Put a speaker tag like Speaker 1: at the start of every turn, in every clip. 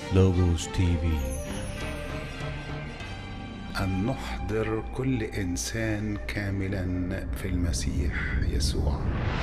Speaker 1: لوجوس تي في. أن نحضر كل إنسان كاملا في المسيح يسوع.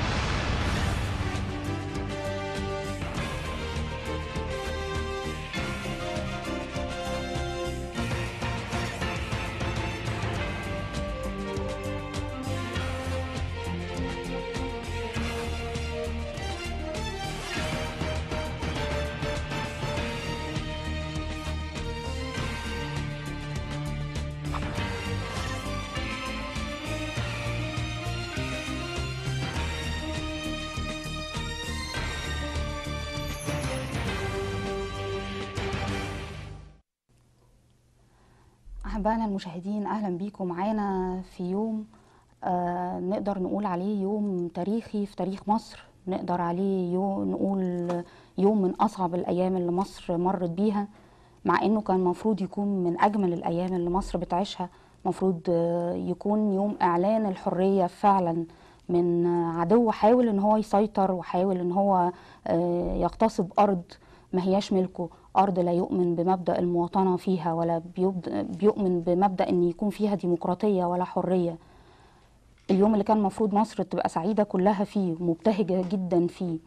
Speaker 2: أحبائنا المشاهدين، أهلا بيكم معانا في يوم نقدر نقول عليه يوم تاريخي في تاريخ مصر. نقدر عليه نقول يوم من أصعب الأيام اللي مصر مرت بيها، مع أنه كان مفروض يكون من أجمل الأيام اللي مصر بتعيشها. مفروض يكون يوم إعلان الحرية فعلا من عدو حاول أن هو يسيطر وحاول أن هو يغتصب أرض ما هياش ملكه، أرض لا يؤمن بمبدأ المواطنة فيها ولا بيؤمن بمبدأ أن يكون فيها ديمقراطية ولا حرية. اليوم اللي كان مفروض مصر تبقى سعيدة كلها فيه، مبتهجة جدا فيه،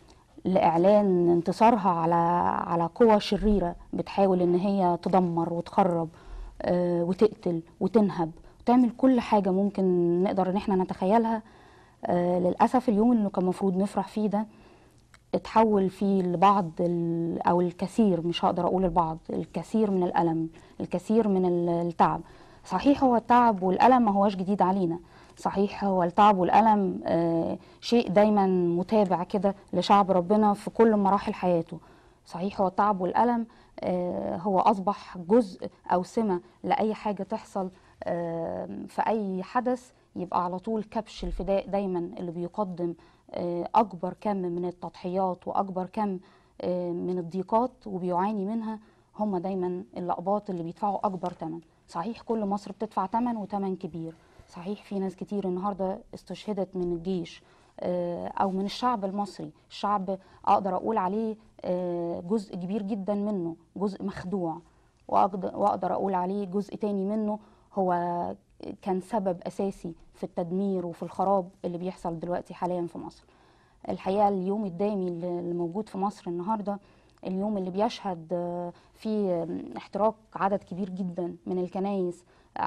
Speaker 2: لإعلان انتصارها على قوى شريرة بتحاول أن هي تدمر وتخرب وتقتل وتنهب وتعمل كل حاجة ممكن نقدر أن احنا نتخيلها. للأسف اليوم اللي كان مفروض نفرح فيه ده اتحول فيه لبعض أو الكثير، مش هقدر أقول البعض، الكثير من الألم، الكثير من التعب. صحيح هو التعب والألم ما هواش جديد علينا، صحيح هو التعب والألم شيء دايما متابع كده لشعب ربنا في كل مراحل حياته. صحيح هو التعب والألم هو أصبح جزء أو سمة لأي حاجة تحصل في أي حدث، يبقى على طول كبش الفداء دايما اللي بيقدم أكبر كم من التضحيات وأكبر كم من الضيقات وبيعاني منها، هم دايما الأقباط اللي بيدفعوا أكبر ثمن. صحيح كل مصر بتدفع ثمن وثمن كبير، صحيح في ناس كتير النهاردة استشهدت من الجيش أو من الشعب المصري. الشعب أقدر أقول عليه جزء كبير جدا منه جزء مخدوع، وأقدر أقول عليه جزء تاني منه هو كان سبب أساسي في التدمير وفي الخراب اللي بيحصل دلوقتي حاليا في مصر. الحقيقة اليوم الدامي اللي موجود في مصر النهاردة، اليوم اللي بيشهد فيه احتراق عدد كبير جدا من الكنائس،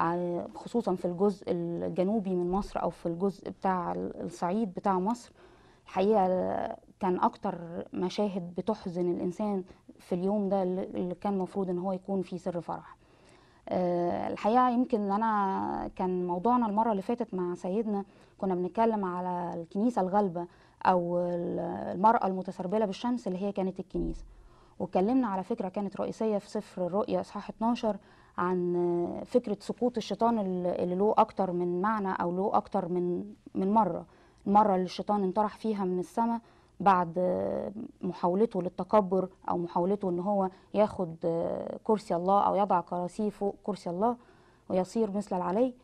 Speaker 2: خصوصا في الجزء الجنوبي من مصر أو في الجزء بتاع الصعيد بتاع مصر. الحقيقة كان أكتر مشاهد بتحزن الإنسان في اليوم ده اللي كان مفروض إن هو يكون فيه سر فرح. الحقيقة يمكن أنا كان موضوعنا المرة اللي فاتت مع سيدنا كنا بنتكلم على الكنيسة الغلبة أو المرأة المتسربلة بالشمس اللي هي كانت الكنيسة، واتكلمنا على فكرة كانت رئيسية في سفر الرؤيا إصحاح 12 عن فكرة سقوط الشيطان اللي له أكتر من معنى أو له أكتر من مرة. المرة اللي الشيطان انطرح فيها من السماء بعد محاولته للتكبر أو محاولته ان هو ياخد كرسي الله أو يضع كراسيه فوق كرسي الله ويصير مثل العلي.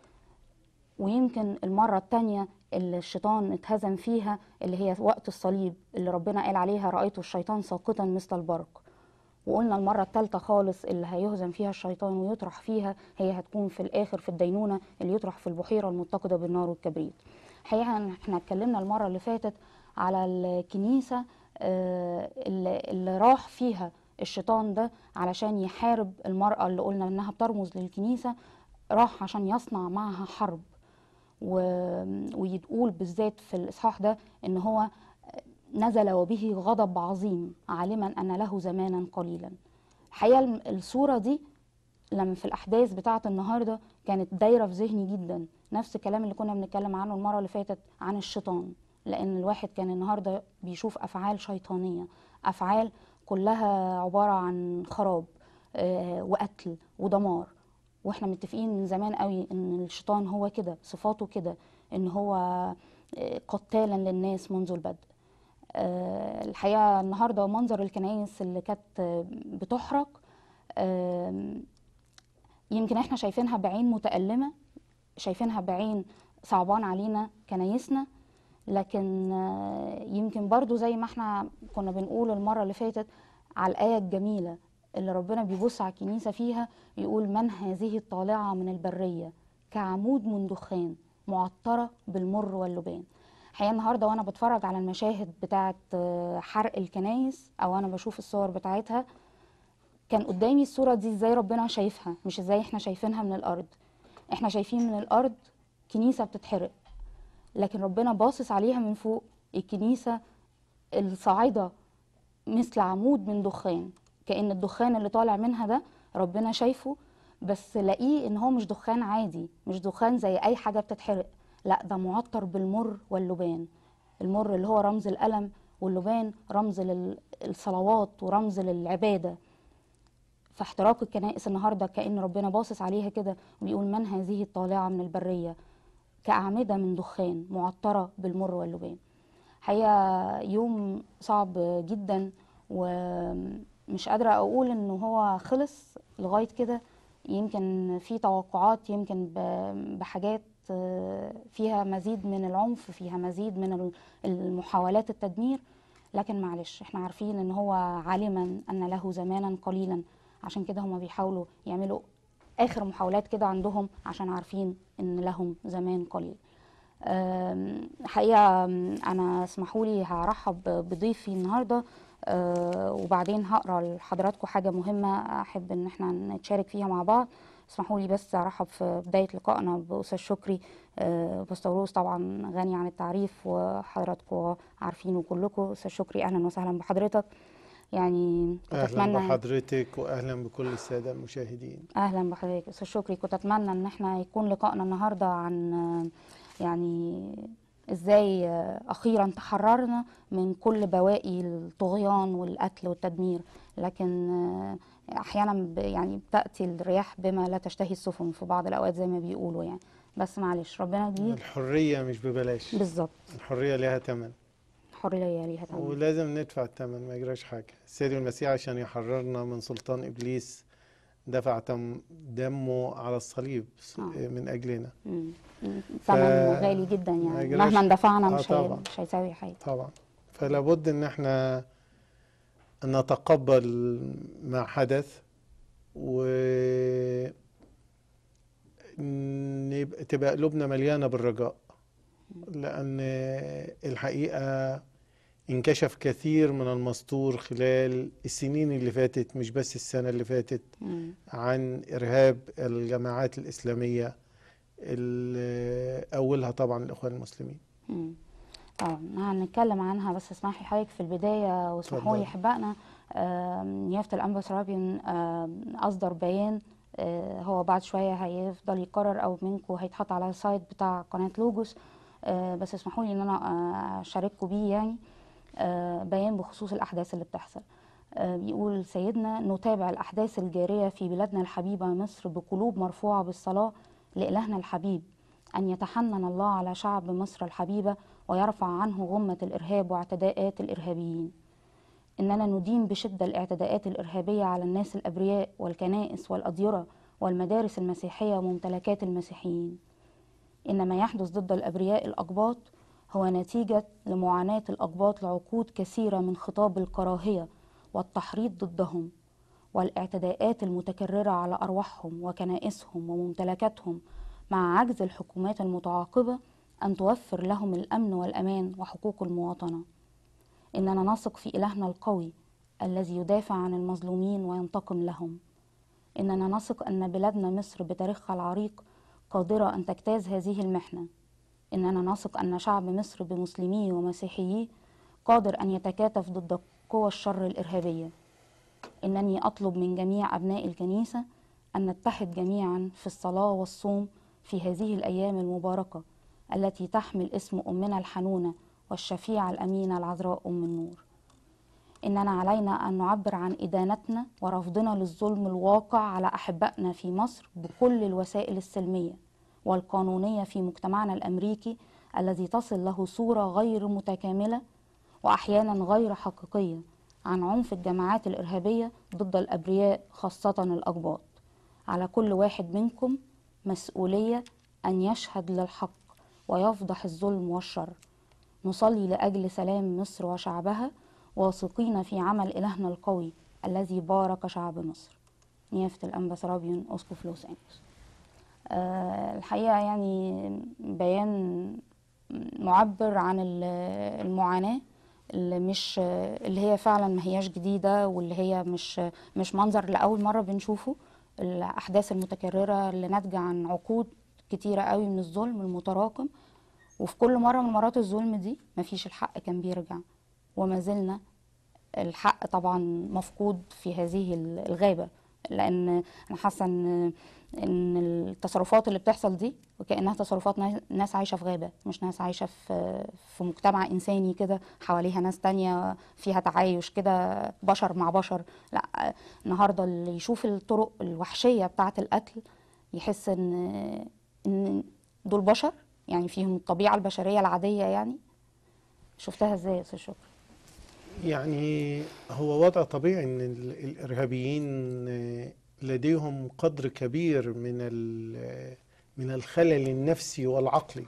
Speaker 2: ويمكن المرة التانية اللي الشيطان اتهزم فيها اللي هي وقت الصليب اللي ربنا قال عليها رأيت الشيطان ساقطا مثل البرق. وقلنا المرة الثالثة خالص اللي هيهزم فيها الشيطان ويطرح فيها هي هتكون في الآخر في الدينونة اللي يطرح في البحيرة المتقدة بالنار والكبريت. الحقيقة احنا اتكلمنا المرة اللي فاتت على الكنيسة اللي راح فيها الشيطان ده علشان يحارب المرأة اللي قلنا انها بترمز للكنيسة، راح عشان يصنع معها حرب. ويقول بالذات في الإصحاح ده ان هو نزل وبه غضب عظيم عالما أن له زمانا قليلا. الحقيقة الصورة دي لما في الأحداث بتاعة النهاردة كانت دايرة في ذهني جدا، نفس الكلام اللي كنا بنتكلم عنه المرة اللي فاتت عن الشيطان، لأن الواحد كان النهاردة بيشوف أفعال شيطانية، أفعال كلها عبارة عن خراب وقتل ودمار. واحنا متفقين من زمان قوي ان الشيطان هو كده، صفاته كده، ان هو قتالا للناس منذ البدء. الحقيقة النهاردة منظر الكنائس اللي كانت بتحرق يمكن احنا شايفينها بعين متألمة، شايفينها بعين صعبان علينا كنايسنا، لكن يمكن برضو زي ما احنا كنا بنقول المرة اللي فاتت على الآية الجميلة اللي ربنا بيبص على الكنيسة فيها يقول من هذه الطالعة من البرية كعمود من دخان معطرة بالمر واللبان. الحقيقة النهاردة وأنا بتفرج على المشاهد بتاعة حرق الكنايس أو أنا بشوف الصور بتاعتها، كان قدامي الصورة دي ازاي ربنا شايفها، مش ازاي احنا شايفينها من الأرض. احنا شايفين من الأرض كنيسة بتتحرق، لكن ربنا باصص عليها من فوق الكنيسة الصاعدة مثل عمود من دخان، كأن الدخان اللي طالع منها ده ربنا شايفه، بس لاقيه ان هو مش دخان عادي، مش دخان زي اي حاجة بتتحرق، لا ده معطر بالمر واللبان. المر اللي هو رمز الألم، واللبان رمز للصلوات ورمز للعبادة. فاحتراق الكنائس النهاردة كأن ربنا باصص عليها كده وبيقول من هذه الطالعة من البرية كأعمدة من دخان معطرة بالمر واللبان. حقيقة يوم صعب جدا، ومش قادرة أقول إنه هو خلص لغاية كده. يمكن في توقعات، يمكن بحاجات فيها مزيد من العنف، فيها مزيد من المحاولات التدمير، لكن معلش احنا عارفين إن هو عالما أن له زمانا قليلا، عشان كده هما بيحاولوا يعملوا آخر محاولات كده عندهم عشان عارفين إن لهم زمان قليل. حقيقة أنا اسمحوا لي هرحب بضيفي النهاردة، وبعدين هقرأ لحضراتكم حاجة مهمة أحب إن احنا نتشارك فيها مع بعض. اسمحوا لي بس أرحب في بداية لقائنا بأستاذ شكري بسطوروس، طبعا غني عن التعريف وحضراتكم عارفينه كلكم. أستاذ شكري أهلا وسهلا بحضرتك. يعني كنت
Speaker 3: أهلا بحضرتك وأهلا بكل السادة المشاهدين.
Speaker 2: أهلا بحضرتك أستاذ شكري. كنت أتمنى إن احنا يكون لقائنا النهاردة عن يعني إزاي أخيرا تحررنا من كل بواقي الطغيان والقتل والتدمير، لكن أحيانا يعني بتأتي الرياح بما لا تشتهي السفن في بعض الأوقات زي ما بيقولوا يعني. بس معلش ربنا بيه.
Speaker 3: الحرية مش ببلاش.
Speaker 2: بالظبط.
Speaker 3: الحرية لها ثمن.
Speaker 2: الحرية ليها ثمن.
Speaker 3: ولازم ندفع الثمن، ما يجراش حاجة. السيد المسيح عشان يحررنا من سلطان إبليس دفع دمه على الصليب من أجلنا.
Speaker 2: ثمن غالي جدا يعني، مهما دفعنا مش هيساوي حاجة
Speaker 3: طبعا. فلا بد إن احنا نتقبل ما حدث، تبقى قلوبنا مليانة بالرجاء، لأن الحقيقة انكشف كثير من المستور خلال السنين اللي فاتت، مش بس السنة اللي فاتت، عن إرهاب الجماعات الإسلامية، أولها طبعا الإخوان المسلمين.
Speaker 2: طبعا هنتكلم عنها، بس اسمحي حضرتك في البداية واسمحوا لي أحبائنا، نيافة الأنبا سرابيون أصدر بيان، هو بعد شوية هيفضل يقرر أو منكم هيتحط على السايت بتاع قناة لوجوس، بس اسمحوا لي إن أنا أشارككم بيه يعني. بيان بخصوص الأحداث اللي بتحصل. بيقول سيدنا: نتابع الأحداث الجارية في بلادنا الحبيبة مصر بقلوب مرفوعة بالصلاة لإلهنا الحبيب أن يتحنن الله على شعب مصر الحبيبة ويرفع عنه غمة الإرهاب واعتداءات الإرهابيين. إننا ندين بشدة الاعتداءات الإرهابية على الناس الأبرياء والكنائس والأديرة والمدارس المسيحية وممتلكات المسيحيين. إن ما يحدث ضد الأبرياء الأقباط هو نتيجة لمعاناة الأقباط لعقود كثيرة من خطاب الكراهية والتحريض ضدهم والاعتداءات المتكررة على أرواحهم وكنائسهم وممتلكاتهم، مع عجز الحكومات المتعاقبة أن توفر لهم الأمن والأمان وحقوق المواطنة. إننا نثق في إلهنا القوي الذي يدافع عن المظلومين وينتقم لهم. إننا نثق أن بلادنا مصر بتاريخها العريق قادرة أن تجتاز هذه المحنة. إننا نثق أن شعب مصر بمسلميه ومسيحييه قادر أن يتكاتف ضد قوى الشر الإرهابية. إنني أطلب من جميع أبناء الكنيسة أن نتحد جميعا في الصلاة والصوم في هذه الأيام المباركة التي تحمل اسم أمنا الحنونة والشفيعة الأمينة العذراء أم النور. إننا علينا أن نعبر عن إدانتنا ورفضنا للظلم الواقع على أحبائنا في مصر بكل الوسائل السلمية والقانونية في مجتمعنا الأمريكي الذي تصل له صورة غير متكاملة وأحيانا غير حقيقية عن عنف الجماعات الإرهابية ضد الأبرياء خاصة الأقباط. على كل واحد منكم مسؤولية أن يشهد للحق ويفضح الظلم والشر. نصلي لأجل سلام مصر وشعبها، واثقين في عمل إلهنا القوي الذي بارك شعب مصر. نيافة الأنبا سرابيون أسقف لوس أنجلوس. الحقيقة يعني بيان معبر عن المعاناة اللي هي فعلا ما هياش جديدة، واللي هي مش منظر لأول مرة بنشوفه. الأحداث المتكررة اللي ناتجة عن عقود كتيرة قوي من الظلم المتراكم، وفي كل مرة من مرات الظلم دي مفيش الحق كان بيرجع، وما زلنا الحق طبعا مفقود في هذه الغابة. لأن أنا حاسة إن التصرفات اللي بتحصل دي وكأنها تصرفات ناس عايشة في غابة، مش ناس عايشة في مجتمع إنساني كده حواليها ناس تانية فيها تعايش كده بشر مع بشر. لا، النهاردة اللي يشوف الطرق الوحشية بتاعة القتل يحس إن دول بشر، يعني فيهم الطبيعة البشرية العادية. يعني شفتها إزاي يا أستاذ شكري؟
Speaker 3: يعني هو وضع طبيعي ان الارهابيين لديهم قدر كبير من الخلل النفسي والعقلي.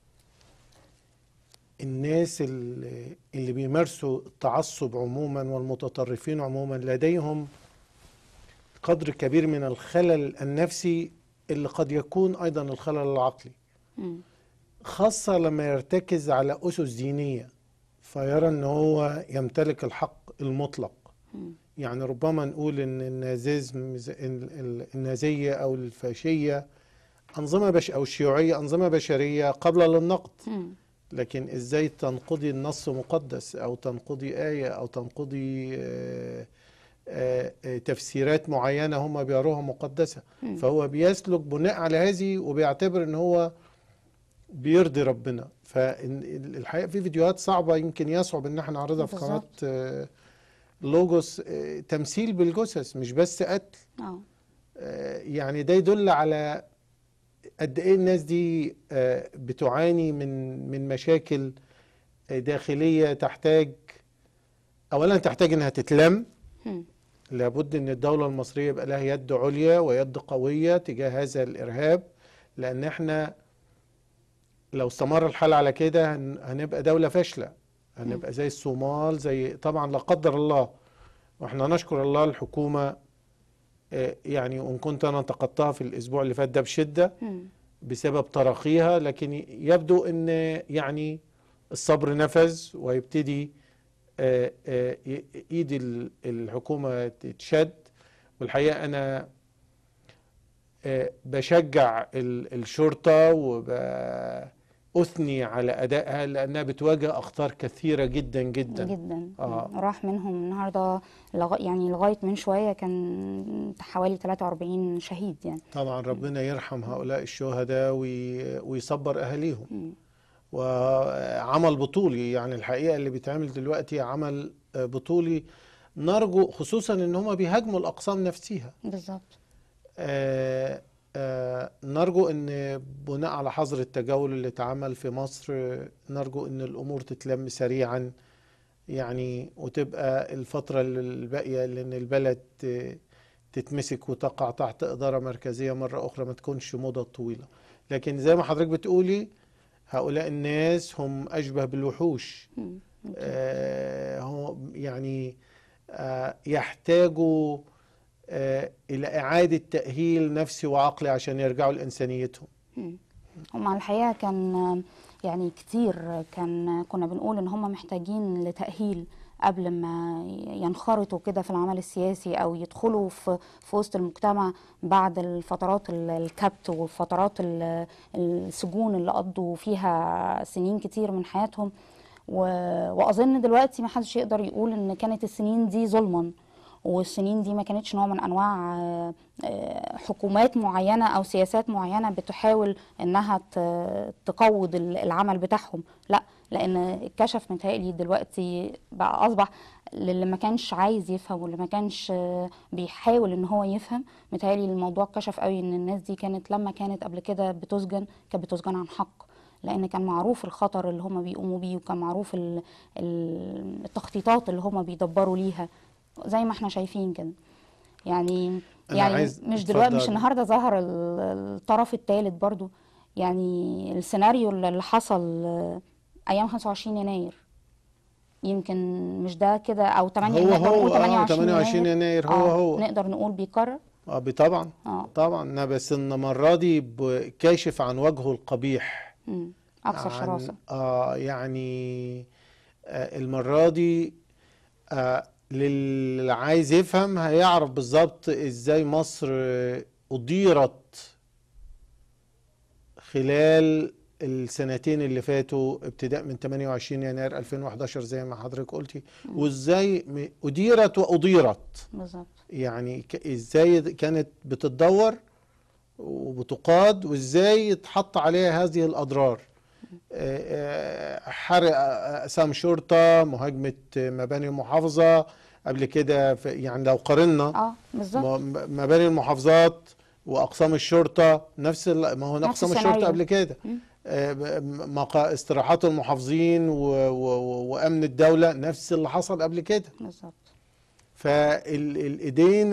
Speaker 3: الناس اللي بيمارسوا التعصب عموما والمتطرفين عموما لديهم قدر كبير من الخلل النفسي اللي قد يكون ايضا الخلل العقلي، خاصة لما يرتكز على اسس دينية فيرى ان هو يمتلك الحق المطلق. يعني ربما نقول ان النازيزم النازية او الفاشية انظمة او الشيوعية انظمة بشرية قابلة للنقد، لكن ازاي تنقضي النص مقدس او تنقضي آية او تنقضي تفسيرات معينة هم بيروها مقدسة؟ فهو بيسلك بناء على هذه وبيعتبر ان هو بيرضي ربنا. فالحقيقة في فيديوهات صعبة يمكن يصعب ان احنا نعرضها في قناة لوجوس، تمثيل بالجثث مش بس قتل. يعني ده يدل على قد ايه الناس دي بتعاني من مشاكل داخلية تحتاج اولا انها تتلم. لابد ان الدولة المصرية يبقى لها يد عليا ويد قوية تجاه هذا الارهاب، لان احنا لو استمر الحال على كده هنبقى دولة فاشلة، هنبقى زي الصومال، زي طبعا لا قدر الله. واحنا نشكر الله الحكومة، يعني وان كنت انا انتقدتها في الاسبوع اللي فات ده بشدة بسبب تراخيها، لكن يبدو ان يعني الصبر نفذ ويبتدي ايد الحكومة تتشد. والحقيقة انا بشجع الشرطة وبأثني على أدائها لأنها بتواجه أخطار كثيرة جدا جدا
Speaker 2: جدا. راح منهم النهاردة يعني لغاية من شوية كان حوالي 43 شهيد. يعني
Speaker 3: طبعا ربنا يرحم هؤلاء الشهداء ويصبر أهاليهم. وعمل بطولي، يعني الحقيقة اللي بيتعمل دلوقتي عمل بطولي، نرجو خصوصا ان هم بيهاجموا الأقسام نفسها.
Speaker 2: بالظبط.
Speaker 3: نرجو ان بناء على حظر التجول اللي اتعمل في مصر، نرجو ان الامور تتلم سريعا يعني، وتبقى الفترة الباقية لان البلد تتمسك وتقع تحت إدارة مركزية مرة أخرى، ما تكونش مدة طويلة. لكن زي ما حضرتك بتقولي هؤلاء الناس هم أشبه بالوحوش. هم يعني يحتاجوا إلى إعادة تأهيل نفسي وعقلي عشان يرجعوا لإنسانيتهم.
Speaker 2: هم الحقيقة كان يعني كتير كنا بنقول إن هم محتاجين لتأهيل قبل ما ينخرطوا كده في العمل السياسي أو يدخلوا في وسط المجتمع بعد الفترات الكبت وفترات السجون اللي قضوا فيها سنين كتير من حياتهم. وأظن دلوقتي ما حدش يقدر يقول إن كانت السنين دي ظلما، والسنين دي ما كانتش نوع من أنواع حكومات معينة أو سياسات معينة بتحاول إنها تقوض العمل بتاعهم. لا، لأن اتكشف متهيألي دلوقتي بقى أصبح للي ما كانش عايز يفهم واللي ما كانش بيحاول إن هو يفهم، متهيألي الموضوع اتكشف قوي إن الناس دي كانت لما كانت قبل كده كانت بتسجن عن حق، لأن كان معروف الخطر اللي هم بيقوموا بيه، وكان معروف التخطيطات اللي هم بيدبروا ليها زي ما احنا شايفين كده. يعني مش دلوقتي مش النهارده ظهر الطرف الثالث برضو. يعني السيناريو اللي حصل ايام 25 يناير يمكن مش ده كده، او 8
Speaker 3: هو
Speaker 2: نقدر نقول
Speaker 3: 28 يناير هو
Speaker 2: نقدر نقول بيكرر.
Speaker 3: طبعا.
Speaker 2: اه
Speaker 3: طبعا، بس المره دي كاشف عن وجهه القبيح،
Speaker 2: اكثر شراسة.
Speaker 3: يعني المره دي للي عايز يفهم هيعرف بالظبط ازاي مصر أديرت خلال السنتين اللي فاتوا، ابتداء من 28 يناير 2011 زي ما حضرتك قلتي، وازاي أديرت وأضيرت
Speaker 2: بالظبط.
Speaker 3: يعني ازاي كانت بتتدور وبتقاد، وازاي يتحط عليها هذه الأضرار. حرق أقسام شرطة، مهاجمة مباني المحافظة قبل كده، يعني لو قارنا
Speaker 2: بالظبط
Speaker 3: مباني المحافظات وأقسام الشرطة ما هو أقسام الشرطة قبل كده، استراحات المحافظين وأمن الدولة نفس اللي حصل قبل كده
Speaker 2: بالظبط.
Speaker 3: فالإيدين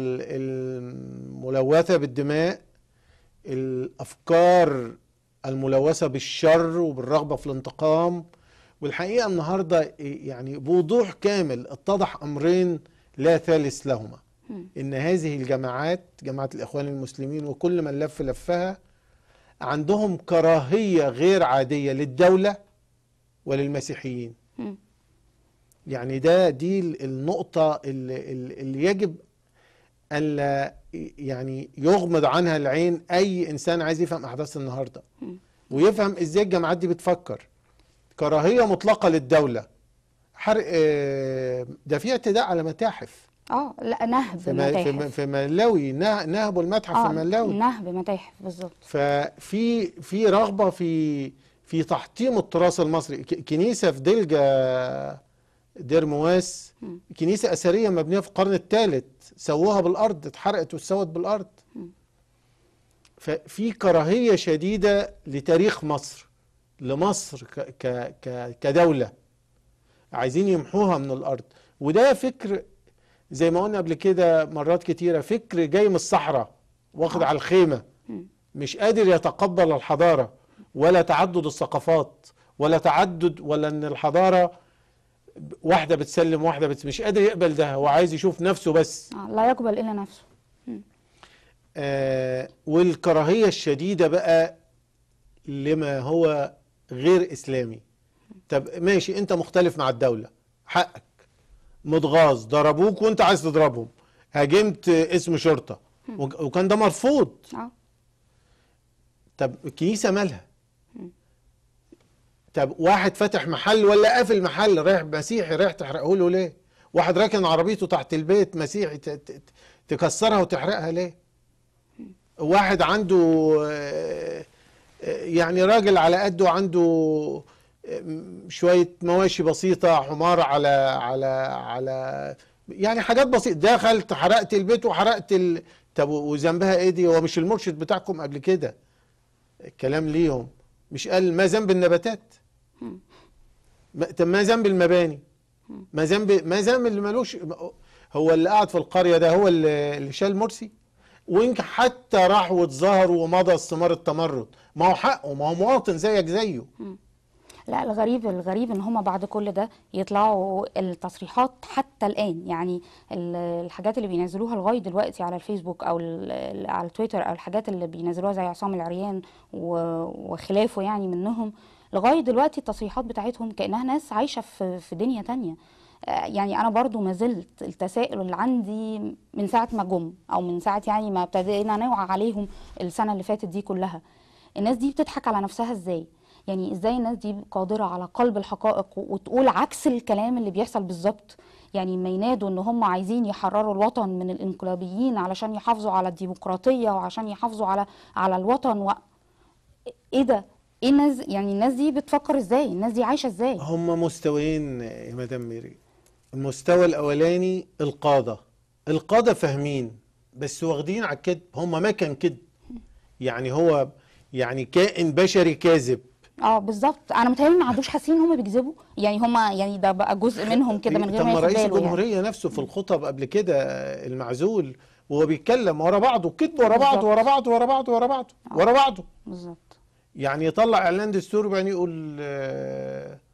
Speaker 3: الملوثة بالدماء، الأفكار الملوثة بالشر وبالرغبة في الانتقام. والحقيقة النهاردة يعني بوضوح كامل اتضح أمرين لا ثالث لهما، إن هذه الجماعات، جماعة الإخوان المسلمين وكل من لف لفها، عندهم كراهية غير عادية للدولة وللمسيحيين. يعني دي النقطة اللي يجب ألا يعني يغمض عنها العين أي إنسان عايز يفهم أحداث النهاردة، ويفهم إزاي الجماعات دي بتفكر. كراهية مطلقة للدولة، حرق، ده في اعتداء على متاحف.
Speaker 2: لا، نهب متاحف
Speaker 3: في ملاوي، نهبوا المتحف في ملاوي،
Speaker 2: نهب متاحف بالظبط.
Speaker 3: ففي رغبة في تحطيم التراث المصري. كنيسة في دلجة دير مواس، كنيسة أثرية مبنية في القرن الثالث، سووها بالأرض، اتحرقت واتسوت بالأرض. ففي كراهية شديدة لتاريخ مصر، لمصر كدولة، عايزين يمحوها من الأرض. وده فكر زي ما قلنا قبل كده مرات كتيرة، فكر جاي من الصحراء واخد على الخيمة، مش قادر يتقبل الحضارة ولا تعدد الثقافات ولا ان الحضارة واحدة بتسلم واحدة مش قادر يقبل ده، هو عايز يشوف نفسه بس،
Speaker 2: لا يقبل إلا نفسه.
Speaker 3: والكراهية الشديدة بقى لما هو غير إسلامي. طب ماشي، انت مختلف مع الدولة، حقك، متغاظ، ضربوك وانت عايز تضربهم، هاجمت اسم شرطة وكان ده مرفوض. طب الكنيسة مالها؟ طب واحد فاتح محل ولا قافل محل، رايح مسيحي رايح تحرقه له ليه؟ واحد راكن عربيته تحت البيت مسيحي تكسرها وتحرقها ليه؟ واحد عنده يعني راجل على قده، عنده شوية مواشي بسيطة، حمار على يعني حاجات بسيطة، دخلت حرقت البيت وحرقت طب وذنبها ايه دي؟ هو مش المرشد بتاعكم قبل كده الكلام ليهم مش قال ما ذنب النباتات؟ طب ما ذنب المباني؟ ما ذنب اللي مالوش؟ هو اللي قاعد في القرية ده هو اللي شال مرسي؟ وإن حتى راح واتظاهر ومضى استمار التمرد، ما هو حقه، ما هو مواطن زيك زيه.
Speaker 2: لا، الغريب ان هم بعد كل ده يطلعوا التصريحات حتى الان. يعني الحاجات اللي بينزلوها لغايه دلوقتي على الفيسبوك او على التويتر، او الحاجات اللي بينزلوها زي عصام العريان وخلافه يعني منهم، لغايه دلوقتي التصريحات بتاعتهم كانها ناس عايشه في دنيا تانية. يعني انا برضو ما زلت التساؤل اللي عندي من ساعه ما جم، او من ساعه يعني ما ابتدينا نوعى عليهم السنه اللي فاتت دي كلها. الناس دي بتضحك على نفسها ازاي؟ يعني ازاي الناس دي قادرة على قلب الحقائق وتقول عكس الكلام اللي بيحصل بالظبط؟ يعني ما ينادوا ان هم عايزين يحرروا الوطن من الانقلابيين علشان يحافظوا على الديمقراطية وعشان يحافظوا على الوطن ايه ده؟ ايه الناس؟ يعني الناس دي بتفكر ازاي؟ الناس دي عايشة ازاي؟
Speaker 3: هم مستويين يا مدام ميري. المستوى الاولاني القادة فاهمين بس واخدين على الكذب، هم ما كان كذب، يعني هو يعني كائن بشري كاذب.
Speaker 2: بالظبط. انا متهيألي ما عادوش حاسين ان هم بيكذبوا، يعني هم يعني ده بقى جزء منهم كده من غير ما ياخد باله.
Speaker 3: رئيس الجمهورية يعني نفسه في الخطب قبل كده المعزول وهو بيتكلم ورا بعضه كذب، ورا بعضه ورا بعضه ورا بعضه ورا بعضه ورا بعضه
Speaker 2: بالظبط.
Speaker 3: يعني يطلع اعلان دستوري وبعدين يقول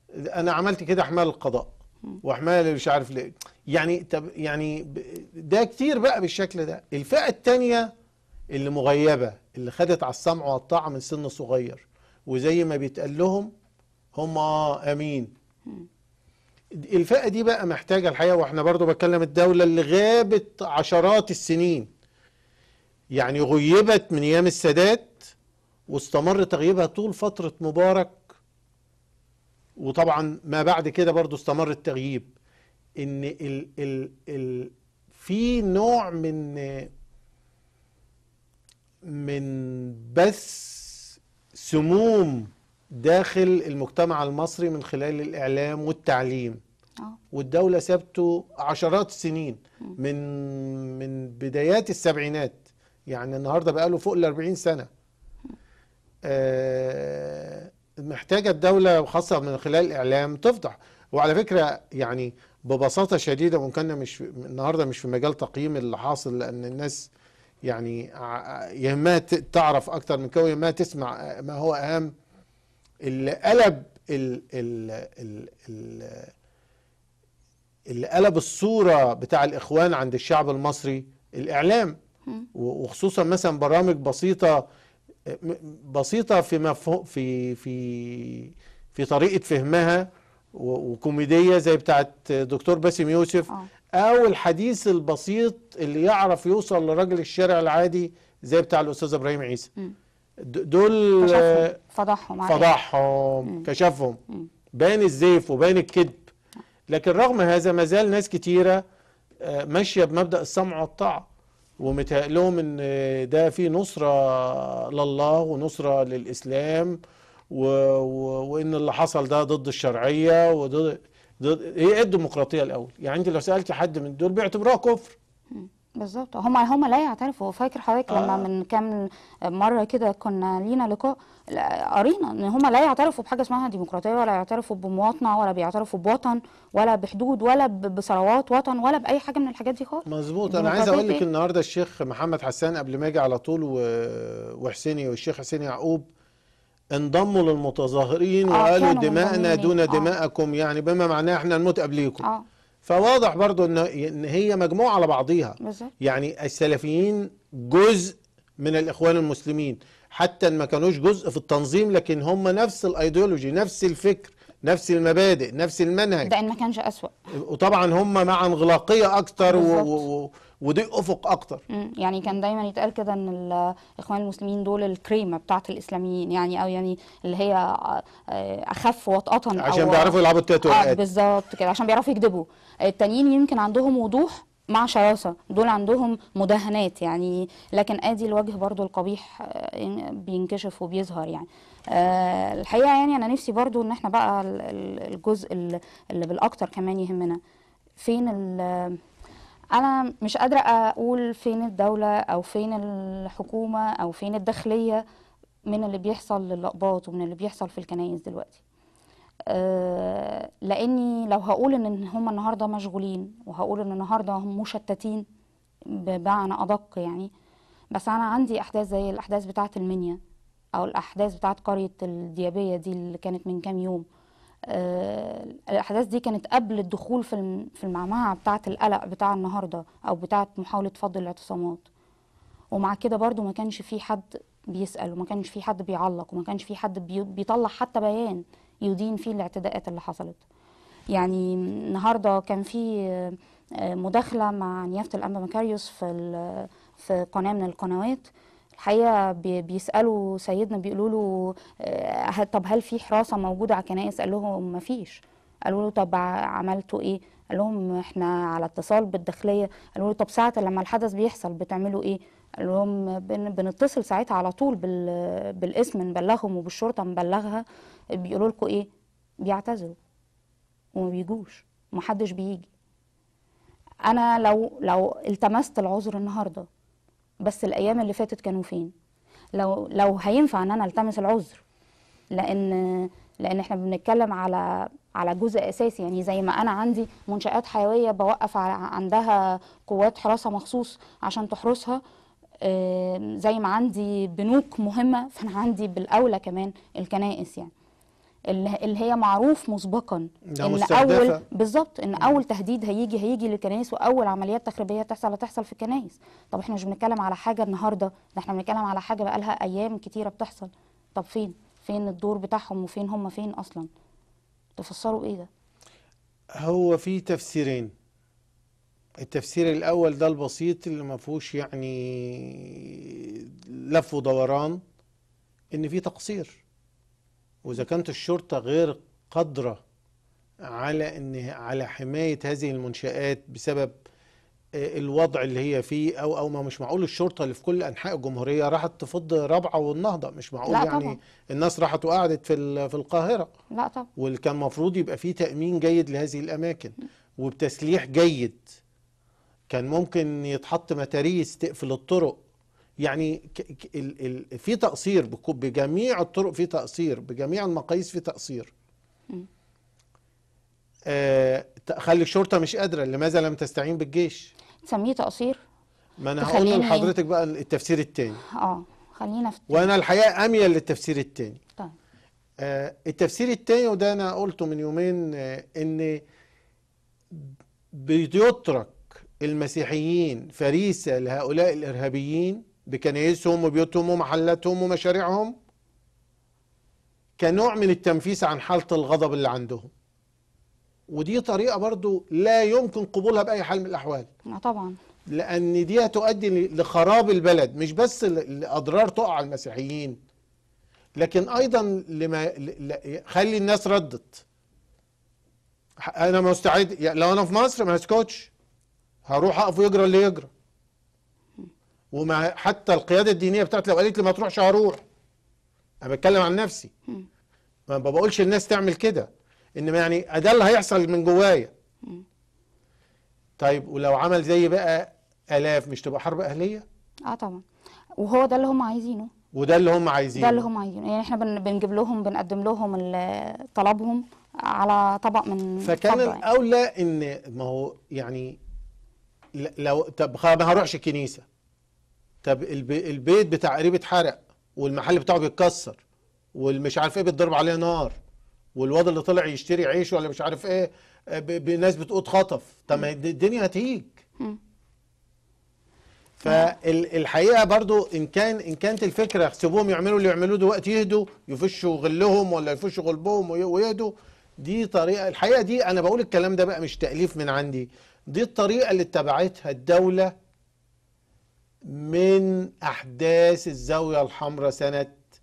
Speaker 3: انا عملت كده احمال القضاء واحمال مش عارف ليه. يعني طب يعني ده كتير بقى بالشكل ده. الفئة التانية اللي مغيبة، اللي خدت على السمع والطاعة من سن صغير، وزي ما بيتقال لهم هم امين. الفئة دي بقى محتاجة الحقيقة، واحنا برضو بتكلم الدولة اللي غابت عشرات السنين، يعني غيبت من ايام السادات واستمر تغييبها طول فترة مبارك، وطبعا ما بعد كده برضو استمر التغييب. ان في نوع من بث سموم داخل المجتمع المصري من خلال الإعلام والتعليم. والدولة سابته عشرات السنين، من بدايات السبعينات، يعني النهاردة بقاله فوق ال40 سنة. محتاجة الدولة خاصة من خلال الإعلام تفضح. وعلى فكرة يعني ببساطة شديدة، ممكن النهاردة مش في مجال تقييم اللي حاصل، لأن الناس يعني يهمها تعرف أكتر من كده، يهمها تسمع ما هو أهم. اللي قلب اللي قلب الصورة بتاع الإخوان عند الشعب المصري الإعلام، وخصوصا مثلا برامج بسيطة في مفهوم في طريقة فهمها وكوميدية زي بتاعت دكتور باسم يوسف، او الحديث البسيط اللي يعرف يوصل لراجل الشارع العادي زي بتاع الأستاذ إبراهيم عيسى. دول فضحهم كشفهم، بان الزيف وبان الكذب. لكن رغم هذا ما زال ناس كتيرة ماشية بمبدأ السمع والطاعة، ومتهيأ لهم ان ده فيه نصرة لله ونصرة للإسلام، وان اللي حصل ده ضد الشرعية وضد هي الديمقراطية الأول. يعني انت لو سألت حد من دول بيعتبروها كفر.
Speaker 2: بالظبط. هم لا يعترفوا. فاكر حضرتك لما من كام مره كده كنا لينا لقاء قرينا ان هم لا يعترفوا بحاجه اسمها ديمقراطيه، ولا يعترفوا بمواطنه، ولا بيعترفوا بوطن، ولا بحدود، ولا بثروات وطن، ولا باي حاجه من الحاجات دي خالص.
Speaker 3: مظبوط. انا عايز اقول لك النهارده الشيخ محمد حسان قبل ما يجي على طول وحسيني والشيخ حسين يعقوب انضموا للمتظاهرين وقالوا دماءنا دون دماءكم، يعني بما معناه احنا نموت قبليكم. فواضح برضو ان هي مجموعة على بعضيها. يعني السلفيين جزء من الإخوان المسلمين، حتى ان ما كانوش جزء في التنظيم، لكن هم نفس الايديولوجي، نفس الفكر، نفس المبادئ، نفس المنهج.
Speaker 2: ده ان ما كانش أسوأ.
Speaker 3: وطبعا هم مع انغلاقية اكتر ودي افق اكتر.
Speaker 2: يعني كان دايما يتقال كده ان الاخوان المسلمين دول الكريمه بتاعت الاسلاميين، يعني او يعني اللي هي اخف وطأة،
Speaker 3: عشان بيعرفوا يلعبوا التاتو.
Speaker 2: بالظبط كده، عشان بيعرفوا يكذبوا. التانيين يمكن عندهم وضوح مع شراسه، دول عندهم مداهنات يعني. لكن ادي الوجه برضو القبيح بينكشف وبيظهر يعني. الحقيقه يعني انا نفسي برضو ان احنا بقى الجزء اللي بالاكتر كمان يهمنا، فين أنا مش قادرة أقول فين الدولة أو فين الحكومة أو فين الداخلية من اللي بيحصل للأقباط ومن اللي بيحصل في الكنائس دلوقتي. لأني لو هقول إن هم النهاردة مشغولين، وهقول إن النهاردة هم مشتتين بمعنى أدق يعني، بس أنا عندي أحداث زي الأحداث بتاعة المنيا، أو الأحداث بتاعة قرية الديابية دي اللي كانت من كام يوم. الأحداث دي كانت قبل الدخول في المعمعة بتاعة القلق بتاع النهاردة، أو بتاعة محاولة فض الاعتصامات. ومع كده برضو ما كانش في حد بيسأل، وما كانش في حد بيعلق، وما كانش في حد بيطلع حتى بيان يدين فيه الاعتداءات اللي حصلت. يعني النهاردة كان في مداخلة مع نيافة الأنبا مكاريوس في قناة من القنوات. الحقيقة بيسألوا سيدنا، بيقولوا له طب هل في حراسة موجودة على الكنائس؟ قال لهم ما فيش. قالوا له طب عملتوا ايه؟ قال لهم احنا على اتصال بالداخلية. قالوا له طب ساعة لما الحدث بيحصل بتعملوا ايه؟ قال لهم بنتصل ساعتها على طول بالاسم نبلغهم، وبالشرطة نبلغها. بيقولوا لكم ايه؟ بيعتذروا وما بيجوش، ومحدش بيجي. انا لو التمست العذر النهارده، بس الايام اللي فاتت كانوا فين؟ لو هينفع ان انا التمس العذر، لان احنا بنتكلم على جزء اساسي. يعني زي ما انا عندي منشآت حيويه بوقف عندها قوات حراسه مخصوص عشان تحرسها، زي ما عندي بنوك مهمه، فانا عندي بالاولى كمان الكنائس. يعني اللي هي معروف مسبقا
Speaker 3: ده
Speaker 2: ان
Speaker 3: مستهدفة.
Speaker 2: بالظبط ان اول تهديد هيجي للكنائس، واول عمليات تخريبيه هتحصل في الكنائس. طب احنا مش بنتكلم على حاجه النهارده، ده احنا بنتكلم على حاجه بقالها ايام كتيره بتحصل. طب فين الدور بتاعهم، وفين هم فين اصلا؟ تفسروا ايه ده؟
Speaker 3: هو في تفسيرين. التفسير الأول ده البسيط اللي ما فيهوش يعني لف ودوران، إن في تقصير، وإذا كانت الشرطة غير قادرة على حماية هذه المنشآت بسبب الوضع اللي هي فيه، أو ما مش معقول الشرطة اللي في كل أنحاء الجمهورية راحت تفض رابعة والنهضة، مش معقول
Speaker 2: لا
Speaker 3: يعني
Speaker 2: طبعا.
Speaker 3: الناس راحت وقعدت في القاهرة.
Speaker 2: لا طبعا.
Speaker 3: واللي كان المفروض يبقى فيه تأمين جيد لهذه الأماكن وبتسليح جيد. كان ممكن يتحط متاريس تقفل الطرق. يعني في تقصير بجميع الطرق، في تقصير بجميع المقاييس، في تقصير. خلي الشرطة مش قادرة، لماذا لم تستعين بالجيش؟
Speaker 2: تسميه تقصير؟
Speaker 3: ما أنا هقول
Speaker 2: تخليني
Speaker 3: لحضرتك بقى التفسير التاني.
Speaker 2: خلينا في
Speaker 3: وأنا الحقيقة أميل للتفسير التاني.
Speaker 2: طيب.
Speaker 3: التفسير التاني، وده أنا قلته من يومين، إن بيترك المسيحيين فريسة لهؤلاء الإرهابيين بكنائسهم وبيوتهم ومحلاتهم ومشاريعهم، كنوع من التنفيس عن حالة الغضب اللي عندهم. ودي طريقة برضو لا يمكن قبولها بأي حال من الأحوال.
Speaker 2: طبعا.
Speaker 3: لأن دي هتؤدي لخراب البلد، مش بس لأضرار تقع على المسيحيين، لكن أيضا خلي الناس ردت. أنا مستعد، لو أنا في مصر ما هسكتش، هروح أقف ويجرى اللي يجرى. ومع حتى القيادة الدينية بتاعتي لو قالت لي ما تروحش هروح. أنا بتكلم عن نفسي، ما بقولش الناس تعمل كده، إنما يعني ده اللي هيحصل من جوايا. طيب ولو عمل زي بقى آلاف، مش تبقى حرب أهلية؟
Speaker 2: طبعا. وهو ده اللي هم عايزينه.
Speaker 3: وده اللي هم عايزينه.
Speaker 2: ده اللي هم عايزينه. يعني احنا بنجيب لهم، بنقدم لهم طلبهم على طبق من
Speaker 3: فكان
Speaker 2: فضة
Speaker 3: الأولى إن ما هو يعني لو طب ما هروحش الكنيسة، طب البيت بتاع قريب اتحرق، والمحل بتاعه بيتكسر، والمش عارف ايه بيتضرب عليه نار، والواد اللي طلع يشتري عيش ولا مش عارف ايه بناس بتقود خطف. طب ما الدنيا هتهيج. فالحقيقه برضو ان كانت الفكره سيبوهم يعملوا اللي يعملوه دلوقتي، يهدوا يفشوا غلهم ولا يفشوا غلبهم ويهدوا. دي طريقه، الحقيقه دي انا بقول الكلام ده بقى مش تأليف من عندي، دي الطريقه اللي اتبعتها الدوله من احداث الزاويه الحمراء سنه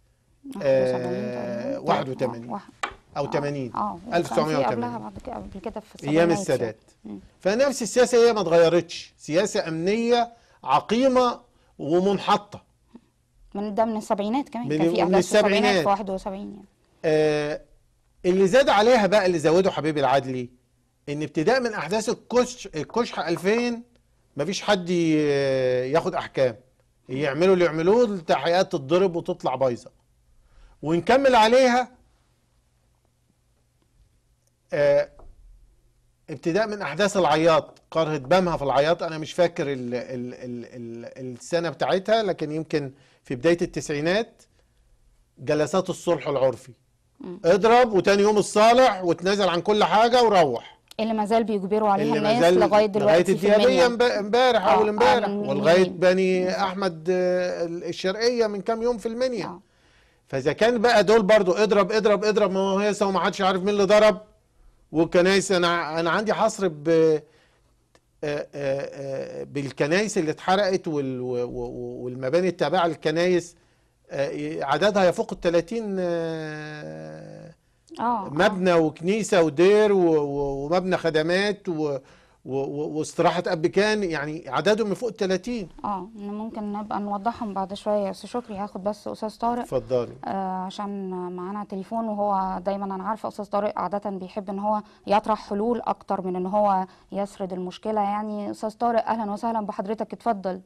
Speaker 3: 81 او 80 1980
Speaker 2: قبل كده في
Speaker 3: ايام السادات. فنفس السياسه هي ما اتغيرتش، سياسه امنيه عقيمه ومنحطه
Speaker 2: من السبعينات كمان. كان في
Speaker 3: من
Speaker 2: احداث في
Speaker 3: السبعينات
Speaker 2: في 71 يعني.
Speaker 3: اللي زاد عليها بقى، اللي زوده حبيبي العدلي، ان ابتداء من احداث الكشح 2000 مفيش حد ياخد احكام، يعملوا اللي يعملوه، التحقيقات تتضرب وتطلع بايظه. ونكمل عليها ابتداء من احداث العياط، قرهة بمها في العياط. انا مش فاكر السنه بتاعتها، لكن يمكن في بدايه التسعينات جلسات الصلح العرفي، اضرب وتاني يوم الصالح وتنازل عن كل حاجه وروح.
Speaker 2: اللي ما زال بيجبروا عليها الناس لغايه دلوقتي،
Speaker 3: لغايه الديابيه امبارح اول امبارح، ولغايه بني احمد الشرقيه من كام يوم في المنيا. فاذا كان بقى دول برضو اضرب اضرب اضرب، ما هو هيصه وما حدش عارف مين اللي ضرب. والكنايس، انا عندي حصر بالكنايس اللي اتحرقت والمباني التابعه للكنايس، عددها يفوق ال30 مبنى وكنيسه ودير ومبنى خدمات واستراحه اب كان، يعني عددهم يفوق ال30.
Speaker 2: ممكن نبقى نوضحهم بعد شويه يا استاذ شكري. هاخد بس استاذ طارق.
Speaker 3: اتفضلي.
Speaker 2: عشان معانا تليفون، وهو دايما انا عارفه استاذ طارق عاده بيحب ان هو يطرح حلول اكتر من ان هو يسرد المشكله. يعني استاذ طارق اهلا وسهلا بحضرتك، اتفضل.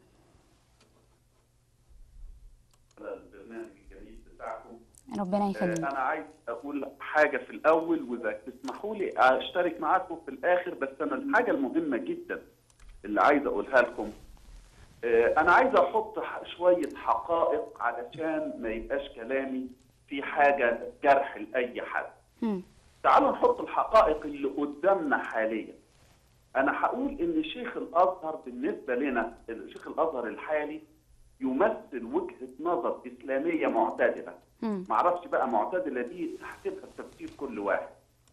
Speaker 2: ربنا يخليك.
Speaker 4: انا عايز اقول حاجه في الاول، واذا تسمحوا لي اشترك معاكم في الاخر، بس انا الحاجه المهمه جدا اللي عايز اقولها لكم، انا عايز احط شويه حقائق علشان ما يبقاش كلامي في حاجه جرح لاي حد. تعالوا نحط الحقائق اللي قدامنا حاليا. انا هقول ان شيخ الازهر بالنسبه لنا، شيخ الازهر الحالي يمثل وجهه نظر اسلاميه معتدله. معرفش بقى معتدله دي تحسبها بتفسير كل واحد.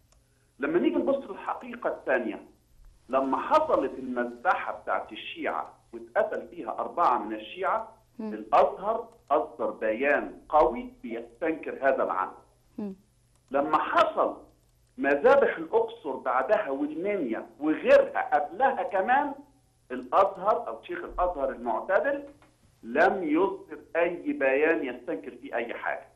Speaker 4: لما نيجي نبص للحقيقه الثانيه، لما حصلت المذبحه بتاعت الشيعه واتقتل فيها 4 من الشيعه، الازهر اصدر بيان قوي بيستنكر هذا العمل. لما حصل مذابح الاقصر بعدها والمنيا وغيرها قبلها كمان، الازهر او شيخ الازهر المعتدل لم يصدر اي بيان يستنكر فيه اي حاجه.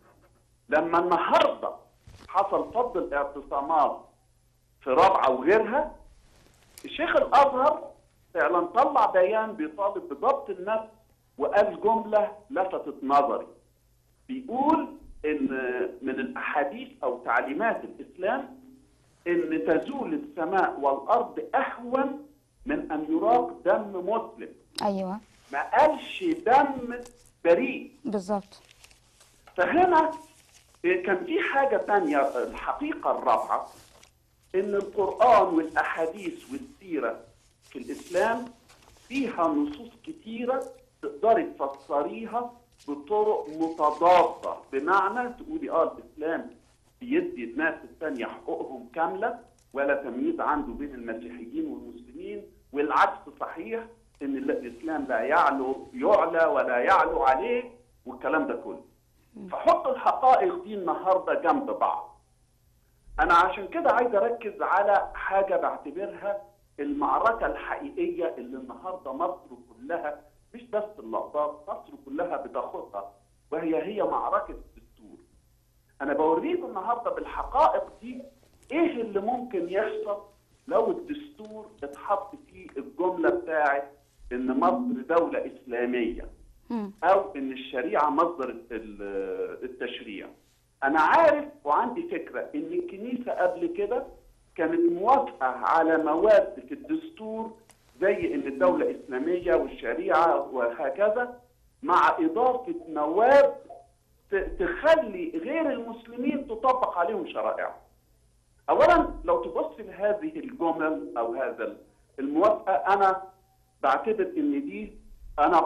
Speaker 4: لما النهارده حصل فض الاعتصامات في رابعه وغيرها، الشيخ الازهر فعلا طلع بيان بيطالب بضبط النفس، وقال جمله لفتت نظري. بيقول ان من الاحاديث او تعليمات الاسلام ان تزول السماء والارض اهون من ان يراق دم مسلم.
Speaker 2: ايوه،
Speaker 4: ما قالش دم بريء.
Speaker 2: بالظبط.
Speaker 4: فهنا كان في حاجه ثانيه، الحقيقه الرابعه، ان القران والاحاديث والسيره في الاسلام فيها نصوص كتيره تقدري تفسريها بطرق متضادة. بمعنى تقولي الإسلام بيدي الناس الثانية حقوقهم كاملة ولا تمييز عنده بين المسيحيين والمسلمين، والعكس صحيح، إن الإسلام لا يعلى ولا يعلو عليه والكلام ده كله. فحط الحقائق دي النهاردة جنب بعض. أنا عشان كده عايز أركز على حاجة بعتبرها المعركة الحقيقية اللي النهاردة مصر كلها، مش بس اللقطات، مصر كلها بتاخدها، وهي معركة الدستور. أنا بوريكم النهارده بالحقائق دي إيه اللي ممكن يحصل لو الدستور اتحط فيه الجملة بتاعت إن مصر دولة إسلامية أو إن الشريعة مصدر التشريع. أنا عارف وعندي فكرة إن الكنيسة قبل كده كانت موافقة على مواد في الدستور زي ان الدولة اسلامية والشريعة وهكذا، مع اضافة مواد تخلي غير المسلمين تطبق عليهم شرائع. اولا لو تبص لهذه الجمل او هذا الموافقة، انا بعتبر ان دي انا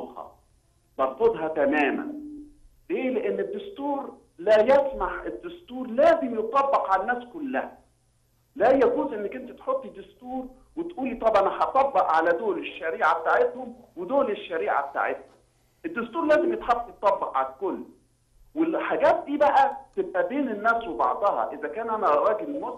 Speaker 4: برفضها تماما. ليه؟ لان الدستور لا يسمح، الدستور لازم يطبق على الناس كلها. لا يجوز انك انت تحطي دستور وتقولي طب انا هطبق على دول الشريعه بتاعتهم ودول الشريعه بتاعتهم. الدستور لازم يتطبق على الكل. والحاجات دي بقى تبقى بين الناس وبعضها. اذا كان انا راجل مسلم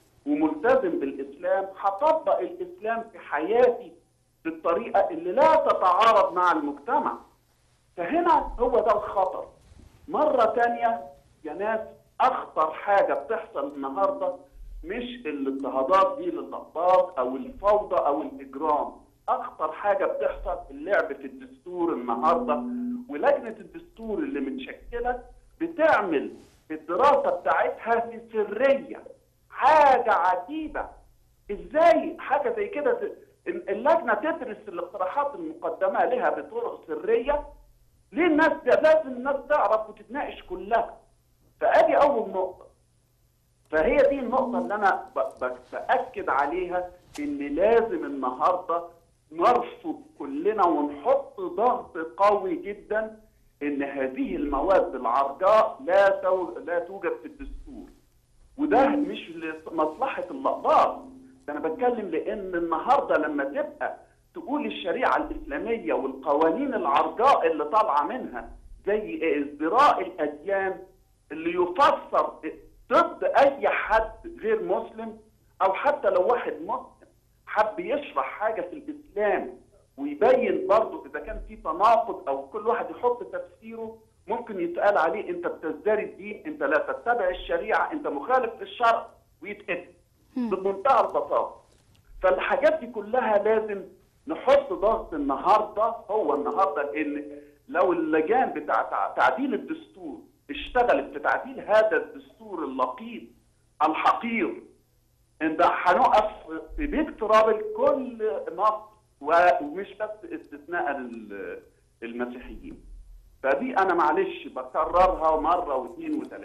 Speaker 4: وملتزم بالاسلام، هطبق الاسلام في حياتي بالطريقه اللي لا تتعارض مع المجتمع. فهنا هو ده الخطر. مره ثانيه يا ناس، اخطر حاجه بتحصل النهارده مش الاضطهادات دي للأقباط او الفوضى او الاجرام. اخطر حاجه بتحصل اللعب في الدستور النهارده، ولجنه الدستور اللي متشكله بتعمل الدراسه بتاعتها في سريه. حاجه عجيبه، ازاي حاجه زي كده اللجنه تدرس الاقتراحات المقدمه لها بطرق سريه؟ ليه الناس لازم الناس تعرف وتتناقش كلها؟ فادي اول نقطه. فهي دي النقطة اللي أنا بأكد عليها، إن لازم النهاردة نرفض كلنا ونحط ضغط قوي جدا إن هذه المواد العرجاء لا توجد في الدستور. وده مش لمصلحة الأقباط، ده أنا بتكلم لأن النهاردة لما تبقى تقول الشريعة الإسلامية والقوانين العرجاء اللي طالعة منها زي ازدراء الأديان اللي يفسر ضد اي حد غير مسلم، او حتى لو واحد مسلم حب يشرح حاجه في الاسلام ويبين برضه اذا كان في تناقض او كل واحد يحط تفسيره، ممكن يتقال عليه انت بتزدري الدين، انت لا تتبع الشريعه، انت مخالف للشرع، ويتقتل بمنتهى البساطه. فالحاجات دي كلها لازم نحط ضغط النهارده. هو النهارده لان لو اللجان بتاع تعديل الدستور اشتغلت في تعديل هذا الدستور اللقيط الحقير، ان ده هنقف في بيت تراب الكل مصر، ومش بس استثناء المسيحيين. فدي انا معلش بكررها مره واثنين وثلاثه.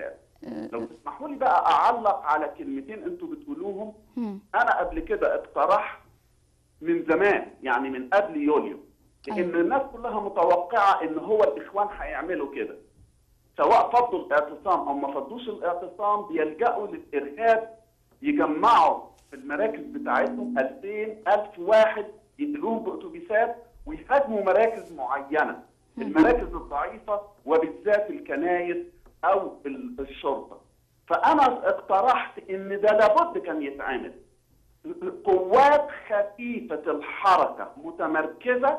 Speaker 4: لو تسمحوا لي بقى اعلق على كلمتين انتوا بتقولوهم. انا قبل كده اقترحت من زمان، يعني من قبل يوليو، ان الناس كلها متوقعه ان هو الاخوان هيعملوا كده، سواء فضوا الاعتصام او ما فضوش الاعتصام بيلجأوا للارهاب، يجمعوا في المراكز بتاعتهم 1000 واحد ينقلوهم باتوبيسات ويهاجموا مراكز معينه، المراكز الضعيفه وبالذات الكنايس او الشرطه. فانا اقترحت ان ده لابد كان يتعمل. قوات خفيفه الحركه متمركزه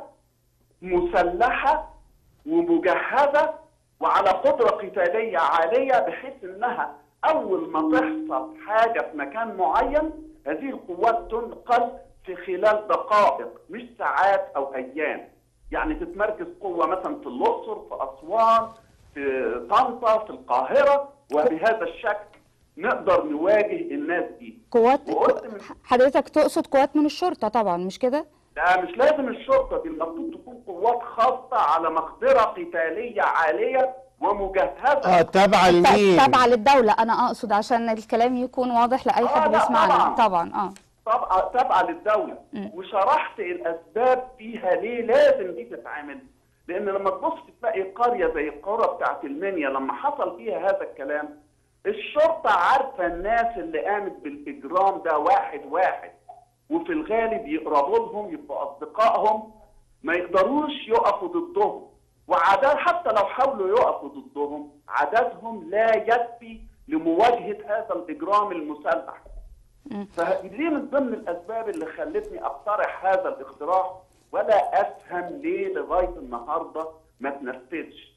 Speaker 4: مسلحه ومجهزه وعلى قدره قتاليه عاليه، بحيث انها اول ما تحصل حاجه في مكان معين هذه القوات تنقل في خلال دقائق مش ساعات او ايام. يعني تتمركز قوه مثلا في الاقصر، في اسوان، في طنطا، في القاهره، وبهذا الشكل نقدر نواجه الناس دي.
Speaker 2: قوات حضرتك تقصد قوات من الشرطه طبعا، مش كده؟
Speaker 4: لا مش لازم الشرطه، دي المفروض تكون قوات خاصه على مقدره قتاليه عاليه ومجهزه.
Speaker 3: تابعه لمين؟
Speaker 2: تابعه للدوله، انا اقصد عشان الكلام يكون واضح لاي حد بيسمعنا. طبعا
Speaker 4: تابعه للدوله. وشرحت الاسباب فيها ليه لازم دي تتعمل. لان لما تبص تلاقي قريه زي القرى بتاعت المنيا لما حصل فيها هذا الكلام، الشرطه عارفه الناس اللي قامت بالاجرام ده واحد واحد، وفي الغالب يقربوا لهم يبقوا اصدقائهم، ما يقدروش يقفوا ضدهم، وعدد حتى لو حاولوا يقفوا ضدهم عددهم لا يكفي لمواجهه هذا الاجرام المسلح. فدي من ضمن الاسباب اللي خلتني اقترح هذا الاقتراح، ولا افهم ليه لغايه النهارده ما تنفذش.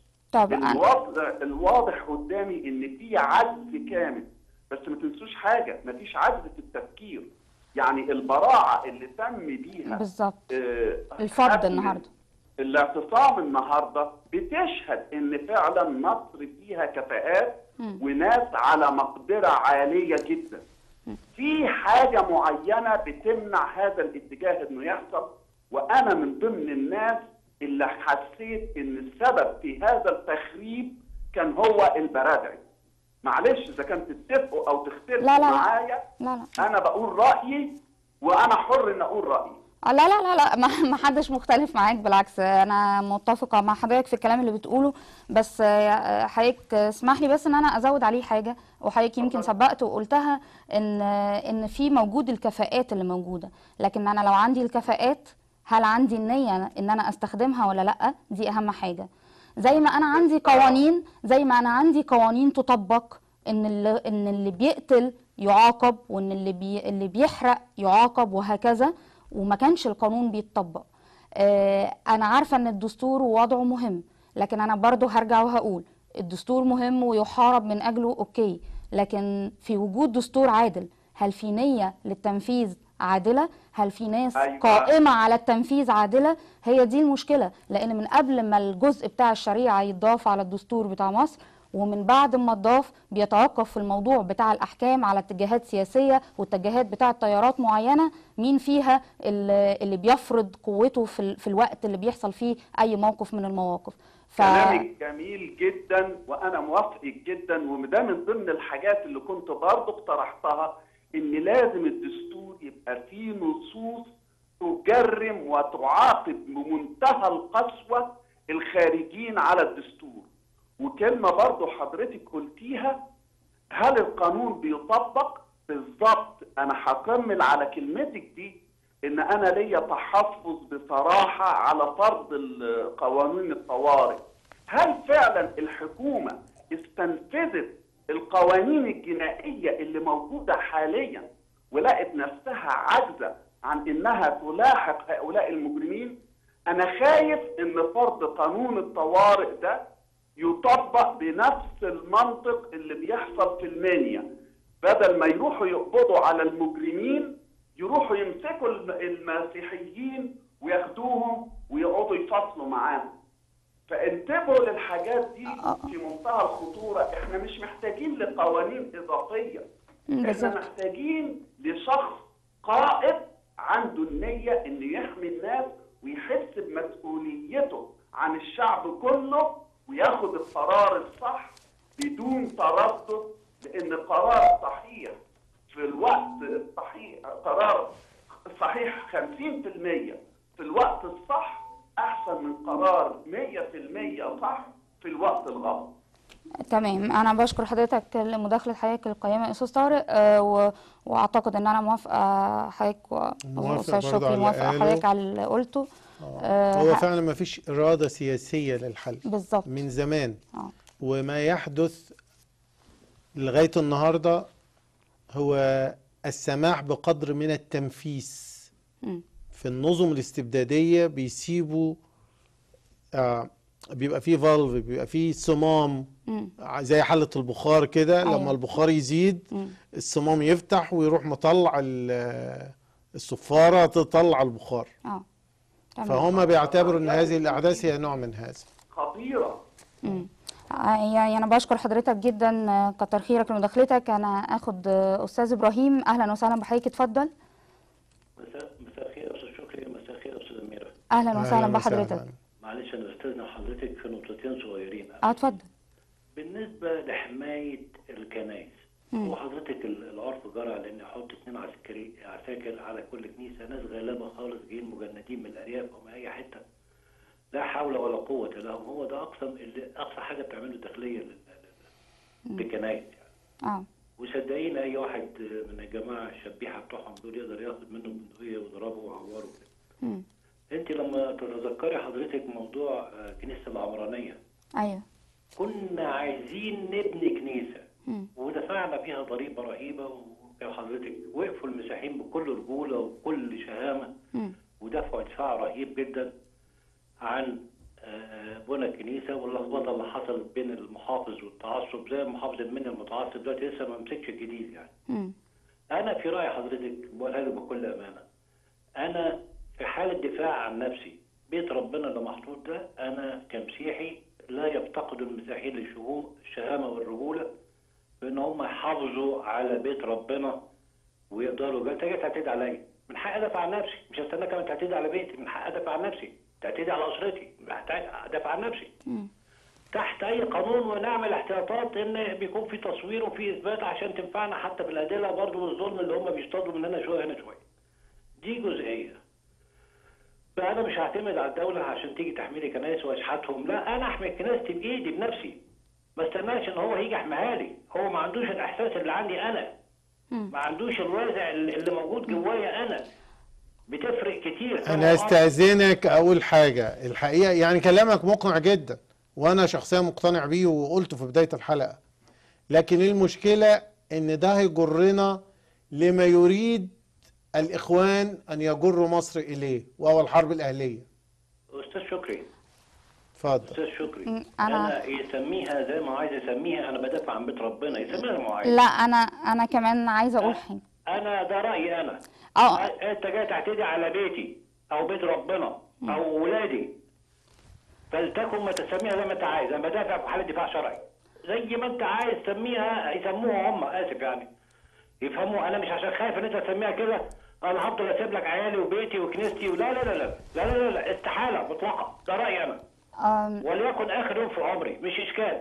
Speaker 4: الواضح قدامي ان في عجز كامل، بس ما تنسوش حاجه، ما فيش عجز في التفكير. يعني البراعه اللي تم بيها
Speaker 2: بالظبط الفرض النهارده،
Speaker 4: الاعتصام النهارده بتشهد ان فعلا مصر فيها كفاءات وناس على مقدره عاليه جدا. في حاجه معينه بتمنع هذا الاتجاه انه يحصل، وانا من ضمن الناس اللي حسيت ان السبب في هذا التخريب كان هو البرادعي. معلش اذا كان تتفقوا او تختلفوا معايا، انا بقول رايي وانا حر ان اقول رايي.
Speaker 2: لا ما حدش مختلف معاك، بالعكس انا متفقه مع حضرتك في الكلام اللي بتقوله. بس حضرتك اسمح لي بس ان انا ازود عليه حاجه، وحضرتك يمكن سبقت وقلتها ان في موجود الكفاءات اللي موجوده، لكن انا لو عندي الكفاءات هل عندي النيه ان انا استخدمها ولا لا؟ دي اهم حاجه. زي ما انا عندي قوانين تطبق، ان اللي بيقتل يعاقب، وان اللي بيحرق يعاقب، وهكذا، وما كانش القانون بيتطبق. انا عارفه ان الدستور ووضعه مهم، لكن انا برضو هرجع وهقول الدستور مهم ويحارب من اجله، اوكي، لكن في وجود دستور عادل هل في نيه للتنفيذ عادله؟ هل في ناس قائمه على التنفيذ عادله؟ هي دي المشكله. لان من قبل ما الجزء بتاع الشريعه يتضاف على الدستور بتاع مصر، ومن بعد ما اتضاف، بيتوقف في الموضوع بتاع الأحكام على اتجاهات سياسية واتجاهات بتاع تيارات معينة، مين فيها اللي بيفرض قوته في الوقت اللي بيحصل فيه أي موقف من المواقف.
Speaker 4: كلامك جميل جدا وأنا موافقك جدا، وده من ضمن الحاجات اللي كنت برضه اقترحتها، إن لازم الدستور يبقى فيه نصوص تجرم وتعاقب بمنتهى القسوة الخارجين على الدستور. وكلمة برضو حضرتك قلتيها، هل القانون بيطبق؟ بالظبط، أنا هكمل على كلمتك دي، إن أنا ليا تحفظ بصراحة على فرض قوانين الطوارئ. هل فعلا الحكومة استنفذت القوانين الجنائية اللي موجودة حاليا ولقت نفسها عاجزة عن إنها تلاحق هؤلاء المجرمين؟ أنا خايف إن فرض قانون الطوارئ ده يطبق بنفس المنطق اللي بيحصل في المنيا، بدل ما يروحوا يقبضوا على المجرمين يروحوا يمسكوا المسيحيين وياخدوهم ويقعدوا يفصلوا معاهم. فانتبهوا للحاجات دي في منتهى الخطورة. احنا مش محتاجين لقوانين إضافية، احنا محتاجين لشخص قائد عنده النية انه يحمي الناس ويحس بمسؤوليته عن الشعب كله، وياخد القرار الصح بدون تردد لان قرار صحيح في الوقت الصحيح، قرار صحيح 50% في الوقت الصح احسن من قرار 100% صح في الوقت الغلط.
Speaker 2: تمام، انا بشكر حضرتك لمداخله حضرتك القيمه يا استاذ طارق، واعتقد ان انا موافقه حضرتك واستاذ شكري موافقه حضرتك على اللي قلته.
Speaker 3: هو فعلا ما فيش اراده سياسيه للحل
Speaker 2: بالظبط
Speaker 3: من زمان. وما يحدث لغايه النهارده هو السماح بقدر من التنفيس. في النظم الاستبداديه بيسيبوا بيبقى فيه فالف، بيبقى فيه صمام زي حلة البخار كده. أيوة. لما البخار يزيد الصمام يفتح ويروح مطلع الصفارة تطلع البخار. فهم بيعتبروا ان هذه الاحداث هي نوع من هذا.
Speaker 4: خطيرة.
Speaker 2: يعني انا بشكر حضرتك جدا، كتر خيرك لمداخلتك. انا اخد استاذ ابراهيم، اهلا وسهلا بحضرتك، اتفضل.
Speaker 5: مساء الخير يا استاذ شكري، مساء الخير يا استاذ اميره.
Speaker 2: اهلا وسهلا بحضرتك.
Speaker 5: معلش انا بستاذن حضرتك في نقطتين صغيرين.
Speaker 2: اتفضل.
Speaker 5: بالنسبه لحمايه الكنائس، هو حضرتك العرف جرى على ان يحط 2 عساكر على كل كنيسه، ناس غلابه خالص جايين مجندين من الارياف او من اي حته، لا حول ولا قوه لهم. هو ده اقصى حاجه بتعمله داخليه للكنائس يعني. وصدقيني اي واحد من الجماعه الشبيحه بتوعهم دول يقدر ياخد منه بندقيه ويضربه ويعوره كده. انت لما تتذكري حضرتك موضوع كنيسه العمرانيه،
Speaker 2: ايوه،
Speaker 5: كنا عايزين نبني كنيسه ودفعنا فيها ضريبه رهيبه، وكان حضرتك وقفوا المسيحيين بكل رجوله وكل شهامه ودفعوا دفاع رهيب جدا عن بنى الكنيسه. واللخبطه اللي حصلت بين المحافظ والتعصب، زي المحافظ المنيا المتعصب دلوقتي لسه ما مسكش الجديد يعني. انا في راي حضرتك بقولها لك بكل امانه، انا في حاله دفاع عن نفسي، بيت ربنا اللي محطوط ده انا كمسيحي لا يفتقد المسيحيين الشهامه والرجوله بان هم يحافظوا على بيت ربنا ويقدروا. انت جاي تعتدي عليا، من حقي ادافع عن نفسي، مش هستناك كمان تعتدي على بيتي. من حقي ادافع عن نفسي، تعتدي على اسرتي، ادافع عن نفسي تحت اي قانون، ونعمل احتياطات ان بيكون في تصوير وفي اثبات عشان تنفعنا حتى بالادله برضه والظلم اللي هم بيصطادوا مننا شويه هنا شويه. دي جزئيه. فانا مش هعتمد على الدوله عشان تيجي تحمي لي كنايس واشحتهم، لا، انا احمي كنايستي بايدي بنفسي، ما استناش ان هو يجي يحميها لي. هو ما عندوش الاحساس اللي عندي انا، ما عندوش الوازع اللي موجود جوايا انا. بتفرق كتير.
Speaker 3: انا استاذنك اول حاجه، الحقيقه يعني كلامك مقنع جدا وانا شخصيا مقتنع بيه وقلته في بدايه الحلقه، لكن المشكله ان ده هيجرنا لما يريد الاخوان ان يجروا مصر اليه، وهو الحرب الاهليه.
Speaker 5: استاذ شكري
Speaker 3: اتفضل.
Speaker 5: استاذ شكري، انا يسميها زي ما عايز يسميها، انا بدافع عن بيت ربنا، يسميها زي ما عايز.
Speaker 2: لا، انا كمان عايزه اقول حاجه.
Speaker 5: انا ده رايي انا. انت جاي تعتدي على بيتي او بيت ربنا او ولادي، فلتكن ما تسميها زي ما انت عايز. انا بدافع في حاله دفاع شرعي، زي ما انت عايز سميها. يسموها هم، اسف يعني، يفهموا. انا مش عشان خايف ان انت تسميها كده انا هفضل اسيب لك عيالي وبيتي وكنيستي. لا لا لا لا لا لا لا، استحاله مطلقه. ده رايي انا، وليكن اخر يوم في عمري، مش اشكال.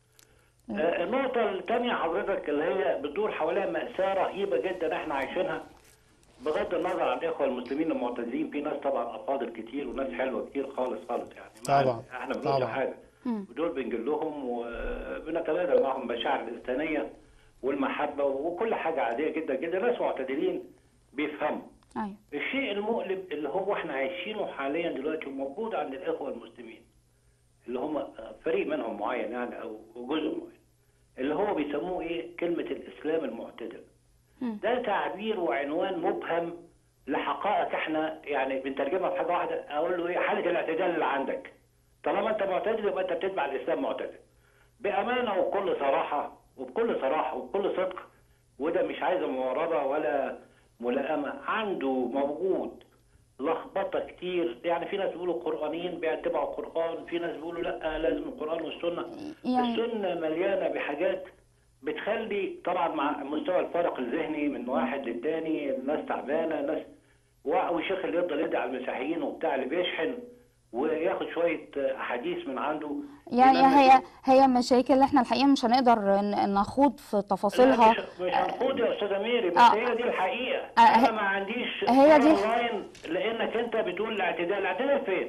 Speaker 5: النقطه الثانيه حضرتك اللي هي بتدور حواليها مأساة رهيبه جدا احنا عايشينها، بغض النظر عن الاخوه المسلمين المعتزين. في ناس طبعا افاضل كتير وناس حلوه كتير خالص يعني.
Speaker 3: طبعا
Speaker 5: احنا بنقول حاجه ودول بنقول لهم وبنتبادل معهم مشاعر الانسانيه والمحبه وكل حاجه عاديه جدا جدا. ناس معتدلين بيفهموا. الشيء المؤلم اللي هو احنا عايشينه حاليا دلوقتي وموجود عند الاخوه المسلمين اللي هم فريق منهم معين يعني او جزء معين، اللي هو بيسموه ايه؟ كلمه الاسلام المعتدل. ده تعبير وعنوان مبهم لحقائق احنا يعني بنترجمها في حاجه واحده، اقول له ايه؟ حاله الاعتدال اللي عندك. طالما انت معتدل يبقى انت بتتبع الاسلام معتدل. بامانه وبكل صراحه وبكل صدق، وده مش عايز معارضه ولا ملائمه، عنده موجود لخبطه كتير. يعني في ناس بيقولوا قرآنيين بيتبعوا القرآن، في ناس بيقولوا لا لازم القرآن والسنه. السنه مليانه بحاجات بتخلي طبعا مع مستوى الفرق الذهني من واحد للتاني، ناس تعبانه، ناس والشيخ اللي يفضل يدعي على المسيحيين وبتاع اللي بيشحن وياخد شويه احاديث من عنده.
Speaker 2: يعني هي مشاكل احنا الحقيقه مش هنقدر نخوض في تفاصيلها.
Speaker 5: مش هنخوض يا استاذه ميري، بس هي دي الحقيقه. انا ما عنديش
Speaker 2: هي دي
Speaker 5: اونلاين، لانك انت بتقول الاعتدال فين؟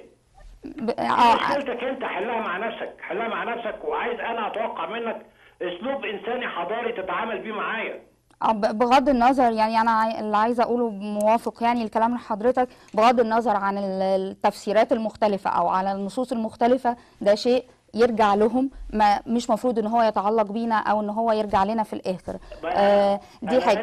Speaker 5: مشكلتك انت حلها مع نفسك، وعايز انا اتوقع منك اسلوب انساني حضاري تتعامل بيه معايا.
Speaker 2: بغض النظر، يعني انا اللي عايزه اقوله موافق يعني الكلام لحضرتك، بغض النظر عن التفسيرات المختلفه او على النصوص المختلفه، ده شيء يرجع لهم، ما مش مفروض ان هو يتعلق بينا او ان هو يرجع لنا في الاخر. دي حاجه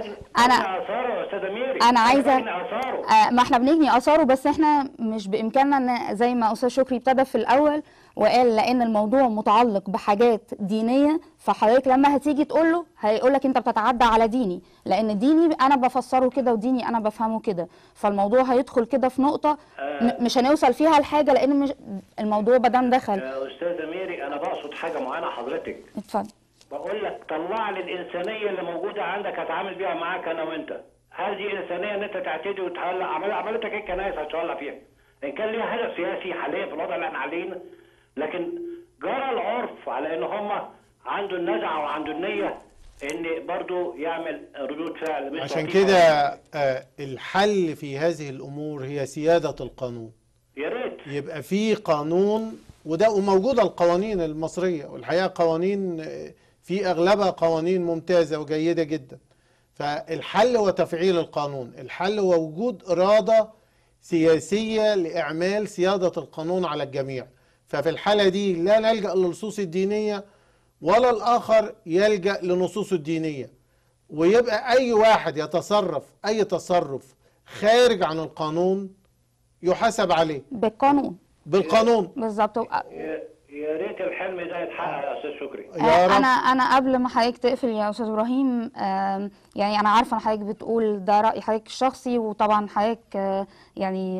Speaker 2: انا عايزه ما احنا بنجني اثاره، بس احنا مش بامكاننا زي ما استاذ شكري ابتدى في الاول وقال، لان الموضوع متعلق بحاجات دينيه، فحضرتك لما هتيجي تقول له هيقول لك انت بتتعدى على ديني، لان ديني انا بفسره كده وديني انا بفهمه كده، فالموضوع هيدخل كده في نقطه مش هنوصل فيها لحاجه، لان مش الموضوع بدام دخل.
Speaker 5: استاذه ميري انا بقصد حاجه معينه حضرتك.
Speaker 2: اتفضل.
Speaker 5: بقول لك طلع لي الانسانيه اللي موجوده عندك هتعامل بيها معاك انا وانت. هل دي انسانيه ان انت تعتدي وتهلع؟ عملتك ايه الكنائس هتولع فيها؟ ان كان ليها هدف سياسي حاليا في الوضع اللي احنا عليه، لكن جرى العرف على ان هم عنده النزعه وعنده النيه ان برضه يعمل ردود فعل مش
Speaker 3: عشان كده الحل في هذه الامور هي سياده القانون.
Speaker 5: يا ريت
Speaker 3: يبقى في قانون، وموجوده القوانين المصريه، والحقيقه قوانين في اغلبها قوانين ممتازه وجيده جدا. فالحل هو تفعيل القانون، الحل هو وجود اراده سياسيه لاعمال سياده القانون على الجميع. ففي الحالة دي لا نلجأ للنصوص الدينية ولا الآخر يلجأ لنصوص الدينية، ويبقى أي واحد يتصرف أي تصرف خارج عن القانون يحاسب عليه بالقانون
Speaker 2: بالظبط.
Speaker 5: يا ريت الحلم ده يتحقق يا استاذ شكري.
Speaker 2: انا قبل ما حضرتك تقفل يا استاذ ابراهيم، يعني انا عارفه ان حضرتك بتقول ده راي حضرتك الشخصي، وطبعا حضرتك يعني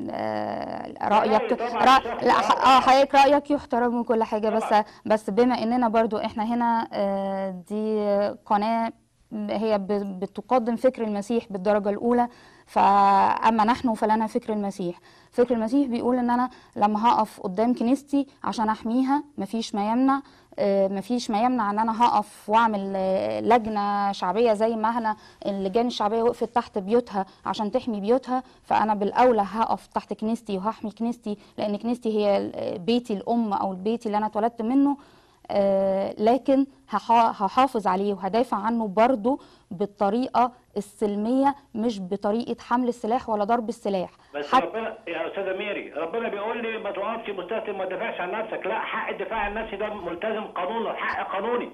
Speaker 2: رايك حضرتك رايك يحترم وكل حاجه، بس بما اننا برضو احنا هنا دي قناه هي بتقدم فكر المسيح بالدرجه الاولى، فاما نحن فلنا فكر المسيح. فكر المسيح بيقول ان انا لما هقف قدام كنيستي عشان احميها مفيش ما يمنع ان انا هقف واعمل لجنه شعبيه زي ما احنا اللجان الشعبيه وقفت تحت بيوتها عشان تحمي بيوتها، فانا بالاولى هقف تحت كنيستي وهحمي كنيستي، لان كنيستي هي بيتي الام او البيت اللي انا اتولدت منه. لكن هحافظ ميري وهدافع عنه برضو بالطريقة السلمية، مش بطريقة حمل السلاح ولا ضرب السلاح.
Speaker 5: بس ربنا يا استاذة ميري، ربنا بيقول لي ما تقفش مستسلم ما تدافعش عن نفسك، لا، حق الدفاع عن نفسي ده ملتزم قانونا، حق قانوني.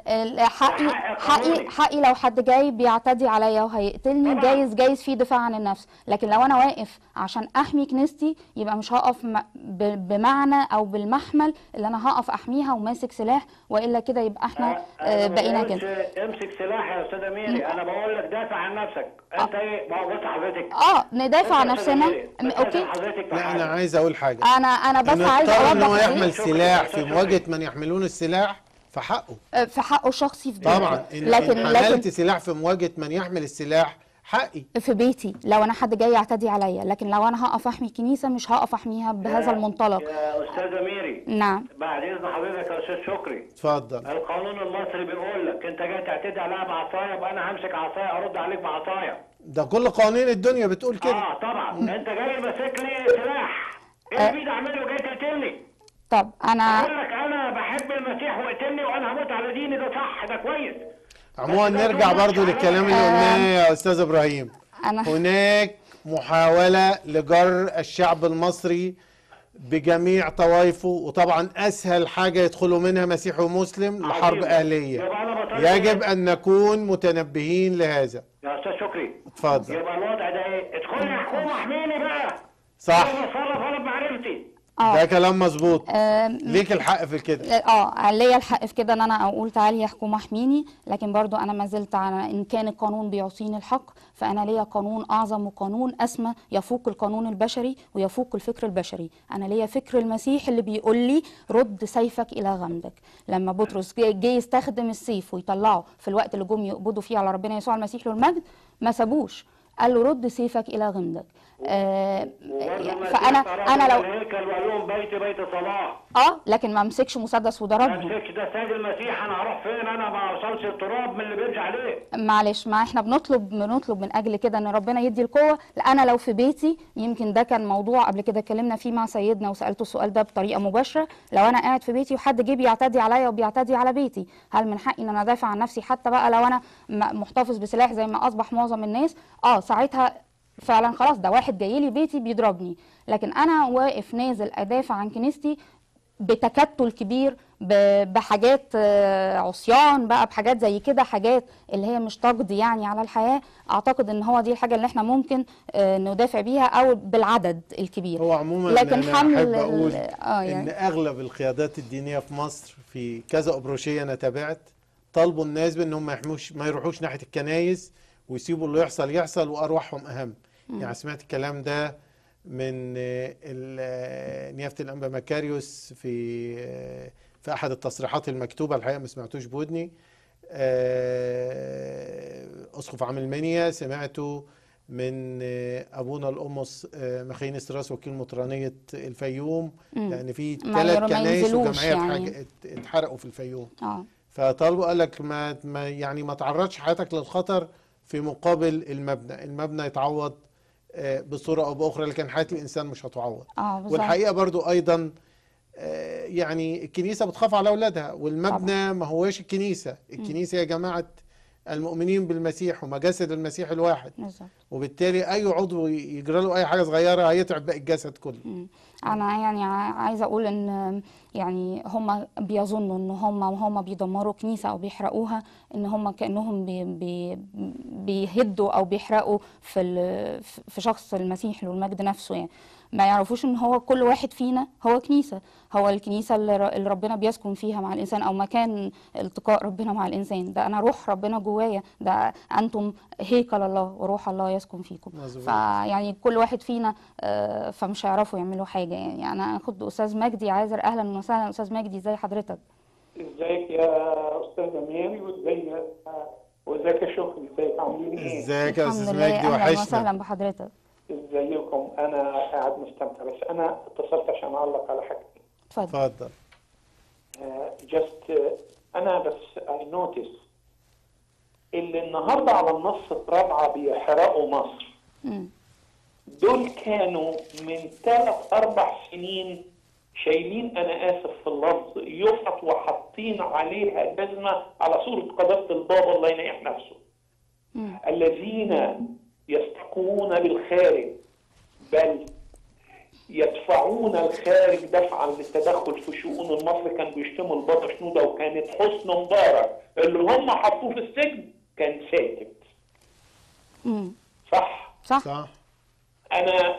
Speaker 2: حقي لو حد جاي بيعتدي عليا وهيقتلني جايز في دفاع عن النفس، لكن لو انا واقف عشان احمي كنيستي يبقى مش هقف بمعنى او بالمحمل اللي انا هقف احميها وماسك سلاح، والا كده يبقى احنا بقينا كده.
Speaker 5: امسك سلاح يا استاذه ميري، انا بقول لك دافع عن نفسك. انت ايه بقول حضرتك؟
Speaker 2: ندافع عن نفسنا. اوكي.
Speaker 3: لا انا عايز اقول حاجه،
Speaker 2: انا بس عايز اوضح
Speaker 3: ان هو يحمل سلاح في مواجهه من يحملون السلاح في حقه الشخصي في بيته. طبعا لكن حملت سلاح في مواجهه من يحمل السلاح حقي
Speaker 2: في بيتي لو انا حد جاي يعتدي عليا، لكن لو انا هقف احمي كنيسه مش هقف احميها بهذا المنطلق.
Speaker 5: يا استاذه ميري،
Speaker 2: نعم
Speaker 5: بعد اذن حضرتك يا استاذ شكري،
Speaker 3: اتفضل.
Speaker 5: القانون المصري بيقول لك انت جاي تعتدي عليا بعصايه، يبقى انا همسك عصايه ارد عليك بعصايه.
Speaker 3: ده كل قوانين الدنيا بتقول كده.
Speaker 5: طبعا. انت جاي ماسك لي سلاح، ايه اللي اعمله جاي تقتلني؟
Speaker 2: طب انا
Speaker 5: بقول لك انا بحب المسيح واقتلني وانا هموت على ديني، ده صح، ده كويس.
Speaker 3: عموما نرجع برضو للكلام اللي قلناه يا استاذ ابراهيم. هناك محاولة لجر الشعب المصري بجميع طوائفه، وطبعا اسهل حاجة يدخلوا منها مسيحي ومسلم لحرب اهلية. يجب ان نكون متنبهين لهذا.
Speaker 5: يا استاذ شكري
Speaker 3: اتفضل.
Speaker 5: يبقى الوضع ده ايه؟ ادخل يا حكومة احميني بقى.
Speaker 3: صح.
Speaker 5: انا بتصرف انا بمعرفتي.
Speaker 3: ده كلام مظبوط. ليك الحق في كده.
Speaker 2: ليا الحق في كده ان انا اقول تعالي يا حكومه احميني، لكن برضو انا ما زلت على ان كان القانون بيعطيني الحق، فانا ليا قانون اعظم وقانون اسمى يفوق القانون البشري ويفوق الفكر البشري. انا ليا فكر المسيح اللي بيقول لي رد سيفك الى غمدك. لما بطرس جه يستخدم السيف ويطلعه في الوقت اللي جم يقبضوا فيه على ربنا يسوع المسيح له المجد، ما سابوش، قال له رد سيفك الى غمدك. فانا لو
Speaker 5: الهيكل وقال لهم بيتي بيت صلاح.
Speaker 2: لكن ما امسكش مسدس وضربهم.
Speaker 5: ما امسكش، ده سيد المسيح، انا هروح فين؟ انا ما اوصلش التراب من اللي بيرجع عليه.
Speaker 2: معلش، ما احنا بنطلب من اجل كده ان ربنا يدي القوه. انا لو في بيتي، يمكن ده كان موضوع قبل كده اتكلمنا فيه مع سيدنا وسالته السؤال ده بطريقه مباشره. لو انا قاعد في بيتي وحد جه بيعتدي عليا وبيعتدي على بيتي، هل من حقي ان انا ادافع عن نفسي؟ حتى بقى لو انا محتفظ بسلاح زي ما اصبح معظم الناس، ساعتها فعلا خلاص ده واحد جاي لي بيتي بيضربني. لكن انا واقف نازل ادافع عن كنيستي بتكتل كبير، بحاجات عصيان بقى، بحاجات زي كده، حاجات اللي هي مش تقضي يعني على الحياة. اعتقد ان هو دي الحاجة اللي احنا ممكن ندافع بيها، او بالعدد الكبير.
Speaker 3: هو عموما
Speaker 2: لكن
Speaker 3: انا
Speaker 2: حمل
Speaker 3: احب اقول
Speaker 2: يعني
Speaker 3: ان اغلب القيادات الدينية في مصر في كذا ابروشية انا تابعت طالبوا الناس بانهم ما يروحوش ناحية الكنايس ويسيبوا اللي يحصل وارواحهم اهم. يعني سمعت الكلام ده من نيافة الأنبا مكاريوس في أحد التصريحات المكتوبة، الحقيقة ما سمعتوش بودني. أسقف عام المنيا سمعته من أبونا القمص مخين استراس وكيل مطرانية الفيوم، لأن في 3 كنايس وجمعيات يعني اتحرقوا في الفيوم. فطالبوا قال لك ما تعرضش حياتك للخطر في مقابل المبنى يتعوض بصورة أو بأخرى، لكن حياة الإنسان مش هتعوض. والحقيقة برضو أيضا يعني الكنيسة بتخاف على أولادها، والمبنى ما هوش الكنيسة. الكنيسة يا جماعة المؤمنين بالمسيح وما جسد المسيح الواحد، وبالتالي أي عضو يجرى له أي حاجة صغيرة هيتعب باقي الجسد كله.
Speaker 2: أنا يعني عايزة أقول إن يعني هم بيظنوا إن هم بيدمروا كنيسة أو بيحرقوها، إن هم كأنهم بيهدوا أو بيحرقوا في شخص المسيح والمجد نفسه. يعني ما يعرفوش إن هو كل واحد فينا هو كنيسة، هو الكنيسة اللي ربنا بيسكن فيها مع الإنسان، أو مكان التقاء ربنا مع الإنسان. ده أنا روح ربنا جوايا، ده أنتم هيكل الله وروح الله يسكن فيكم. فيعني كل واحد فينا فمش هيعرفوا يعملوا حاجة. يعني أنا أخد أستاذ مجدي عازر. أهلا وسهلا أستاذ مجدي، إزاي حضرتك؟
Speaker 6: ازيك يا أستاذة ميري، وازيك يا شكري، ازيك عاملين ايه؟
Speaker 3: ازيك يا أستاذ مجدي، وحشنا.
Speaker 2: أهلا وسهلا بحضرتك.
Speaker 6: ازيكم؟ أنا قاعد مستمتع، بس أنا اتصلت عشان أعلق على حاجتين.
Speaker 2: اتفضل.
Speaker 6: أنا بس I notice اللي النهارده على منصة رابعة بيحرقوا مصر. دول كانوا من 3-4 سنين شايلين، أنا آسف في اللفظ، يفط وحاطين عليها جزمة على صورة قداسة البابا الله ينيح نفسه. الذين يستقون بالخارج، بل يدفعون الخارج دفعا للتدخل في شؤون المصر. كان بيشتموا البابا شنودة، وكانت حسني مبارك اللي هم حطوه في السجن كان ساكت.
Speaker 2: صح.
Speaker 6: أنا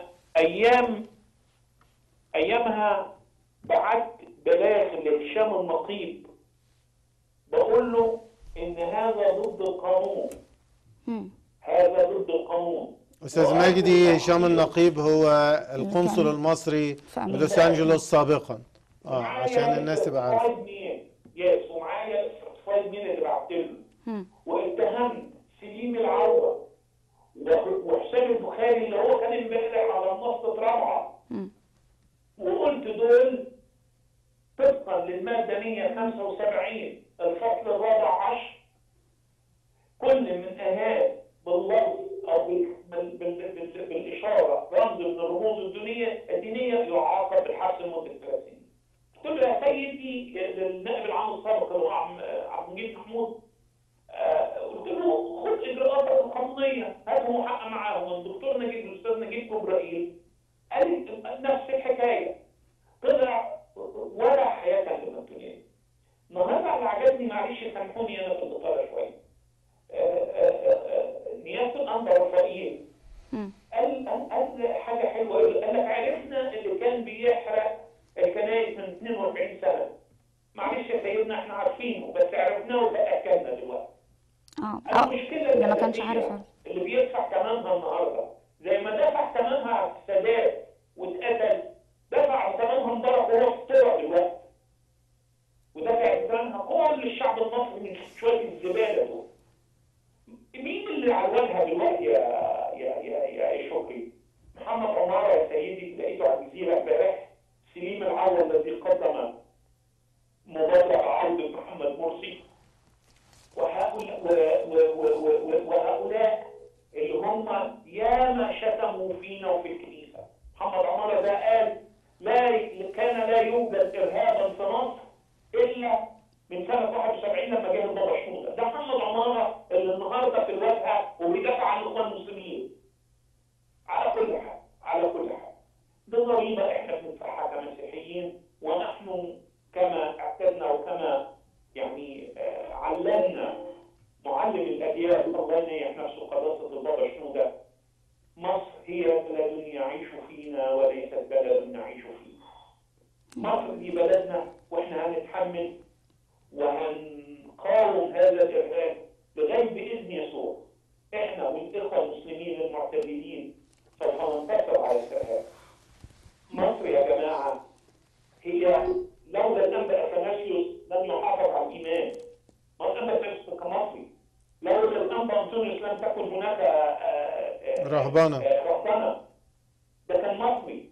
Speaker 6: أيامها بعت بلاغ لهشام النقيب بقول له إن هذا ضد القانون. هذا ضد القانون.
Speaker 3: أستاذ مجدي، هشام النقيب هو القنصل المصري في لوس أنجلوس سابقا، عشان الناس تبقى عارفة.
Speaker 6: ومعايا السيرتيفايد مين اللي بعت له، واتهمت سليم العوض وحسين البخاري اللي هو كان امبارح على منصة رابعة، وقلت دول طبقا للمادة 175 الفصل الرابع عشر، كل من أهاب باللفظ أو بالإشارة رمز من الرموز الدينية يعاقب بالحبس لمدة 3 سنين. قلت له يا سيدي للنائب العام السابق اللي هو عبد المجيد محمود، قلت له خد إجراءاتك القانونية، هاتوا محقق معاهم. الدكتور نجيب، الأستاذ نجيب كبرائيل قال نفس الحكاية، طلع ولا حياة للدنيا. النهارده اللي عجبني، معلش سامحوني أنا في الإطار شوية، نيافة الأنبا رفائيل قال حاجة حلوة، قال لك عرفنا اللي كان بيحرق الكنائس من 42 سنة. معلش يا سيدنا احنا عارفينه، بس عرفناه وتأكدنا دلوقتي. المشكلة
Speaker 2: اللي ما كانش عارفها
Speaker 6: اللي بيدفع ثمنها النهارده، زي ما دفع ثمنها على السادات واتقتل، دفع ثمنها مبارك وهو في الطرق دلوقتي، ودفع ثمنها كل الشعب المصري من شوية الزبالة دول. مين اللي عوضها دلوقتي يا شكري؟ محمد اللي كان لا يوجد ارهابا في مصر الا من سنه 71 لما جه البابا شنودة. ده محمد عماره اللي النهارده في الواجهه وبيدافع عن الاخوان المسلمين. على كل حال دي ضريبه احنا بندفعها كمسيحيين، ونحن كما اعتدنا وكما يعني علمنا معلم الاجيال الله ينيح نفسه قداسه البابا شنودة: مصر هي بلد يعيش فينا وليست بلد نعيش فيه. مصر دي بلدنا، واحنا هنتحمل وهنقاوم هذا الارهاب لغايه باذن يسوع. احنا والاخوه المسلمين المعتدلين سوف ننتصر على الارهاب. مصر يا جماعه هي لولا الانبا اثناسيوس لم يحافظ على الايمان. ما الانبا اثناسيوس كمصري، لولا الانبا انطونيوس لم تكن هناك
Speaker 3: رهبانه.
Speaker 6: ده كان مصري.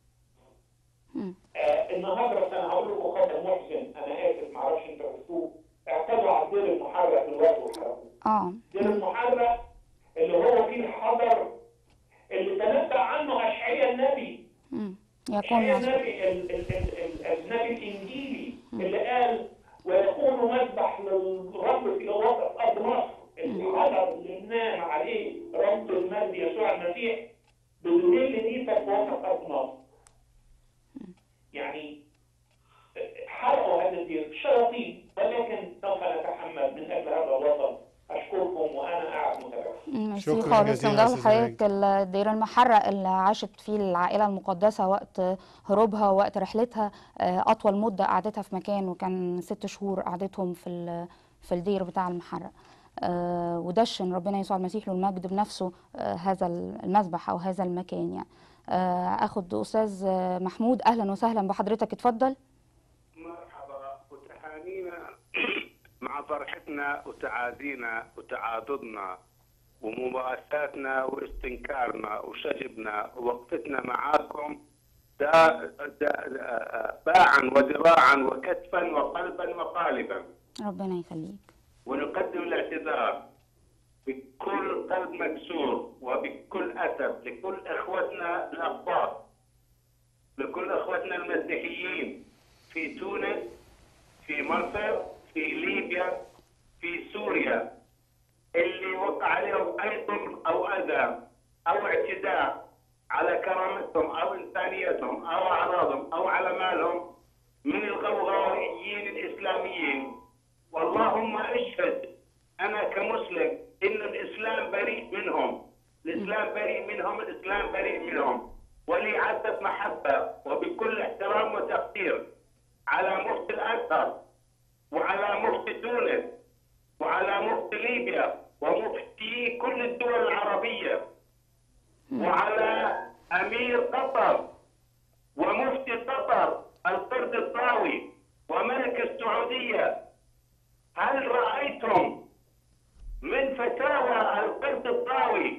Speaker 6: النهارده انا هقول لكم خبر محزن، انا اسف ما اعرفش انتوا عرفتوه. اعتدوا على الدير المحرق دلوقتي وحرقوه. دير المحرق اللي هو فيه الحجر اللي تنبأ عنه اشعياء النبي. اشعياء النبي النبي الانجيلي اللي قال: ويكون مذبح للرب في وسط ارض مصر. الحجر اللي نام عليه رب المجد يسوع المسيح بالليل دي في وسط ارض مصر. يعني حرقوا هذا الدير شياطين، ولكن سوف نتحمل من اجل هذا الوطن. اشكركم وانا قاعد متابع.
Speaker 2: ميرسي خالص من حضرتك. الدير المحرق اللي عاشت فيه العائله المقدسه وقت هروبها وقت رحلتها، اطول مده قعدتها في مكان، وكان 6 شهور قعدتهم في الدير بتاع المحرق. ودشن ربنا يسوع المسيح له المجد بنفسه هذا المذبح او هذا المكان. يعني اخد استاذ محمود، اهلا وسهلا بحضرتك، اتفضل.
Speaker 7: مرحبا، وتهانينا مع فرحتنا وتعازينا وتعاضدنا ومواساتنا واستنكارنا وشجبنا ووقفتنا معاكم باعا وذراعا وكتفا وقلبا وقالبا.
Speaker 2: ربنا يخليك.
Speaker 7: ونقدم الاعتذار بكل قلب مكسور وبكل أسف لكل إخوتنا الأقباط، لكل إخوتنا المسيحيين في تونس، في مصر، في ليبيا، في سوريا، اللي وقع عليهم أي ضرر أو أذى أو اعتداء على كرامتهم أو إنسانيتهم أو أعراضهم أو على مالهم من الغوغائيين الإسلاميين. واللهم اشهد أنا كمسلم إن الإسلام بريء منهم، الإسلام بريء منهم، الإسلام بريء منهم. ولي عدة محبة وبكل احترام وتقدير على مفتي الأزهر وعلى مفتي تونس وعلى مفتي ليبيا ومفتي كل الدول العربية وعلى أمير قطر ومفتي قطر القرد الطاوي وملك السعودية. هل رأيتم من فتاوى القرد الطاوي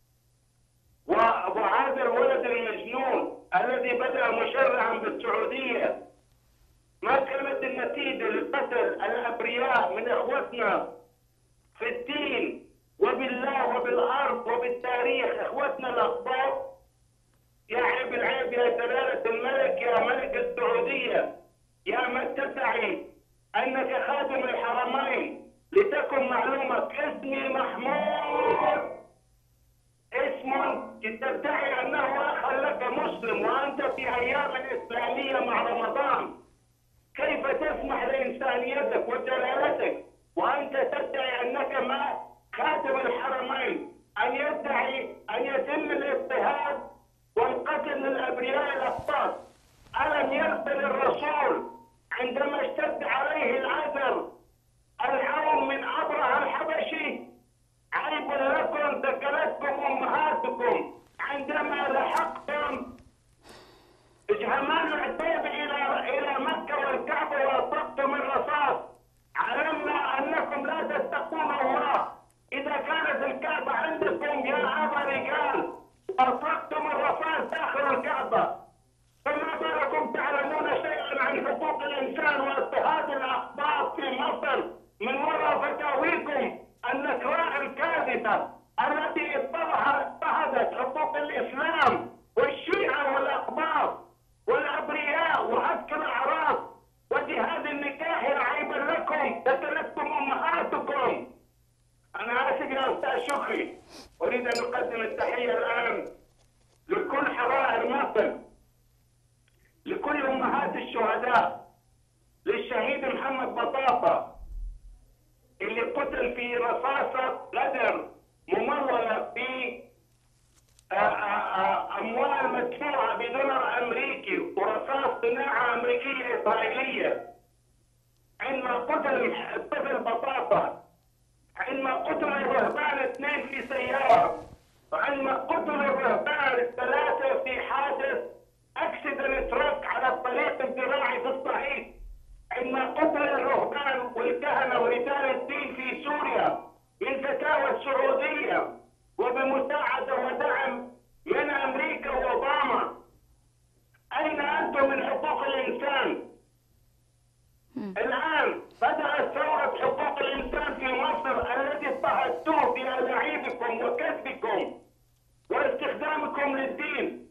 Speaker 7: وهذا الولد المجنون الذي بدأ مشرعا بالسعودية ما كانت النتيجة لقتل الأبرياء من إخوتنا في الدين وبالله وبالأرض وبالتاريخ، إخوتنا الأقباط؟ يا عيب العيب يا جلالة الملك يا ملك السعودية، يا من تدعي أنك خادم الحرمين. لتكن معلومة، اسمي محمود، اسم تدعي أنه أخ لك مسلم وأنت في أيام الإسلامية مع رمضان. كيف تسمح لإنسانيتك وجلالتك وأنت تدعي أنك ما خادم الحرمين أن يدعي أن يتم الاضطهاد والقتل للأبرياء الأقباط؟ ألم يرسل الرسول عندما اشتد عليه العذر الحوم من أبرهة الحبشي: عيب لكم ذكرتكم أمهاتكم عندما لحقتم جمال العتيبة إلى مكة والكعبة وأطلقتم الرصاص. علمنا أنكم لا تتقون الله. إذا كانت الكعبة عندكم يا أبا رجال أطلقتم الرصاص داخل الكعبة، فما بالكم تعلمون شيئا عن حقوق الإنسان واضطهاد الأقباط في مصر من وراء فتاويكم النكراء الكاذبة التي اضطهدت حقوق الإسلام والشيعة والأقباط والأبرياء الشهداء للشهيد محمد بطاطا اللي قتل في رصاصة غدر ممولة في أموال مدفوعة بدولار أمريكي ورصاص صناعة أمريكية إسرائيلية. عندما قتل الطفل بطاطا، عندما قتل الرهبان 2 في سيارة، وعندما قتل الرهبان 3 في حادث أكسيدنت تراك على الطريق الزراعي في الصعيد، عندما قتل الرهبان والكهنة ورجال الدين في سوريا من فتاوى السعودية وبمساعدة ودعم من أمريكا وأوباما. أين أنتم من حقوق الإنسان؟ الآن بدأت ثورة حقوق الإنسان في مصر التي اضطهدتوه بألاعيبكم وكذبكم واستخدامكم للدين.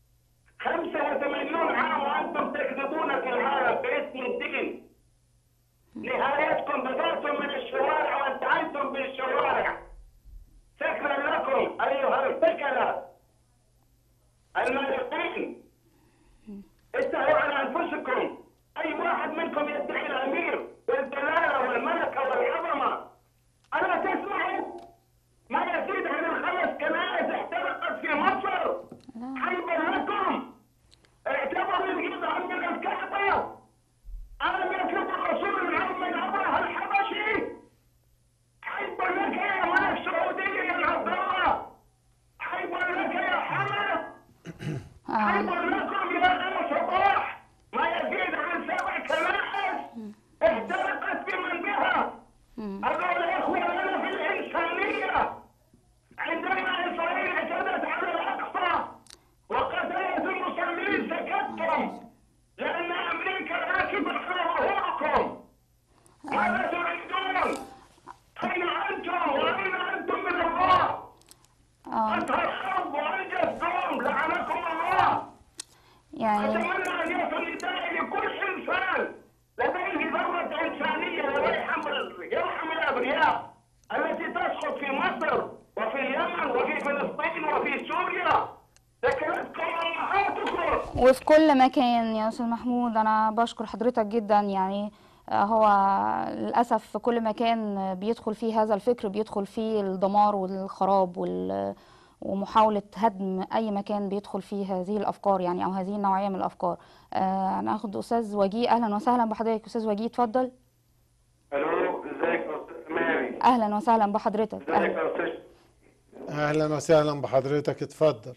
Speaker 7: 85 عام وأنتم تكذبون في العالم باسم الدين. نهايتكم بدأتم من الشوارع وانتهيتم بالشوارع. شكرا لكم أيها الفكرة المالقين. استحوا على أنفسكم. أي واحد منكم يدعي الأمير والدلالة والملكة والعظمة. ألا تسمعوا ما يزيد عن ال5 كنائس احترقت في مصر؟ حيبا لكم. اعتبروا الجزء من الكعبة. ألم يطلب الرسول اليوم من أبرهة الحبشي؟ حيبا لك يا ملك سعودية يا عبد الله. حيبا لك يا حمد. حيبا لكم يا أبو صباح. ما يزيد عن 7 كنائس احترقت بمن بها. هذول اخوة لنا في الإنسانية. عندما إسرائيل اعتدت على الأقصى وقتلت المصلين سكتتم لأن أمريكا راكبة على ظهوركم. ماذا تريدون؟ أين أنتم وأين أنتم من الله؟ أنهى الحرب وأنجز دوم لعنكم الله.
Speaker 2: يعني
Speaker 7: أتمنى أن يصل ندائي لكل إنسان لديه ذرة إنسانية يرحم الأبرياء التي تسقط في مصر وفي اليمن وفي فلسطين وفي سوريا. ذكرتكم أمهاتكم.
Speaker 2: وفي كل مكان يا أستاذ محمود. أنا بشكر حضرتك جدا. يعني هو للأسف في كل مكان بيدخل فيه هذا الفكر بيدخل فيه الدمار والخراب ومحاولة هدم أي مكان بيدخل فيه هذه الأفكار يعني أو هذه النوعية من الأفكار. أنا أخد أستاذ وجيه. أهلا وسهلا بحضرتك أستاذ وجيه، اتفضل.
Speaker 7: ألو، ازيك يا أستاذ ماري؟
Speaker 2: أهلا وسهلا بحضرتك.
Speaker 7: ازيك يا أستاذ؟
Speaker 3: اهلا وسهلا بحضرتك، اتفضل.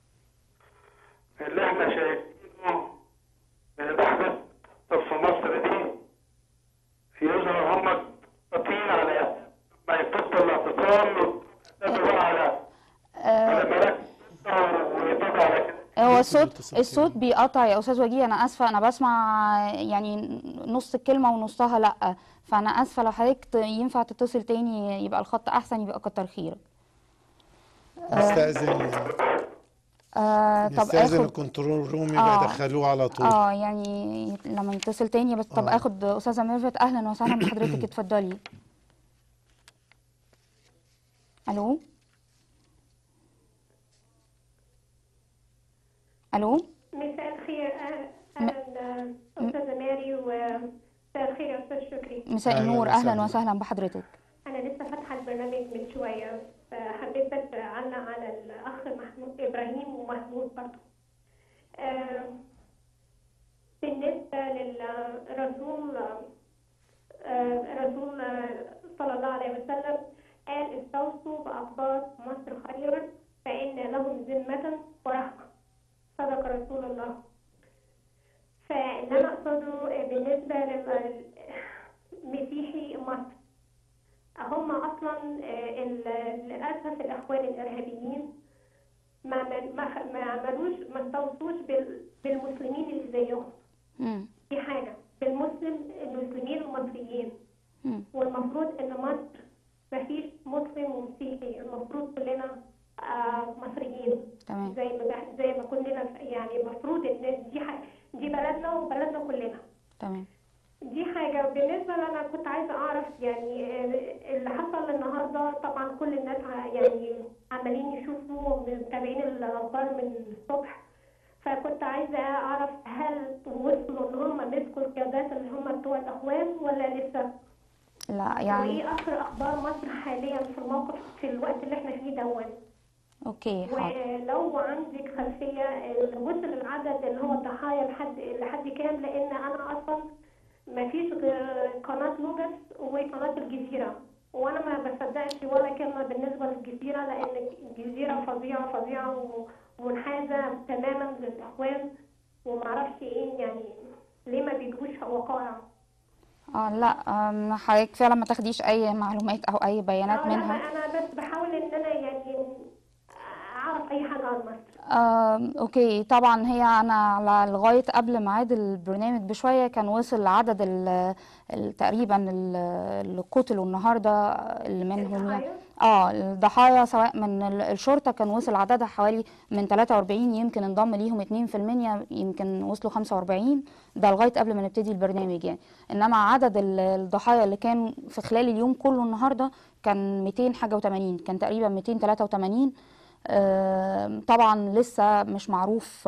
Speaker 7: اللي احنا شايفينه اللي بيحدث في مصر دي في وزراء هم قاطعين على ما يفضل الاعتصام يتبعوا على ملك ويطبع على كده.
Speaker 2: هو الصوت بيقطع يا استاذ وجيه. انا اسفه، انا بسمع يعني نص الكلمه ونصها لا، فانا اسفه. لو حضرتك ينفع تتصل تاني يبقى الخط احسن، يبقى كتر خيرك.
Speaker 3: نستأذن
Speaker 2: طب
Speaker 3: نستأذن الكنترول روم يبقى يدخلوه على طول.
Speaker 2: يعني لما يتصل تاني بس. طب اخد استاذه ميرفت. اهلا وسهلا بحضرتك، اتفضلي. الو الو.
Speaker 8: مساء الخير. اهلا استاذه ماري، ومساء الخير يا استاذ شكري.
Speaker 2: مساء النور. اهلا وسهلا بحضرتك.
Speaker 8: انا لسه فاتحه البرنامج من شويه، فحبيت بس اعلق على الاخ محمود ابراهيم ومحمود برضه. بالنسبه للرسول الرسول صلى الله عليه وسلم قال استوصوا باقباط مصر خيرا فان لهم ذمه ورحمه. صدق رسول الله. فاللي انا اقصده بالنسبه للمسيحي مصر، هم اصلا للاسف الاخوان الارهابيين ما استوصوش بالمسلمين اللي زيهم. دي حاجه المسلمين المصريين. والمفروض ان مصر مفيش مسلم ومسيحي، المفروض كلنا مصريين.
Speaker 2: تمام.
Speaker 8: زي ما كلنا، يعني المفروض ان دي بلدنا وبلدنا كلنا.
Speaker 2: تمام.
Speaker 8: دي حاجه. بالنسبه انا كنت عايزه اعرف يعني اللي حصل النهارده. طبعا كل الناس يعني عمالين يشوفوا متابعين الاخبار من الصبح، فكنت عايزه اعرف هل وصلوا ان هم مسكوا القيادات اللي هم بتوع الاخوان ولا لسه؟
Speaker 2: لا يعني
Speaker 8: وايه اخر اخبار مصر حاليا في الموقف في الوقت اللي احنا فيه دون؟
Speaker 2: اوكي حاضر.
Speaker 8: ولو عندك خلفيه وصل العدد اللي هو الضحايا لحد كام؟ لان انا اصلا ما فيش غير قناه لوجس وقناه الجزيره، وانا ما بصدقش ولا كلمه بالنسبه للجزيره، لان الجزيره فظيعه فظيعه ومنحازه تماما للاخوان، ومعرفش ايه يعني ليه ما بيجيبوش وقائع.
Speaker 2: لا حضرتك فعلا ما تاخديش اي معلومات او اي بيانات
Speaker 8: لا
Speaker 2: منها.
Speaker 8: انا بس بحاول ان انا يعني اعرف اي حاجه عن مصر.
Speaker 2: اوكي طبعا هي انا على لغايه قبل ميعاد البرنامج بشويه كان وصل عدد تقريبا اللي قتلوا النهارده اللي منهم يعني الضحايا سواء من الشرطه كان وصل عددها حوالي من 43، يمكن انضم ليهم 2%، يمكن وصلوا 45، ده لغايه قبل ما نبتدي البرنامج يعني. انما عدد الضحايا اللي كان في خلال اليوم كله النهارده كان 200 حاجه و80، كان تقريبا 283. طبعا لسه مش معروف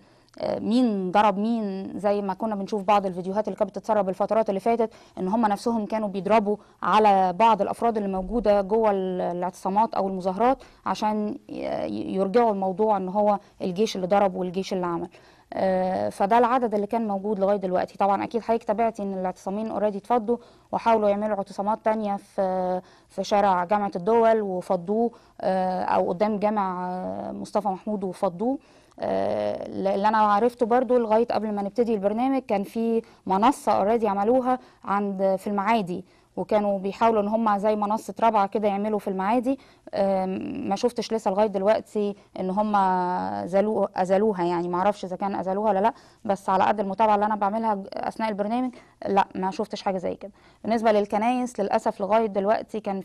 Speaker 2: مين ضرب مين، زي ما كنا بنشوف بعض الفيديوهات اللي كانت بتتسرب الفترات اللي فاتت ان هم نفسهم كانوا بيضربوا على بعض الافراد اللي موجوده جوه الاعتصامات او المظاهرات عشان يرجعوا الموضوع ان هو الجيش اللي ضرب والجيش اللي عمل. فده العدد اللي كان موجود لغايه دلوقتي. طبعا اكيد حضرتك تابعتي ان الاعتصاميين اوريدي اتفضوا وحاولوا يعملوا اعتصامات تانية في شارع جامعه الدول وفضوه، او قدام جامع مصطفى محمود وفضوه. اللي انا عرفته برضو لغايه قبل ما نبتدي البرنامج كان في منصه اوريدي عملوها في المعادي، وكانوا بيحاولوا ان هم زي منصه رابعه كده يعملوا في المعادي. ما شفتش لسه لغايه دلوقتي ان هم ازالوها يعني، ما اعرفش اذا كان ازالوها ولا لا، بس على قد المتابعه اللي انا بعملها اثناء البرنامج لا ما شفتش حاجه زي كده. بالنسبه للكنايس للاسف لغايه دلوقتي كان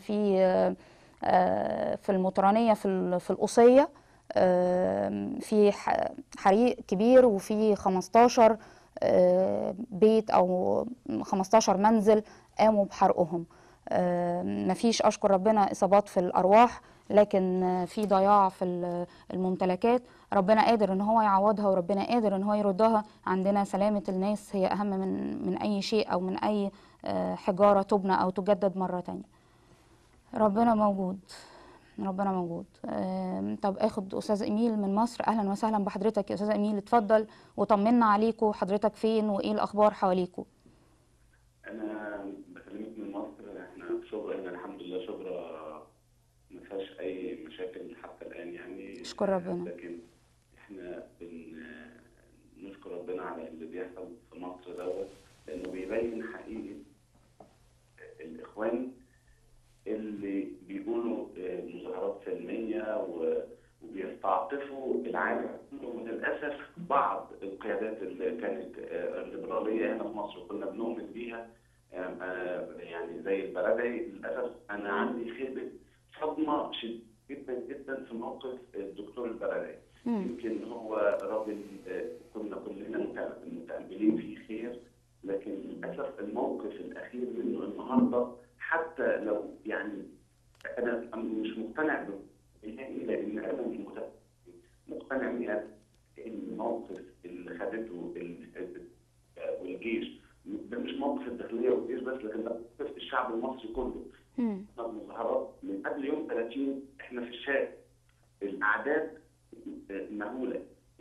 Speaker 2: في المطرانيه في القصيه في حريق كبير، وفي 15 بيت او 15 منزل قاموا بحرقهم. مفيش اشكر ربنا اصابات في الارواح، لكن في ضياع في الممتلكات. ربنا قادر ان هو يعوضها، وربنا قادر ان هو يردها. عندنا سلامة الناس هي اهم من اي شيء او من اي حجارة تبنى او تجدد مرة تانية. ربنا موجود، ربنا موجود. طب اخد استاذ ايميل من مصر. اهلا وسهلا بحضرتك يا استاذ ايميل، اتفضل وطمنا عليكم، حضرتك فين وايه الاخبار حواليكم؟
Speaker 4: انا بكلمك من مصر. احنا في شبرا هنا الحمد لله، شبرا ما فيهاش اي مشاكل حتى الان يعني،
Speaker 2: نشكر ربنا.
Speaker 4: لكن احنا بنشكر ربنا على اللي بيحصل في مصر دوت، لانه بيبين حقيقه الاخوان اللي بيقولوا مظاهرات سلميه وبيستعطفوا العالم. وللاسف بعض القيادات اللي كانت الليبراليه هنا في مصر كنا بنؤمن بيها، يعني زي البرادعي، للاسف انا عندي خيبه صدمه شديده جدا جدا في موقف الدكتور البرادعي. يمكن هو راجل كنا كلنا متأملين فيه خير، لكن للاسف الموقف الاخير منه النهارده، حتى لو يعني انا مش مقتنع بنهائي، لان انا مقتنع ان الموقف اللي خدته والجيش ده مش موقف الداخليه والجيش بس، لكن ده موقف الشعب المصري كله. المظاهرات من قبل يوم 30 احنا في الشارع، الاعداد مهوله،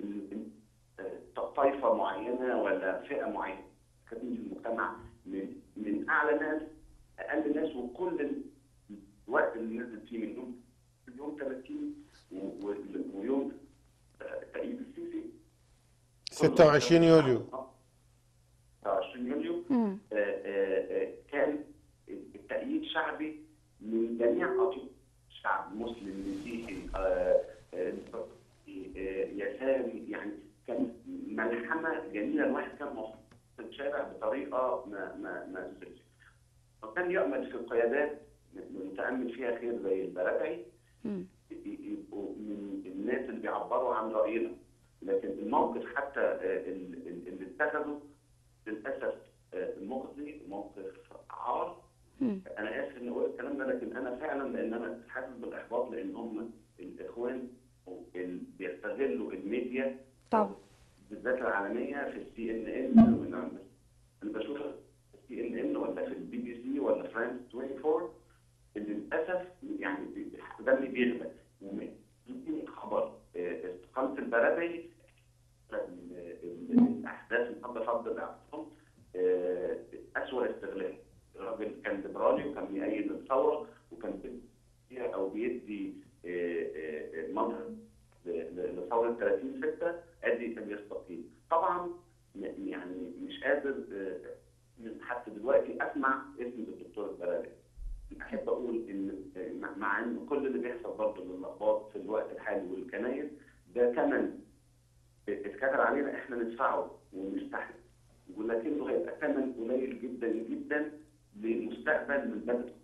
Speaker 4: طائفه معينه ولا فئه معينه كانت في المجتمع، من اعلى ناس اقل ناس، وكل الوقت اللي نزل فيه من يوم 30 ويوم تأييد السيسي
Speaker 3: 26 يوليو
Speaker 4: 26 يوليو كان التأييد شعبي من جميع أطياف الشعب، مسلم مسيحي يساري، يعني كان ملحمة جميلة. الواحد كان مبسوط في الشارع بطريقة ما تدركش. وكان يأمل في القيادات متأمل فيها خير زي البرادعي يبقوا من الناس اللي بيعبروا عن رأينا، لكن الموقف حتى اللي اتخذه للأسف مخزي، موقف عار. أنا آسف إني أقول الكلام ده، لكن أنا فعلا لأن أنا حاسس بالإحباط، لأن هم الإخوان بيستغلوا الميديا
Speaker 2: طبعا
Speaker 4: بالذات العالمية في CNN. أنا خض الاعصاب اسوء استغلال. الراجل كان ليبرالي وكان بيأيد الثوره وكان بيدي منطق لثوره 30/6 ادي كان يستقيل. طبعا يعني مش قادر حتى دلوقتي اسمع اسم الدكتور البرادعي. احب اقول ان مع ان كل اللي بيحصل برضه للأقباط في الوقت الحالي والكنايس ده ثمن اتكتب علينا احنا ندفعه ونستحمل، ولكنه هيبقى ثمن قليل جدا جدا لمستقبل من بلد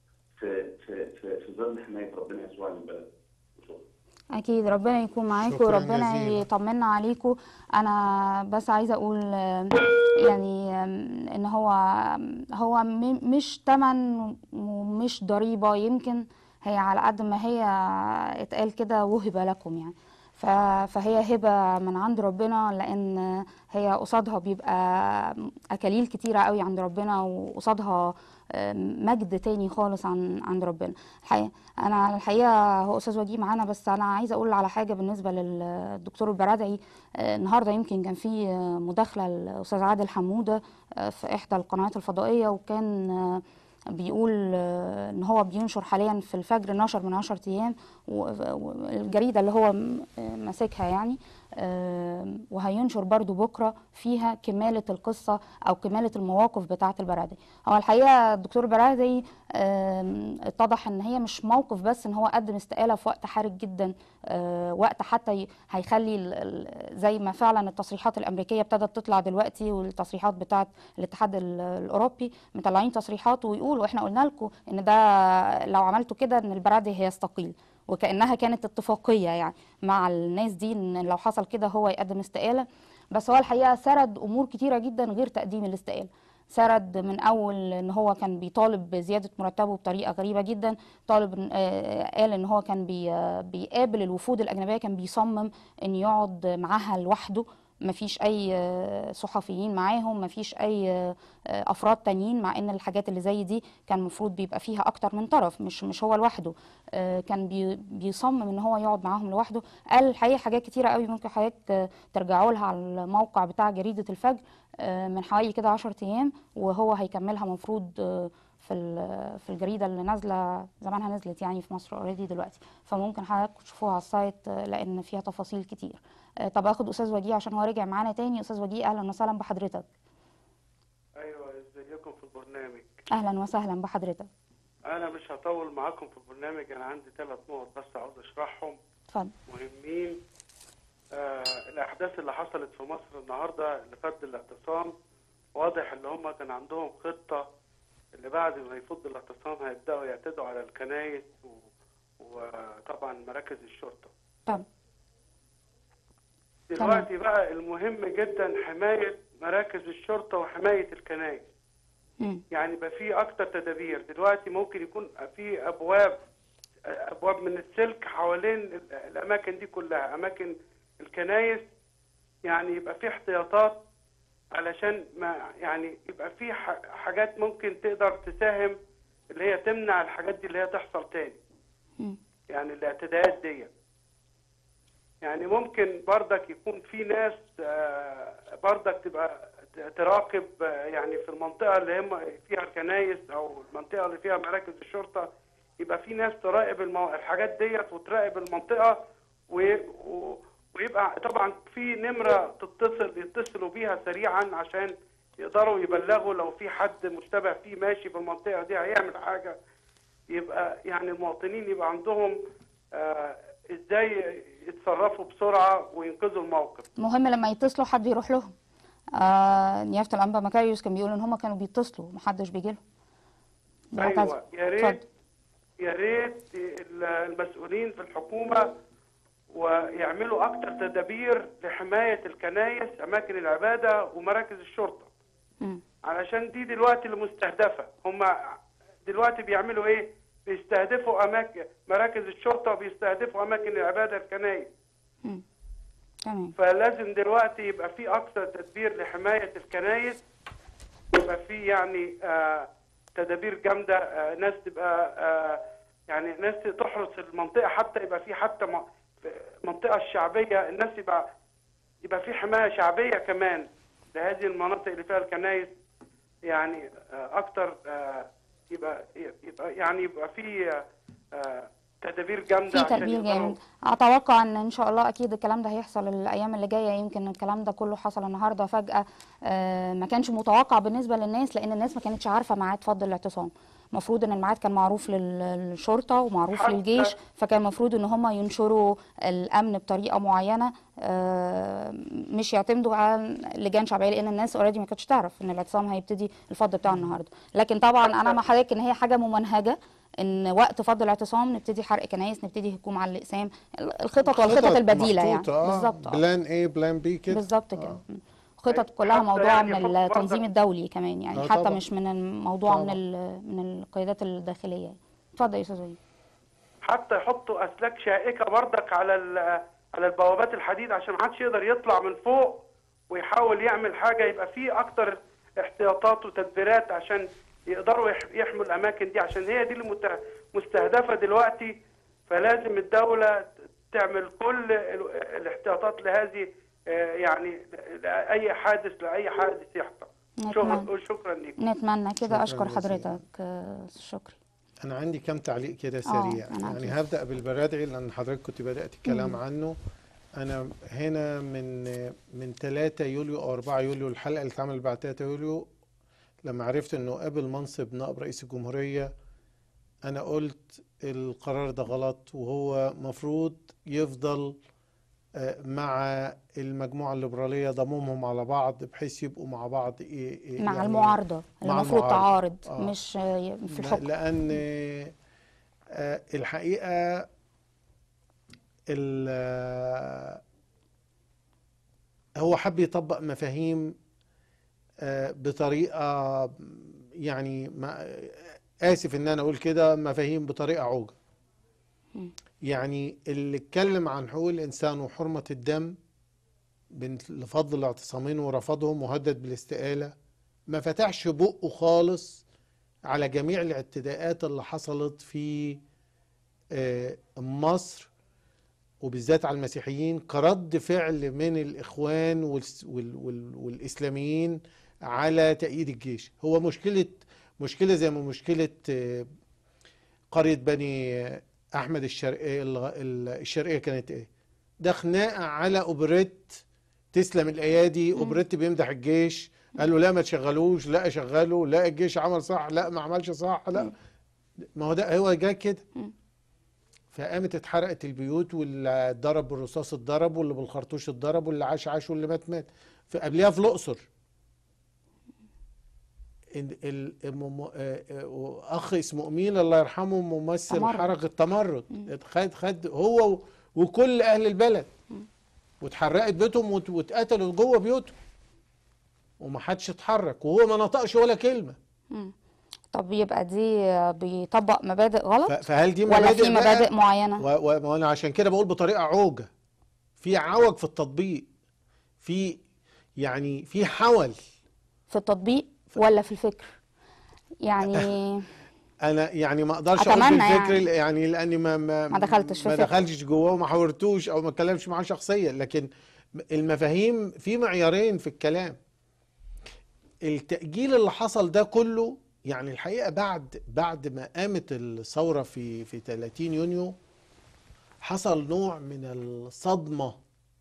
Speaker 4: في ظل حمايه ربنا يسوع للبلد.
Speaker 2: اكيد ربنا يكون معاكم وربنا يطمنا عليكم. انا بس عايزه اقول يعني ان هو مش ثمن ومش ضريبه، يمكن هي على قد ما هي اتقال كده وهب لكم يعني، فهي هبه من عند ربنا، لان هي قصادها بيبقى اكاليل كتيره قوي عند ربنا، وقصادها مجد تاني خالص عند ربنا. الحقيقه هو استاذ وجيه معانا، بس انا عايزه اقول على حاجه بالنسبه للدكتور البرادعي. النهارده يمكن كان في مداخله الاستاذ عادل حموده في احدى القنوات الفضائيه، وكان بيقول ان هو بينشر حاليا في الفجر، نشر من 10 ايام والجريده اللي هو ماسكها يعني، وهينشر برضو بكره فيها كماله القصه او كماله المواقف بتاعه البرادعي. هو الحقيقه الدكتور البرادعي اتضح ان هي مش موقف بس، ان هو قدم استقاله في وقت حرج جدا، وقت حتى هيخلي زي ما فعلا التصريحات الامريكيه ابتدت تطلع دلوقتي، والتصريحات بتاعه الاتحاد الاوروبي مطلعين تصريحات ويقولوا احنا قلنا لكم ان ده لو عملتوا كده ان البرادعي هيستقيل، وكأنها كانت اتفاقية يعني مع الناس دي ان لو حصل كده هو يقدم استقالة. بس هو الحقيقة سرد أمور كتيرة جدا غير تقديم الاستقالة. سرد من أول ان هو كان بيطالب بزيادة مرتبه بطريقة غريبة جدا، طالب قال ان هو كان بيقابل الوفود الأجنبية، كان بيصمم ان يقعد معاها لوحده، مفيش اي صحفيين معاهم، مفيش اي افراد تانيين، مع ان الحاجات اللي زي دي كان المفروض بيبقى فيها اكتر من طرف، مش هو لوحده. كان بيصمم ان هو يقعد معاهم لوحده. قال الحقيقه حاجات كتيره قوي، ممكن حضرتك ترجعوا لها على الموقع بتاع جريده الفجر من حوالي كده 10 ايام، وهو هيكملها مفروض في الجريده اللي نازله زمانها نزلت يعني في مصر اوريدي دلوقتي، فممكن حضرتك تشوفوها على السايت لان فيها تفاصيل كتير. طب اخد استاذ وجيه عشان هو رجع معانا تاني. استاذ وجيه اهلا وسهلا بحضرتك.
Speaker 9: ايوه ازيكم في البرنامج؟
Speaker 2: اهلا وسهلا بحضرتك.
Speaker 9: انا مش هطول معاكم في البرنامج، انا عندي 3 نقط بس عاوز اشرحهم.
Speaker 2: اتفضل.
Speaker 9: مهمين. الاحداث اللي حصلت في مصر النهارده اللي فض الاعتصام، واضح ان هم كان عندهم خطه اللي بعد ما يفض الاعتصام هيبداوا يعتدوا على الكنائس وطبعا مراكز الشرطه.
Speaker 2: طبعا.
Speaker 9: دلوقتي بقى المهم جدا حمايه مراكز الشرطه وحمايه الكنائس. يعني بقى في اكتر تدابير دلوقتي، ممكن يكون في ابواب من السلك حوالين الاماكن دي كلها، اماكن الكنائس، يعني يبقى في احتياطات علشان ما يعني يبقى في حاجات ممكن تقدر تساهم اللي هي تمنع الحاجات دي اللي هي تحصل تاني. يعني الاعتداءات دي يعني ممكن بردك يكون في ناس بردك تبقى تراقب يعني في المنطقة اللي هم فيها الكنائس أو المنطقة اللي فيها مراكز الشرطة، يبقى في ناس تراقب الحاجات ديت وتراقب المنطقة، ويبقى طبعا في نمرة يتصلوا بيها سريعا عشان يقدروا يبلغوا لو في حد مشتبه فيه ماشي في المنطقة دي هيعمل حاجة، يبقى يعني المواطنين يبقى عندهم ازاي يتصرفوا بسرعة وينقذوا الموقف.
Speaker 2: مهم لما يتصلوا حد يروح لهم. نيافة الأنبا مكاريوس كان بيقول ان هم كانوا بيتصلوا محدش بيجي لهم.
Speaker 9: ايوه يا ريت المسؤولين في الحكومة ويعملوا اكتر تدابير لحماية الكنائس، اماكن العبادة ومراكز الشرطة. علشان دي دلوقتي المستهدفة. هم دلوقتي بيعملوا ايه؟ بيستهدفوا اماكن مراكز الشرطة وبيستهدفوا اماكن العبادة الكنائس.
Speaker 2: تمام.
Speaker 9: فلازم دلوقتي يبقى في اكثر تدبير لحمايه الكنائس، يبقى في يعني تدابير جامده، ناس تبقى يعني ناس تحرس المنطقه، حتى يبقى في حتى المنطقه الشعبيه الناس يبقى في حمايه شعبيه كمان لهذه المناطق اللي فيها الكنائس يعني اكتر، يبقى في تدابير جامده
Speaker 2: في
Speaker 9: عشان
Speaker 2: تدبير
Speaker 9: يقدروا.
Speaker 2: جامد. اتوقع ان شاء الله اكيد الكلام ده هيحصل الايام اللي جايه. يمكن الكلام ده كله حصل النهارده فجاه، ما كانش متوقع بالنسبه للناس، لان الناس ما كانتش عارفه ميعاد فض الاعتصام. المفروض ان الميعاد كان معروف للشرطه ومعروف للجيش، فكان المفروض ان هم ينشروا الامن بطريقه معينه، مش يعتمدوا على لجان شعبيه، لان الناس اوريدي ما كانتش تعرف ان الاعتصام هيبتدي الفض بتاعه النهارده. لكن طبعا انا مع حضرتك ان هي حاجه ممنهجه، ان وقت فض الاعتصام نبتدي حرق كنايس، نبتدي هجوم على الاقسام، الخطط والخطط البديله يعني. بالظبط.
Speaker 3: بلان ايه بلان بي كده
Speaker 2: بالظبط كده. خطط كلها موضوع
Speaker 9: يعني
Speaker 2: من التنظيم الدولي كمان يعني، حتى
Speaker 3: طبعا.
Speaker 2: مش من الموضوع من القيادات الداخليه يعني. اتفضل يا استاذ وليد.
Speaker 9: حتى يحطوا اسلاك شائكه بردك على البوابات الحديد عشان ما حدش يقدر يطلع من فوق ويحاول يعمل حاجه، يبقى فيه اكتر احتياطات وتدبيرات عشان يقدروا يحموا الاماكن دي، عشان هي دي اللي مستهدفه دلوقتي. فلازم الدوله تعمل كل الاحتياطات لهذه يعني لاي حادث يحصل. شكرا لك.
Speaker 2: نتمنى كده. اشكر حضرتك شكري.
Speaker 3: انا عندي كم تعليق كده سريع يعني. هبدا بالبرادعي لان حضرتك كنت بدات الكلام عنه. انا هنا من 3 يوليو او 4 يوليو، الحلقه اللي اتعملت بعد 3 يوليو لما عرفت انه قبل منصب نائب رئيس الجمهوريه، انا قلت القرار ده غلط، وهو مفروض يفضل مع المجموعه الليبراليه، ضممهم على بعض بحيث يبقوا مع بعض
Speaker 2: مع
Speaker 3: يعني
Speaker 2: المعارضه المفروض تعارض مش في الحكم.
Speaker 3: لان الحقيقه هو حب يطبق مفاهيم بطريقه يعني آسف إن أنا أقول كده، مفاهيم بطريقة عوجة. يعني اللي اتكلم عن حقوق الإنسان وحرمة الدم لفضل الاعتصامين ورفضهم وهدد بالاستقالة، ما فتحش بقه خالص على جميع الاعتداءات اللي حصلت في مصر، وبالذات على المسيحيين، كرد فعل من الإخوان والإسلاميين على تأييد الجيش. هو مشكلة زي ما مشكلة قرية بني أحمد الشرقية كانت إيه؟ ده خناقة على أوبريت تسلم الأيادي. أوبريت بيمدح الجيش، قال له لا ما تشغلوش، لا شغله، لا الجيش عمل صح، لا ما عملش صح، لا. ما هو ده هو جا كده. فقامت اتحرقت البيوت، واللي اتضرب بالرصاص اتضرب، واللي بالخرطوش اتضرب، واللي عاش عاش، واللي مات مات. قبلها في الأقصر اخ اسمه امين الله يرحمه، ممثل حركه تمرد، خد هو وكل اهل البلد، واتحرقت بيوتهم واتقتلوا جوه بيوتهم، ومحدش اتحرك، وهو ما نطقش ولا كلمه.
Speaker 2: طب يبقى دي بيطبق مبادئ غلط؟
Speaker 3: فهل دي مبادئ
Speaker 2: ولا في مبادئ معينه؟
Speaker 3: وانا عشان كده بقول بطريقه عوجه، في عوج في التطبيق، يعني في حول
Speaker 2: في التطبيق ولا في الفكر يعني.
Speaker 3: انا يعني ما اقدرش اقول في الفكر يعني لاني
Speaker 2: ما دخلتش
Speaker 3: ما دخلتش جواه وما حاورتوش او ما اتكلمش معاه شخصيا، لكن المفاهيم في معيارين في الكلام. التأجيل اللي حصل ده كله يعني الحقيقه بعد ما قامت الثوره في 30 يونيو حصل نوع من الصدمه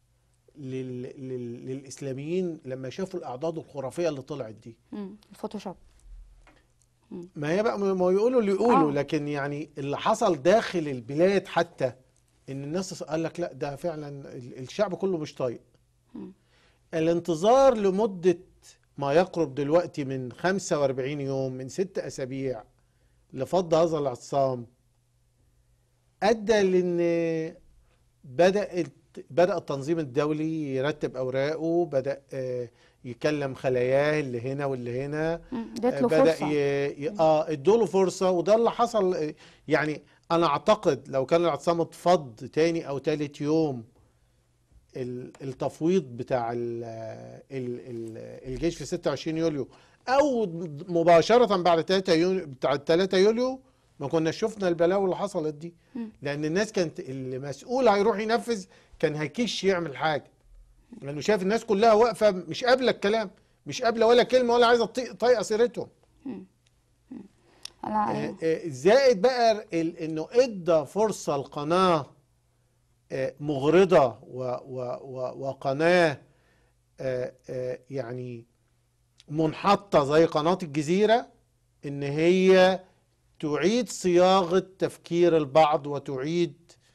Speaker 3: للإسلاميين لما شافوا الأعداد الخرافية اللي طلعت دي.
Speaker 2: الفوتوشوب.
Speaker 3: ما هي بقى ما يقولوا اللي يقولوا، لكن يعني اللي حصل داخل البلاد حتى إن الناس قال لك لا ده فعلا الشعب كله مش طايق. الانتظار لمدة ما يقرب دلوقتي من 45 يوم، من 6 أسابيع لفض هذا الاعتصام، أدى لأن بدأ التنظيم الدولي يرتب أوراقه، بدأ يكلم خلاياه اللي هنا واللي هنا، بدأ ادوله فرصة، وده اللي حصل. يعني أنا أعتقد لو كان الاعتصام اتفض تاني أو تالت يوم، التفويض بتاع الجيش في 26 يوليو أو مباشرة بعد 3 يوليو ما كنا شفنا البلاوي اللي حصلت دي. لأن الناس كانت المسؤول هيروح ينفذ كان هيكش يعمل حاجة، لانه شايف الناس كلها واقفه مش قابله الكلام، مش قابله ولا كلمه ولا عايزه طايقه سيرتهم. زائد بقى انه ادى فرصه لقناه مغرضه وقناه يعني منحطه زي قناه الجزيره، ان هي تعيد صياغه تفكير البعض وتعيد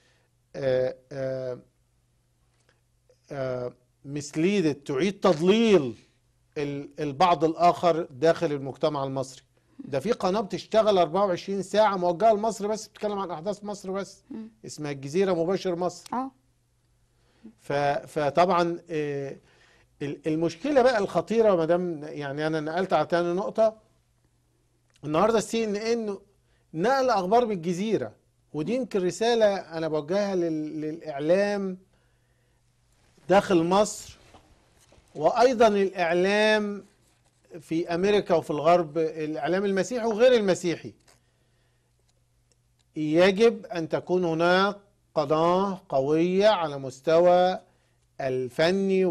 Speaker 3: تعيد تضليل البعض الآخر داخل المجتمع المصري. ده في قناة بتشتغل 24 ساعة موجهة لمصر بس، بتتكلم عن أحداث مصر بس، اسمها الجزيرة مباشر مصر. فطبعا المشكلة بقى الخطيرة، ما دام يعني أنا نقلت على تاني نقطة، النهارده CNN نقل أخبار بالجزيرة، ودي يمكن رسالة أنا بوجهها للإعلام داخل مصر، وأيضا الإعلام في أمريكا وفي الغرب، الإعلام المسيحي وغير المسيحي. يجب أن تكون هناك قناة قوية على مستوى الفني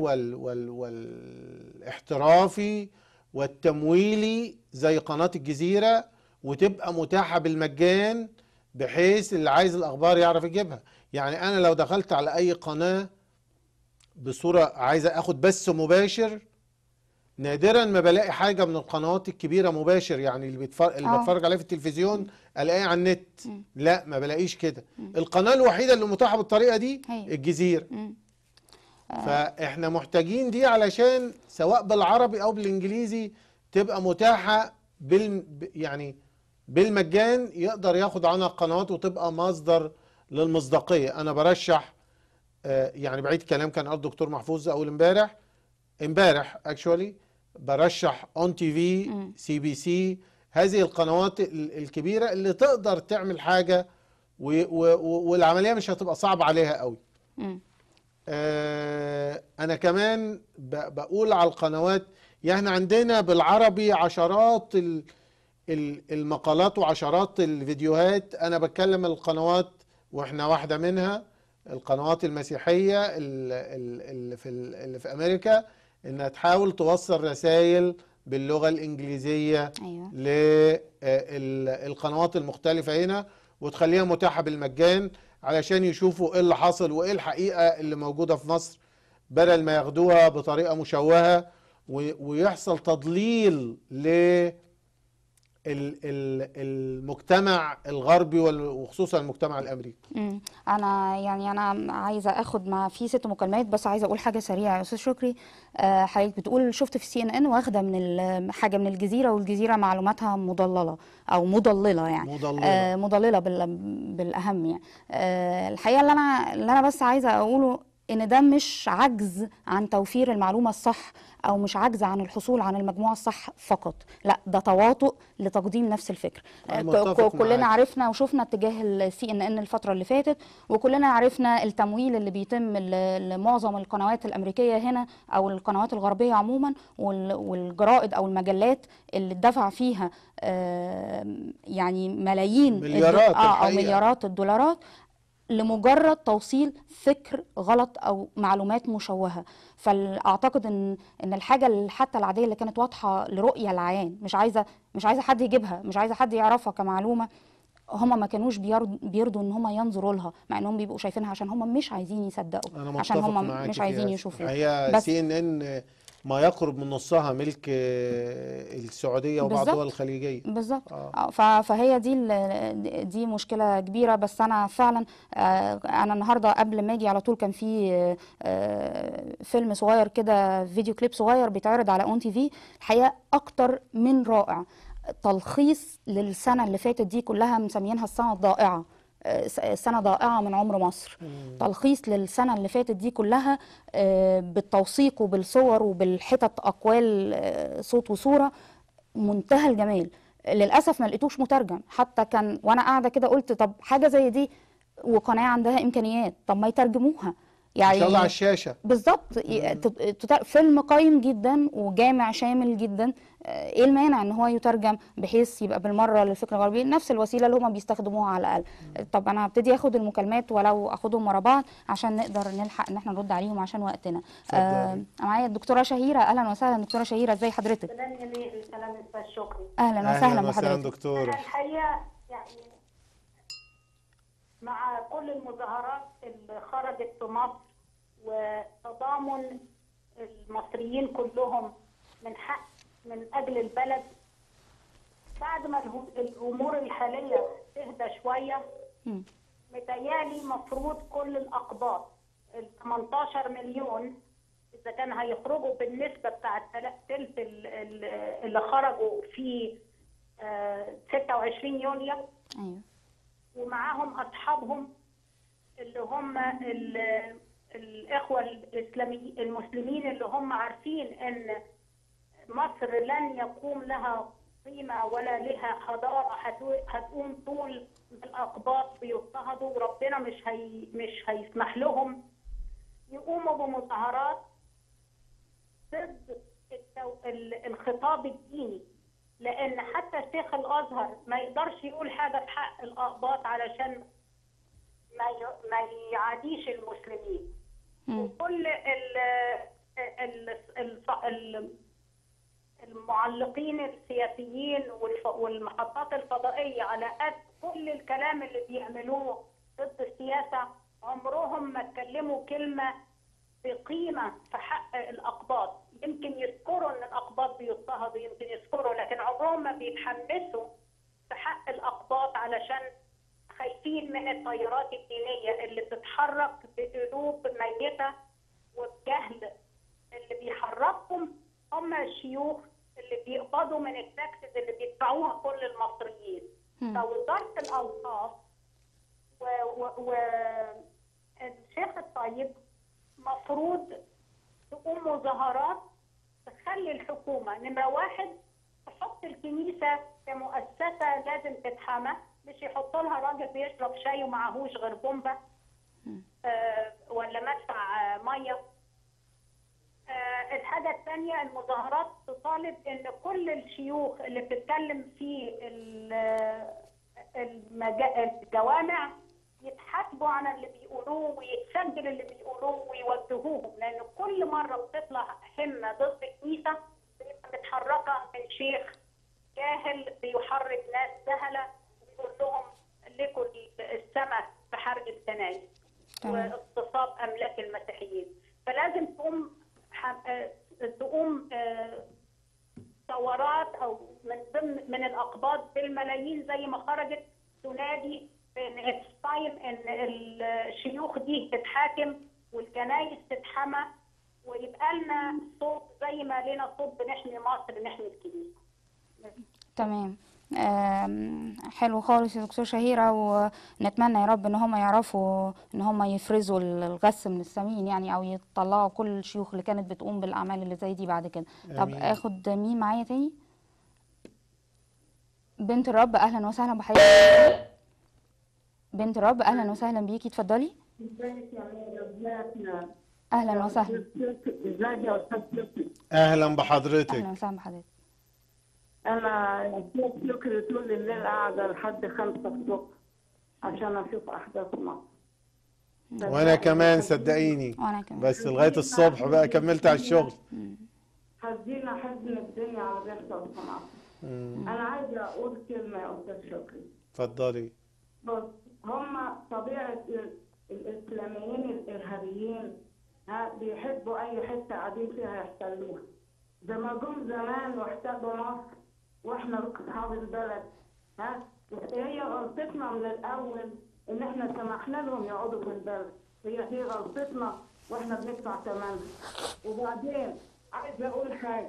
Speaker 3: والاحترافي والتمويلي زي قناة الجزيرة، وتبقى متاحة بالمجان بحيث اللي عايز الأخبار يعرف يجيبها. يعني أنا لو دخلت على أي قناة بصورة عايزة أخد بث مباشر، نادرا ما بلاقي حاجة من القنوات الكبيرة مباشر، يعني اللي بتفرج عليه في التلفزيون ألاقيه على النت. لا، ما بلاقيش كده. القناة الوحيدة اللي متاحة بالطريقة دي الجزيرة. فإحنا محتاجين دي علشان سواء بالعربي أو بالإنجليزي تبقى متاحة يعني بالمجان، يقدر ياخد عنها القنوات وتبقى مصدر للمصداقية. أنا برشح يعني بعيد كلام كان قال الدكتور محفوظ أول امبارح اكشولي، برشح اون تي في، CBC، هذه القنوات الكبيرة اللي تقدر تعمل حاجة والعملية مش هتبقى صعبة عليها قوي. انا كمان بقول على القنوات، يعني عندنا بالعربي عشرات المقالات وعشرات الفيديوهات. انا بتكلم القنوات واحنا واحدة منها، القنوات المسيحية اللي في امريكا، انها تحاول توصل رسائل باللغة الانجليزية للقنوات المختلفة هنا، وتخليها متاحة بالمجان علشان يشوفوا ايه اللي حاصل وايه الحقيقة اللي موجودة في مصر، بدل ما ياخدوها بطريقة مشوهة ويحصل تضليل المجتمع الغربي وخصوصا المجتمع الامريكي.
Speaker 2: انا عايزه اخد مع في 6 مكالمات، بس عايزه اقول حاجه سريعه يا استاذ شكري. حضرتك بتقول شفت في CNN واخده من حاجه من الجزيره، والجزيره معلوماتها مضلله او مضلله، يعني مضلله بالاهم. يعني الحقيقه اللي انا بس عايزه اقوله ان ده مش عجز عن توفير المعلومه الصح، او مش عجز عن الحصول عن المجموعه الصح فقط، لا، ده تواطؤ لتقديم نفس الفكر. كلنا عرفنا وشفنا اتجاه CNN الفتره اللي فاتت، وكلنا عرفنا التمويل اللي بيتم لمعظم القنوات الامريكيه هنا او القنوات الغربيه عموما، والجرائد او المجلات اللي اتدفع فيها يعني مليارات الدولارات لمجرد توصيل فكر غلط او معلومات مشوهه. فاعتقد ان الحاجه حتى العاديه اللي كانت واضحه لرؤيه العيان، مش عايزه حد يجيبها، مش عايزه حد يعرفها كمعلومه، هم ما كانوش بيرضوا ان هم ينظروا لها، مع انهم بيبقوا شايفينها عشان هم مش عايزين يصدقوا، عشان هم مش عايزين يشوفوا.
Speaker 3: هي CNN ما يقرب من نصها ملك السعوديه وبعض الدول الخليجيه.
Speaker 2: بالظبط. فهي دي مشكله كبيره. بس انا فعلا انا النهارده قبل ما اجي على طول كان في فيلم صغير كده، فيديو كليب صغير بيتعرض على اون تي في، الحقيقه اكتر من رائع، تلخيص للسنه اللي فاتت دي كلها، مسميينها السنه الضائعه، سنة ضائعة من عمر مصر. تلخيص للسنة اللي فاتت دي كلها بالتوثيق وبالصور وبالحتت أقوال صوت وصورة، منتهى الجمال. للأسف ما لقيتوش مترجم، حتى كان وأنا قاعدة كده قلت طب حاجة زي دي وقناة عندها إمكانيات، طب ما يترجموها.
Speaker 3: يعني ان شاء الله على الشاشه
Speaker 2: بالظبط. فيلم قيم جدا وجامع شامل جدا. ايه المانع ان هو يترجم بحيث يبقى بالمره للفكر الغربي، نفس الوسيله اللي هم بيستخدموها على الاقل. طب انا هبتدي اخد المكالمات ولو اخدهم ورا بعض عشان نقدر نلحق ان احنا نرد عليهم عشان وقتنا. معايا الدكتوره شهيره. اهلا وسهلا دكتوره شهيره، ازي حضرتك؟
Speaker 8: سلام جميل. سلام استاذ شكري.
Speaker 2: اهلا وسهلا بحضرتك
Speaker 3: دكتوره.
Speaker 8: انا الحقيقه يعني مع كل المظاهرات اللي خرجت في مصر وتضامن المصريين كلهم من اجل البلد، بعد ما الامور الحاليه تهدى شويه متهيألي مفروض كل الاقباط ال 18 مليون اذا كان هيخرجوا بالنسبه بتاعت تلت اللي خرجوا في 26 يوليو.
Speaker 2: ايوه.
Speaker 8: ومعاهم اصحابهم اللي هم الاخوه الاسلاميين المسلمين اللي هم عارفين ان مصر لن يقوم لها قيمه ولا لها حضاره هتقوم طول الاقباط بيضطهدوا، وربنا مش هيسمح لهم يقوموا بمظاهرات ضد الخطاب الديني، لان حتى شيخ الازهر ما يقدرش يقول حاجه في حق الاقباط علشان ما يعاديش المسلمين. وكل المعلقين السياسيين والمحطات الفضائيه على قد كل الكلام اللي بيعملوه ضد السياسه عمرهم ما اتكلموا كلمه بقيمه في حق الاقباط. يمكن يذكروا ان الاقباط بيضطهدوا، يمكن يذكروا، لكن عمرهم ما بيتحمسوا في حق الاقباط علشان خايفين من التيارات الدينيه اللي بتتحرك بقلوب ميته وبجهل. اللي بيحركهم هم الشيوخ اللي بيقبضوا من التاكسز اللي بيدفعوها كل المصريين. فوزاره الاوقاف والشيخ الطيب مفروض تقوم مظاهرات تخلي الحكومه نمره واحد تحط الكنيسه كمؤسسه لازم تتحمى، مش يحطوا لها راجل بيشرب شاي ومعهوش غير بومبه ولا مدفع ميه. الحاجه الثانيه المظاهرات تطالب ان كل الشيوخ اللي بتتكلم في الجوامع يتحاسبوا على اللي بيقولوه ويتسجل اللي بيقولوه ويوجهوهم، لان كل مره بتطلع همه ضد الكنيسه بتبقى متحركه من شيخ جاهل بيحرك ناس جهله ويقول لهم لكم السماء في حرق الكنائس واغتصاب املاك المسيحيين. فلازم تقوم ثورات او من الاقباط بالملايين زي ما خرجت تنادي ان اتس تايم ان الشيوخ دي تتحاكم والكنايس تتحمى ويبقى لنا صوت زي ما لنا صوت بنحمي مصر نحمي الكنيسه.
Speaker 2: تمام. حلو خالص يا دكتور شهيرة، ونتمنى يا رب ان هم يعرفوا ان هم يفرزوا الغث من السمين يعني، او يطلعوا كل الشيوخ اللي كانت بتقوم بالاعمال اللي زي دي بعد كده. طب اخد مين معايا تاني؟ بنت الرب. اهلا وسهلا بحضرتك. بنت الرب اهلا وسهلا بيكي، اتفضلي.
Speaker 10: ازيك يا ميرا؟
Speaker 2: اهلا وسهلا.
Speaker 10: ازيك يا استاذ؟
Speaker 3: اهلا بحضرتك.
Speaker 2: اهلا وسهلا بحضرتك.
Speaker 10: أنا شكري طول الليل قاعدة لحد 5 الصبح عشان أشوف أحداث مصر.
Speaker 3: وأنا كمان صدقيني.
Speaker 2: وأنا كمان.
Speaker 3: بس لغاية الصبح بقى كملت على الشغل.
Speaker 10: حزينة حزن الدنيا على بيحصل في مصر. أنا عايزة أقول كلمة يا أستاذ شكري.
Speaker 3: اتفضلي.
Speaker 10: بص، هم طبيعة الإسلاميين الإرهابيين بيحبوا أي حتة قاعدين فيها يحتلوها. زي ما جم زمان واحتلوا مصر واحنا اصحاب البلد هي غلطتنا من الاول ان احنا سمحنا لهم يقعدوا في البلد، هي غلطتنا واحنا بندفع ثمنها. وبعدين عايزه اقول حاجه.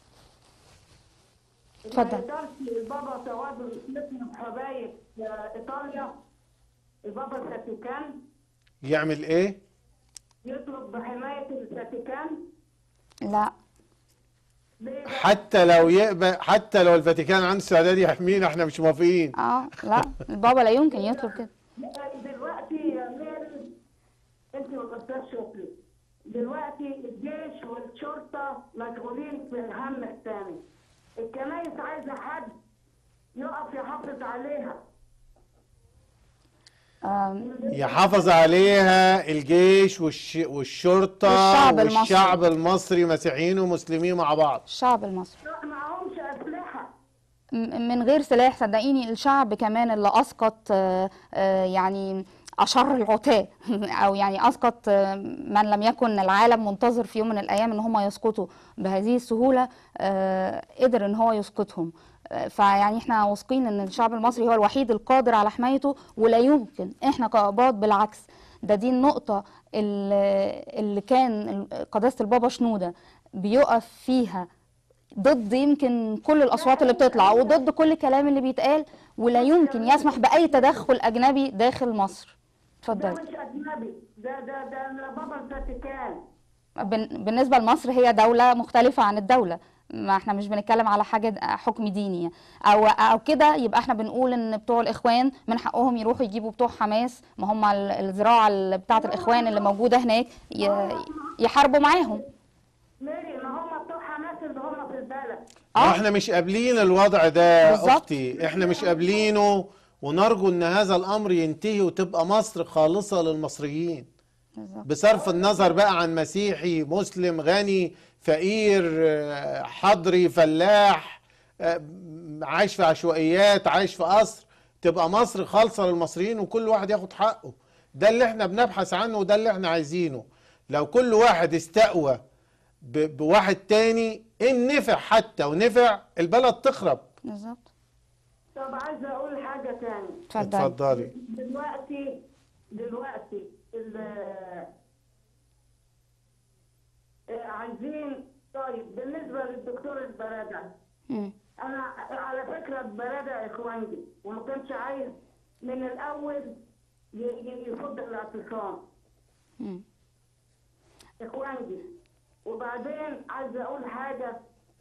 Speaker 2: اتفضل.
Speaker 10: ما يقدرش البابا توادر يسلكنا بحبايب ايطاليا، البابا الفاتيكان
Speaker 3: يعمل ايه؟
Speaker 10: يطلب بحمايه الفاتيكان؟
Speaker 2: لا.
Speaker 3: حتى لو الفاتيكان عنده استعداد يحمينا احنا مش موافقين.
Speaker 2: لا البابا لا يمكن يطلب كده.
Speaker 10: دلوقتي يا ميري انت والاستاذ شكري. دلوقتي الجيش والشرطه مشغولين في الهم الثاني. الكنايس عايزه حد يقف يحافظ عليها.
Speaker 3: يحافظ عليها الجيش والشرطة والشعب المصري، مسيحيين ومسلمين مع بعض.
Speaker 2: الشعب المصري
Speaker 10: معهمش أسلحة،
Speaker 2: من غير سلاح. صدقيني الشعب كمان اللي أسقط يعني أشر العتاة أو يعني أسقط من لم يكن العالم منتظر في يوم من الأيام إن هم يسقطوا بهذه السهولة، قدر إن هو يسقطهم. فيعني احنا واثقين ان الشعب المصري هو الوحيد القادر على حمايته، ولا يمكن احنا كقباط بالعكس. دي النقطة اللي كان قداسة البابا شنودة بيقف فيها ضد يمكن كل الأصوات اللي بتطلع وضد كل الكلام اللي بيتقال، ولا يمكن يسمح بأي تدخل أجنبي داخل مصر. اتفضلي.
Speaker 10: ده مش أجنبي، ده بابا الفاتيكان.
Speaker 2: بالنسبة لمصر هي دولة مختلفة عن الدولة، ما احنا مش بنتكلم على حاجه حكم ديني او كده. يبقى احنا بنقول ان بتوع الاخوان من حقهم يروحوا يجيبوا بتوع حماس، ما هم الذراع بتاعه الاخوان اللي موجوده هناك، يحاربوا معاهم.
Speaker 10: ميري، ما هم بتوع حماس اللي هم في البلد.
Speaker 3: احنا مش قابلين الوضع ده اختي، احنا مش قابلينه، ونرجو ان هذا الامر ينتهي وتبقى مصر خالصة للمصريين بصرف النظر بقى عن مسيحي مسلم غني فقير حضري فلاح عايش في عشوائيات عايش في قصر. تبقى مصر خالصة للمصريين وكل واحد ياخد حقه. ده اللي احنا بنبحث عنه وده اللي احنا عايزينه. لو كل واحد استقوى بواحد تاني ان نفع حتى ونفع البلد تخرب.
Speaker 2: بالظبط.
Speaker 10: طب عايزه اقول حاجه تاني.
Speaker 3: اتفضلي.
Speaker 10: دلوقتي عايزين، طيب بالنسبه للدكتور البرادع، انا على فكره البرادع اخوانجي وما كانش عايز من الاول يفضل الاعتصام. اخوانجي. وبعدين عايزه اقول حاجه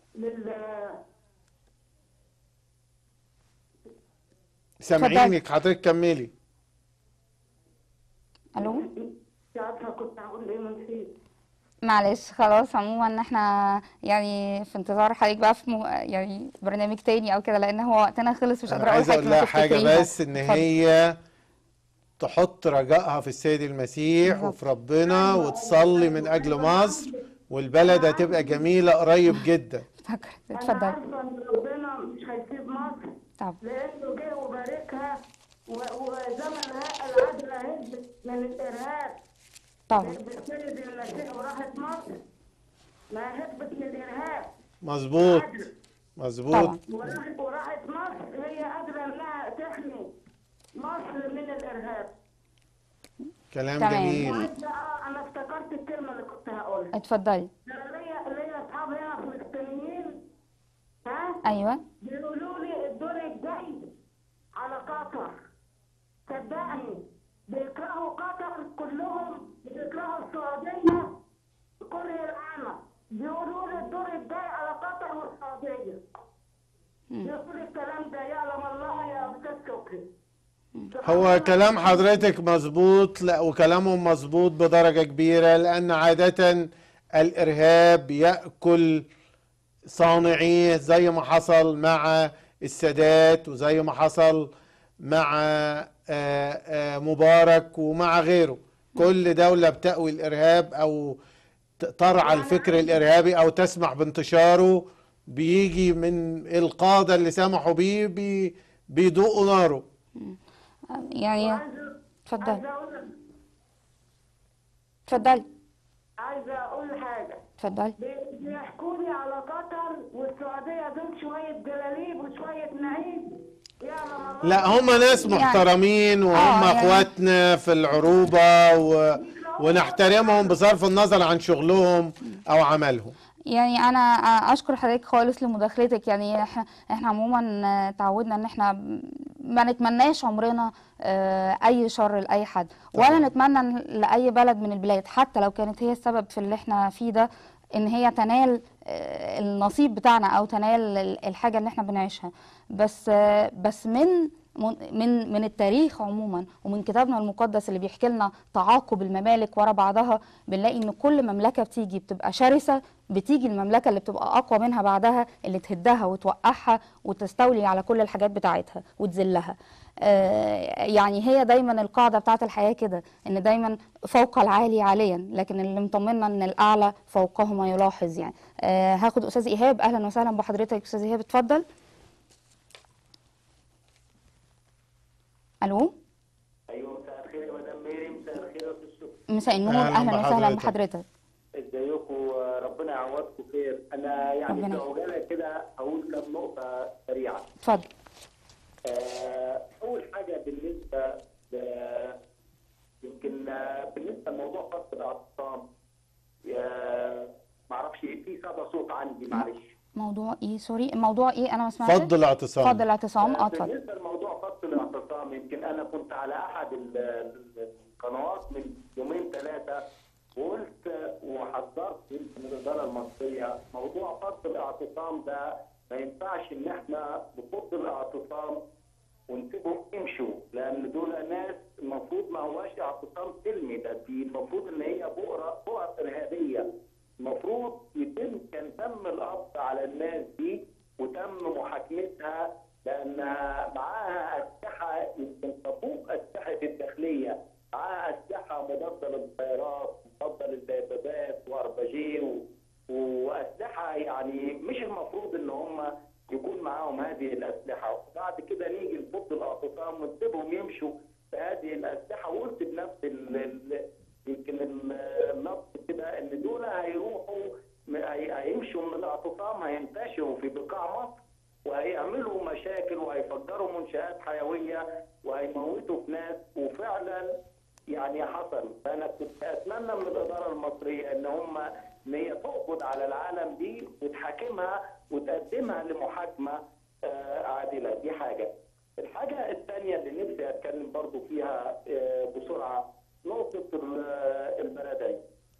Speaker 3: سامعينك حضرتك، كملي.
Speaker 2: الو.
Speaker 10: مش عارفه كنت هقول ايه ونسيت.
Speaker 2: معلش خلاص. عموما احنا يعني في انتظار حضرتك بقى في يعني برنامج تاني او كده، لان هو وقتنا خلص. مش قادره
Speaker 3: اقول لها حاجه بس ان هي تحط رجائها في السيد المسيح وفي ربنا وتصلي من اجل مصر، والبلد هتبقى جميله قريب جدا.
Speaker 2: اتفضل.
Speaker 10: انا عارفه ان ربنا مش هيسيب مصر طبعا، لانه جه وباركها وزمن العدل هزت من الارهاب
Speaker 2: طبعا.
Speaker 10: بسند المسيح وراحت مصر ما هربت من الارهاب.
Speaker 3: مظبوط مظبوط.
Speaker 10: وراحت مصر هي قادره انها تحمي مصر من الارهاب.
Speaker 3: كلام جميل.
Speaker 10: انا افتكرت الكلمه اللي كنت هقولها.
Speaker 2: اتفضلي.
Speaker 10: ليا اصحاب هنا فلسطينيين.
Speaker 2: ايوه.
Speaker 10: بيقولوا لي الدور الجاي على قطر. صدقني بيكرهوا قطر كلهم، بيكرهوا السعوديه كره العامه. بيقولوا لي الدور الجاي على قطر والسعوديه. بيقولوا الكلام ده يعلم الله يا استاذ شكري.
Speaker 3: هو كلام حضرتك مظبوط، لا وكلامهم مظبوط بدرجة كبيرة، لأن عادة الإرهاب يأكل صانعيه زي ما حصل مع السادات وزي ما حصل مع مبارك ومع غيره. كل دولة بتأوي الإرهاب أو ترعى الفكر الإرهابي أو تسمح بانتشاره بيجي من القادة اللي سمحوا بيه بيدوقوا ناره.
Speaker 2: يعني اتفضلي.
Speaker 10: عايزه اقول حاجه.
Speaker 2: اتفضلي.
Speaker 10: بيحكوا لي على قطر والسعوديه دول شويه جلاليب وشويه نعيم.
Speaker 3: لا هم ناس محترمين وهم اخواتنا في العروبه ونحترمهم بصرف النظر عن شغلهم او عملهم.
Speaker 2: يعني انا اشكر حضرتك خالص لمداخلتك. يعني احنا عموما تعودنا ان احنا ما نتمناش عمرنا اي شر لاي حد، ولا نتمنى لاي بلد من البلاد حتى لو كانت هي السبب في اللي احنا فيه ده ان هي تنال النصيب بتاعنا او تنال الحاجه اللي احنا بنعيشها. بس من من التاريخ عموما ومن كتابنا المقدس اللي بيحكي لنا تعاقب الممالك ورا بعضها، بنلاقي ان كل مملكه بتيجي بتبقى شرسه، بتيجي المملكه اللي بتبقى اقوى منها بعدها اللي تهدها وتوقعها وتستولي على كل الحاجات بتاعتها وتذلها. يعني هي دايما القاعده بتاعت الحياه كده، ان دايما فوق العالي عاليا، لكن اللي مطمنا ان الاعلى فوقه ما يلاحظ. يعني هاخد استاذ ايهاب. اهلا وسهلا بحضرتك استاذ ايهاب، اتفضل. الو.
Speaker 5: ايوه مساء الخير يا مدام ميري. مساء الخير يا استاذ.
Speaker 2: مساء النور. اهلا وسهلا بحضرتك.
Speaker 5: ازيكم؟ ربنا يعوضكم خير. انا يعني في عجاله كده اقول كم نقطه سريعه.
Speaker 2: اتفضل.
Speaker 5: اول حاجه بالنسبه يمكن بالنسبه لموضوع فصل الاعتصام، ما اعرفش في صدى صوت عندي معلش.
Speaker 2: موضوع ايه؟ سوري، موضوع ايه؟ انا ما سمعتش.
Speaker 3: فض الاعتصام.
Speaker 2: فض الاعتصام. اتفضل.
Speaker 5: بالنسبه لموضوع فصل الاعتصام، يمكن انا كنت على احد القنوات من يومين ثلاثه وقلت وحذرت يمكن الاداره المصريه موضوع فصل الاعتصام ده ما ينفعش ان احنا نفض الاعتصام ونسيبهم يمشوا، لان دول ناس المفروض ما هواش اعتصام سلمي، ده دي المفروض ان هي بؤر ارهابيه. المفروض كان تم القبض على الناس دي وتم محاكمتها لانها معاها اسلحه يمكن تفوق اسلحه الداخليه، معاها اسلحه مضاده للطيارات، مضاده للدبابات واربجيه واسلحه يعني مش المفروض ان هم يكون معاهم هذه الاسلحه. وبعد كده نيجي نفض الاعتصام ونسيبهم يمشوا بهذه الاسلحه. وقلت بنفس يمكن النص كده ان دول هيمشوا من الاعتصام، هينتشروا في بقاع مصر وهيعملوا مشاكل وهيفجروا منشآت حيويه وهيموتوا في ناس، وفعلا يعني حصل. فانا كنت اتمنى من الاداره المصريه ان هي تقبض على العالم دي وتحاكمها وتقدمها لمحاكمه عادله. دي حاجه. الحاجه الثانيه اللي نفسي اتكلم برضو فيها بسرعه نقطه البرادعي.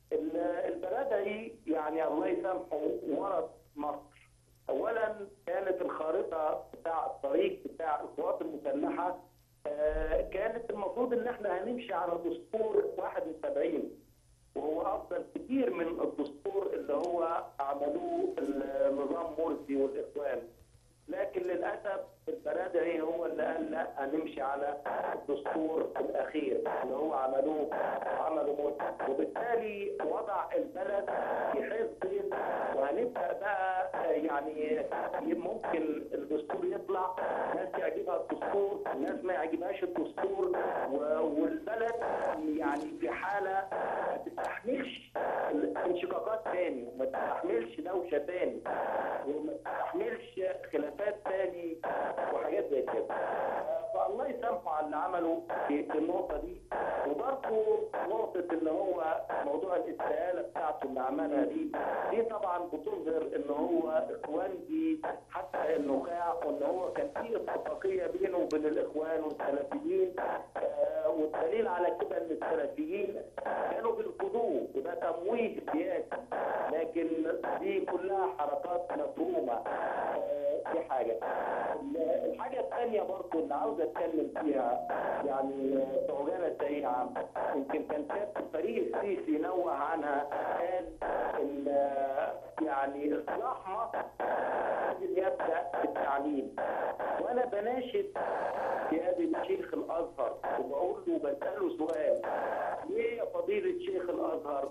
Speaker 5: البرادعي يعني الله يسامحه ورث مصر. اولا كانت الخارطه بتاع الطريق بتاع القوات المسلحه كانت المفروض ان احنا هنمشي على دستور 71 وهو افضل كتير من الدستور اللي هو عملوه النظام مرسي والاخوان، لكن للاسف البرادعي هو اللي قال لا هنمشي على الدستور الاخير اللي هو عملوه مرسي، وبالتالي وضع البلد في حزب. وهنبدا بقى يعني ممكن الدستور يطلع ناس يعجبها الدستور، ناس ما يعجبهاش الدستور، والبلد يعني في حاله ما تستحملش انشقاقات تاني، وما تستحملش دوشه تاني، وما تستحملش خلافات تاني وحاجات زي كده. فالله يسامحه على اللي عمله في النقطه دي. وبرضه نقطه اللي هو موضوع الاستقاله بتاعته اللي عملها دي طبعا بتظهر ان هو اخوانجي حتى النخاع، وان هو كان في اتفاقيه بينه وبين الاخوان والسلفيين، والدليل على كده ان السلفيين كانوا بيرفضوه وده تمويه سياسي، لكن دي كلها حركات مفهومه. دي حاجه. الحاجه الثانيه برضه اللي عاوز اتكلم فيها يعني بعجاله سريعه، يمكن كان فريق السيسي نوه عنها، قال ان يعني اصلاح مصر لازم يبدا بالتعليم. وانا بناشد سياده شيخ الازهر وبقول له بساله سؤال، ليه يا فضيله شيخ الازهر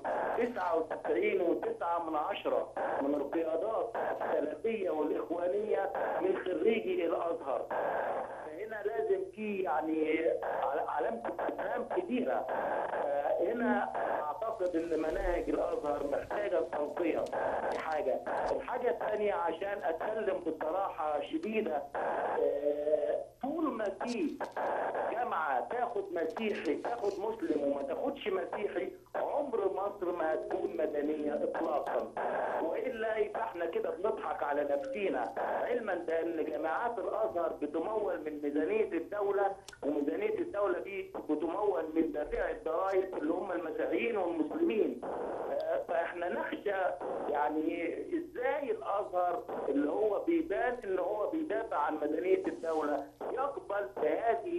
Speaker 5: 99.9% من القيادات السلفيه والاخوانيه من خريجي الازهر؟ فهنا لازم في يعني علامه استفهام كبيره. هنا اعتقد ان مناهج الازهر محتاجه تنقيه. دي حاجه. الحاجه الثانيه عشان اتكلم بصراحه شديده، طول ما في جامعه تاخد مسيحي تاخد مسلم وما تاخدش مسيحي، عمر مصر ما هتكون مدنيه اطلاقا. والا يبقى احنا كده بنضحك على نفسينا، علما بان جامعات الازهر بتمول من ميزانيه الدوله، وميزانيه الدوله دي بتمول من دافعي الضرائب اللي هم المسيحيين والمسلمين. فاحنا نخشى يعني ازاي الازهر اللي هو بيبان ان هو بيدافع عن مدنيه الدوله يقبل بهذا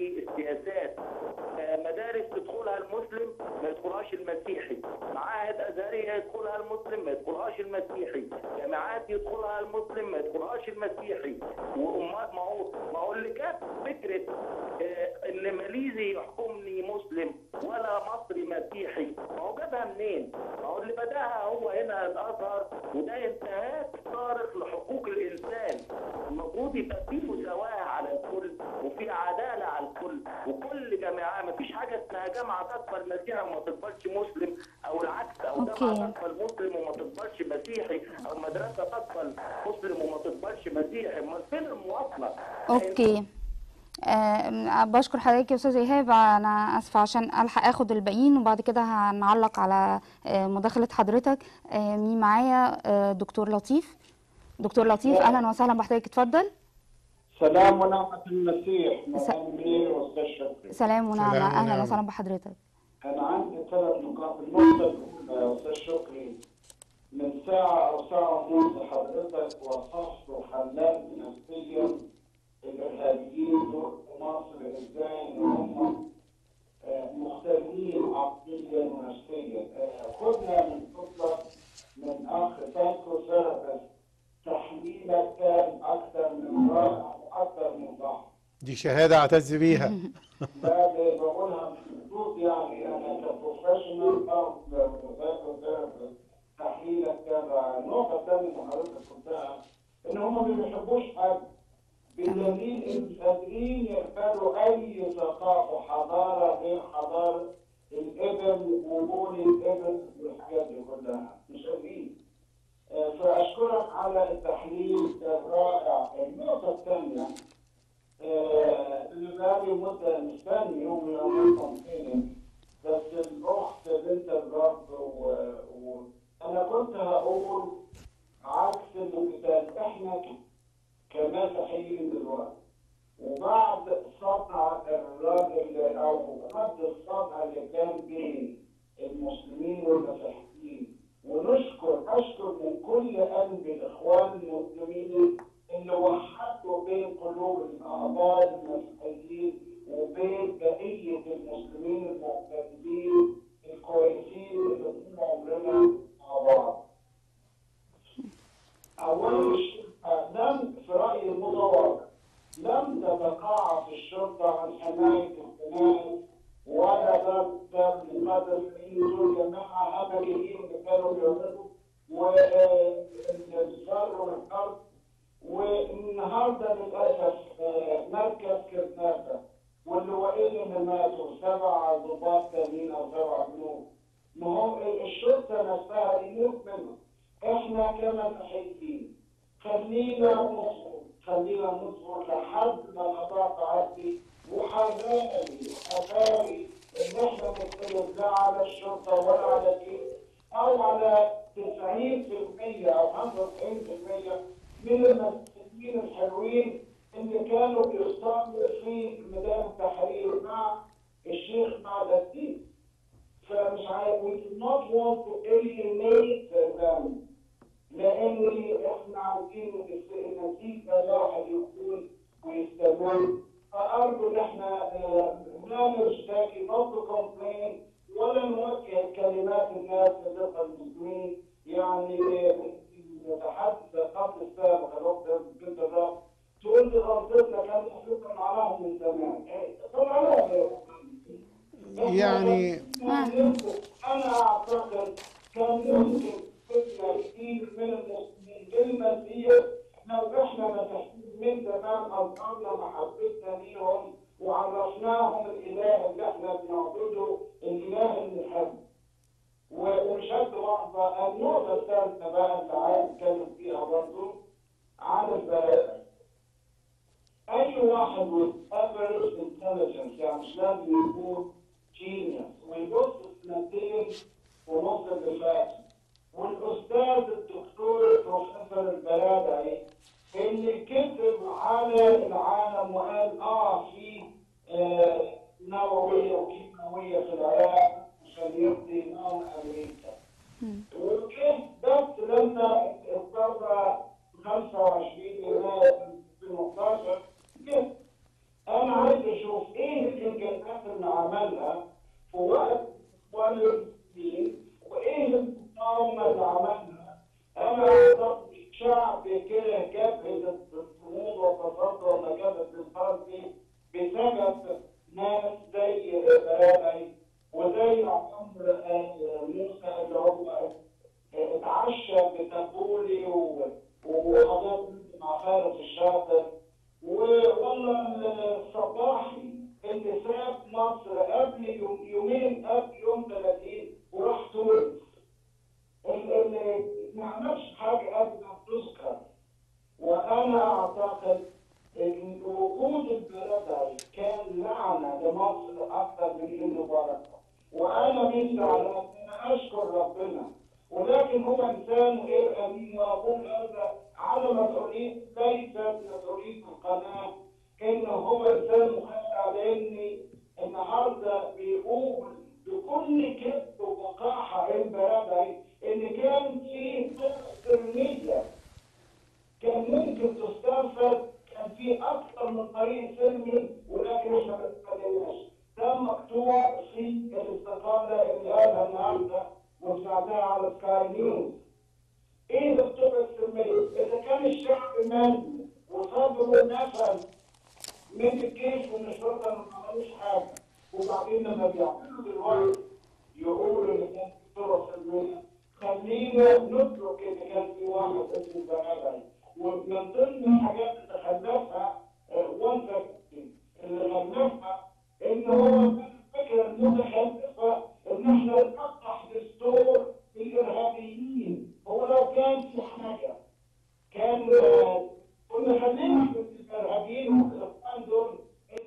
Speaker 5: في السياسات. مدارس تدخلها المسلم ما يدخلهاش المسيحي، معاهد ازهريه يدخلها المسلم ما يدخلهاش المسيحي، جامعات يدخلها المسلم ما يدخلهاش المسيحي. ما هو اللي جاب فكره ان ماليزي يحكمني مسلم ولا مصري مسيحي، ما هو جابها منين؟ ما هو اللي بداها هو هنا الازهر، وده انتهاك صارخ لحقوق الانسان. المفروض يبقى في مساواه على الكل وفي عداله على الكل، وكل جامعه ما فيش حاجه اسمها جامعه تقبل مسيحي وما تقبلش مسلم، او العكس، او جامعه تقبل مسلم وما تقبلش مسيحي، او مدرسه تقبل مسلم وما تقبلش مسيحي. امال فين المواصله؟
Speaker 2: اوكي. بشكر حضرتك يا استاذ ايهاب. انا اسفه عشان الحق اخد الباقيين وبعد كده هنعلق على مداخله حضرتك. مين معايا؟ دكتور لطيف. دكتور لطيف اهلا وسهلا بحضرتك، اتفضل.
Speaker 11: سلام ونعمة المسيح. مدام منير واستاذ شكري.
Speaker 2: سلام ونعمة، اهلا وسهلا بحضرتك.
Speaker 11: انا عندي 3 نقاط. النقطة الأولى يا استاذ شكري، من ساعة أو ساعة ونص حضرتك وصفت وحللت نفسيا الإرهابيين دول في مصر ازاي إن هم مختلفين عقليا ونفسيا. خدنا من فضلك من أخ سانكو سيرفس تحليلك كان أكثر من رائع وأكثر من ضعف.
Speaker 3: دي شهادة أعتز بيها.
Speaker 11: ده بقولها بخصوص يعني أنا كبروفيشنال أو سانكو سيرفس تحليلك كان رائع. النقطة الثانية اللي حضرتك قلتها إن هم ما بيحبوش حد، بدليل إن مش قادرين يقبلوا أي ثقافة وحضارة غير حضارة الإبل وبول الإبل والحاجات دي كلها، مش قادرين. فأشكرك على التحليل الرائع. النقطة الثانية اللي بقالي مدة مستني يوم يومين طمئنة، بس الأخت بنت الرب أنا كنت هقول عكس المثال. إحنا كمسيحيين دلوقتي وبعد صدع الراجل أو رد الصدع اللي كان بين المسلمين والمسيحيين، أشكر من كل قلب الإخوان المسلمين اللي وحدوا بين قلوب الأعضاء المسيحيين وبين بقية المسلمين المعتدلين الكويسين اللي طول عمرنا مع بعض. أولا لم في رأيي المتواضع لم تتقاعس الشرطة عن حماية الكنائس ولا دار المقدسين دول جماعة أمريكيين اللي كانوا بيعملوا والصار والحرب. والنهارده للأسف مركز كرناسة واللواءين اللي ماتوا 7 ضباط تانيين أو 7 جنود، ما هو الشرطة نفسها يموت منهم. إحنا كمسيحيين خلينا نصبر لحد ما القضاء تعدي. وحذاري ان احنا نتكلم لا على الشرطه ولا على الجيش او على 90% او 95% من المسؤولين الحلوين اللي كانوا بيصطادوا في ميدان التحرير مع الشيخ بعد الدين. فمش عارف we do not want to alienate them، لأن إحنا عايزين النتيجة الواحد يكون ويستمر. فأرجو إن إحنا لا نشتكي not to complain ولا نوجه كلمات الناس ضد المسلمين. يعني نتحدث قبل السابق الأخت بنت الرب تقول لي غلطتنا كان المفروض معاهم من زمان. طبعا
Speaker 3: يعني
Speaker 11: أنا أعتقد كان يمكن فكرة كتير من المسلمين بالمسيح لو احنا مسيحيين من زمان أظهرنا محبتنا ليهم وعرفناهم الإله اللي احنا بنعبده، الإله اللي نحبه. ومشهد لحظة النقطة الثالثة بقى اللي عايز أتكلم فيها برضه عن البلاء. أي واحد with average intelligence يعني مش لازم يكون genius ويبص سنتين ونص اللي فاتوا والأستاذ الدكتور البروفيسور البرادعي اللي كتب على العالم وقال في نووية وكيماوية في العراق عشان يرضي نوم أمريكا. وكيف بس لما الثورة 25 يناير 2011 كيف أنا عايز أشوف إيه عدن، والله الصباحي اللي ساب مصر قبل يومين قبل يوم 30 وراح تونس، اللي ما عملش حاجه قبل ما تذكر. وانا اعتقد ان وجود البلد كان لعنه لمصر اكثر من انه بركه. وانا مش زعلان، انا اشكر ربنا، ولكن هو انسان غير امين. واقول هذا على مسؤوليه ليست مسؤوليه القناه، انه هو انسان مخادع، لاني النهارده بيقول بكل كذب ووقاحه البلد ان كان في سلميه كان ممكن تستنفذ، كان في اكثر من طريق سلمي، ولكن احنا ما استفدناش. ده مقطوع في الاستقاله اللي قالها النهارده وسمعناها على سكاي نيوز. ايه الطرق السلميه؟ اذا كان الشعب مات وصبروا نفذ من الجيش ومن الشرطه ما عملوش حاجه، وبعدين لما بيعملوا دلوقتي يقولوا ان كان في طرق سلميه، خلينا نترك ان كان في واحد اسمه بنادم. ومن ضمن الحاجات اللي خلفها اللي خلفها ان هو الفكره المتخلفه ان احنا نقطع دستور الارهابيين. هو لو كان في حاجه كان كنا خلينا في الارهابيين والاخوان دول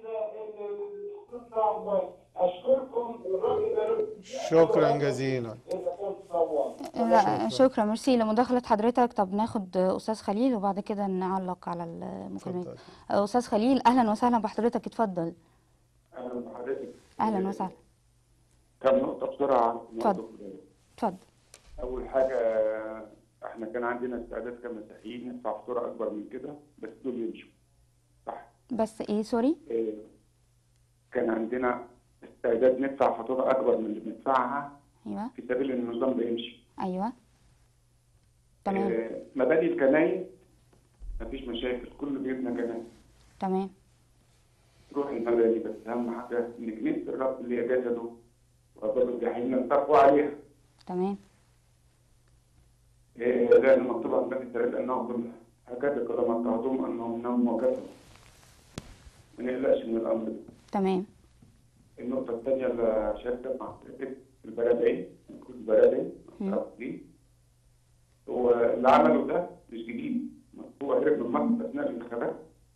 Speaker 11: اشكركم والراجل يبارك.
Speaker 3: شكرا جزيلا.
Speaker 2: لا شكرا، ميرسي لمداخلة حضرتك. طب ناخد أستاذ خليل وبعد كده نعلق على المكالمات. أستاذ خليل أهلا وسهلا بحضرتك، اتفضل.
Speaker 12: أهلا بحضرتك.
Speaker 2: أهلا وسهلا.
Speaker 12: كم نقطة بسرعة.
Speaker 2: اتفضل. اتفضل.
Speaker 12: أول حاجة احنا كان عندنا استعداد كمسيحيين ندفع فاتورة أكبر من كده، بس دول يمشوا. صح.
Speaker 2: بس إيه سوري؟
Speaker 12: كان عندنا استعداد ندفع فاتورة أكبر من اللي بندفعها.
Speaker 2: أيوه.
Speaker 12: في سبيل إن النظام ده يمشي.
Speaker 2: أيوه. تمام.
Speaker 12: مباني الكنايس مفيش مشاكل، كل بيتنا كنايس.
Speaker 2: تمام.
Speaker 12: روح المباني، بس أهم حاجة إن كنيسة الرب اللي هي جسده وأبواب الجحيم نتقوى عليها.
Speaker 2: تمام.
Speaker 12: لأن مكتوب عن بني إسرائيل أنهم هكذا كلما اضطهدوهم أنهم ناموا وكسروا. ما نقلقش من الأمر ده.
Speaker 2: تمام.
Speaker 12: النقطة الثانية اللي شاركت مع حضرتك البرادعي، كل البرادعي دي هو اللي عمله ده مش جديد، هو هرب من مصر أثناء الانتخابات.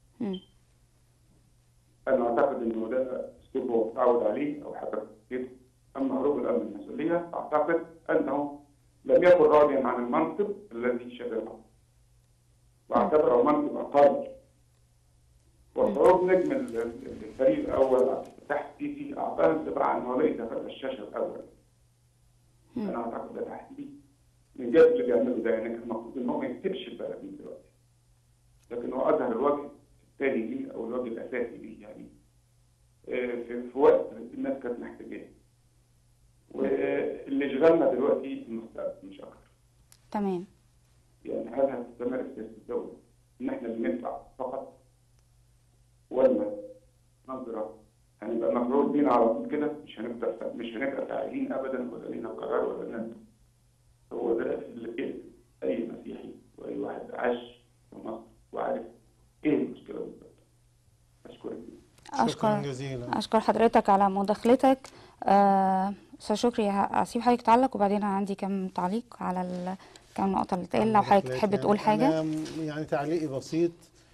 Speaker 12: أنا أعتقد إنه ده أسلوب هو متعود عليه أو حاجة كده. أما هروب الأمن من المسؤولية أعتقد أنه لم يكن راضيا عن المنصب الذي شغله، واعتبره منصب أقل. وخروج نجم الفريق الأول عبد الفتاح السيسي أعطاه انطباع أنه ليس فرق الشاشة الأول. أنا أعتقد ده تحديد من جد اللي بيعمله ده، يعني كان المفروض إن هو ما يسيبش البلد من دلوقتي. لكن هو أظهر الوجه التالي ليه أو الوجه الأساسي ليه، يعني في وقت الناس كانت محتاجاه. واللي شغلنا دلوقتي المستقبل مش أكتر.
Speaker 2: تمام.
Speaker 12: يعني هل هتستمر سياسة الدولة إن إحنا بندفع فقط؟ ولا نظرة هنبقى مفروض بينا على طول كده، مش هنبقى فاعلين أبدا ولا لينا قرار ولا لنا. هو ده اللي أي مسيحي وأي واحد عاش في مصر وعارف إيه المشكلة بالظبط. أشكرك.
Speaker 3: شكرا جزيلا.
Speaker 2: أشكر حضرتك على مداخلتك. أستاذ شكري هسيب حضرتك تعلق وبعدين أنا عندي كم تعليق على كم نقطة اللي اتقال، لو حضرتك تحب تقول حاجة.
Speaker 3: يعني تعليقي بسيط.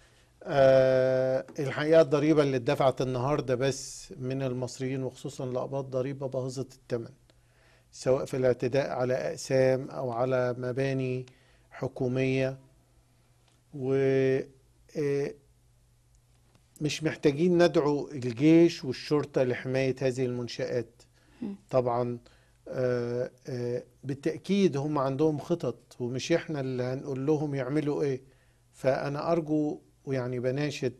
Speaker 3: الحقيقة الضريبة اللي اتدفعت النهاردة بس من المصريين وخصوصا الأقباط ضريبة باهظة الثمن، سواء في الاعتداء على أقسام أو على مباني حكومية. ومش محتاجين ندعو الجيش والشرطة لحماية هذه المنشآت. طبعا بالتأكيد هم عندهم خطط ومش احنا اللي هنقول لهم يعملوا ايه. فأنا أرجو ويعني بناشد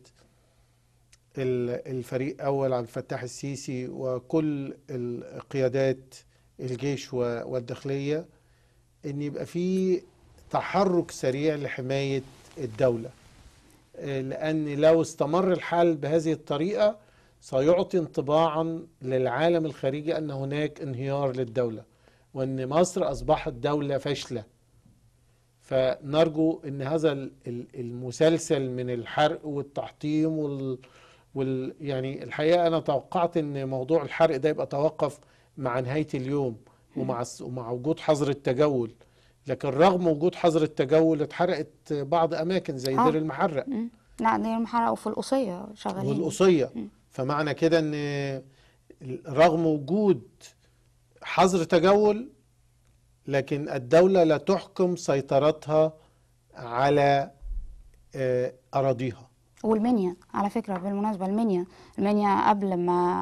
Speaker 3: الفريق أول عبد الفتاح السيسي وكل القيادات الجيش والداخلية ان يبقى في تحرك سريع لحماية الدولة، لأن لو استمر الحال بهذه الطريقة سيعطي انطباعا للعالم الخارجي أن هناك انهيار للدولة وأن مصر أصبحت دولة فاشلة. فنرجو ان هذا المسلسل من الحرق والتحطيم يعني الحقيقة انا توقعت ان موضوع الحرق ده يبقى توقف مع نهاية اليوم ومع وجود حظر التجول، لكن رغم وجود حظر التجول اتحرقت بعض اماكن زي دير المحرق.
Speaker 2: لا دير المحرق وفي القصية شغالين.
Speaker 3: والقصية. فمعنى كده ان رغم وجود حظر تجول لكن الدولة لا تحكم سيطرتها على أراضيها.
Speaker 2: والمنيا على فكرة بالمناسبة، المنيا قبل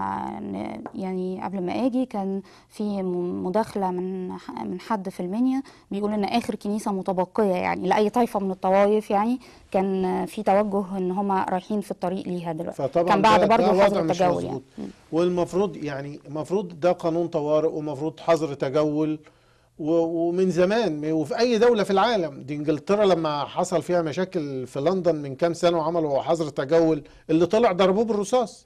Speaker 2: ما اجي كان في مداخلة من حد في المنيا بيقول ان اخر كنيسة متبقية يعني لأي طائفة من الطوائف، يعني كان في توجه ان هم رايحين في الطريق ليها دلوقتي. كان بعد برضه حظر التجول يعني.
Speaker 3: والمفروض يعني ده قانون طوارئ ومفروض حظر تجول ومن زمان وفي اي دولة في العالم. دي انجلترا لما حصل فيها مشاكل في لندن من كام سنة وعملوا حظر تجول اللي طلع ضربوه بالرصاص.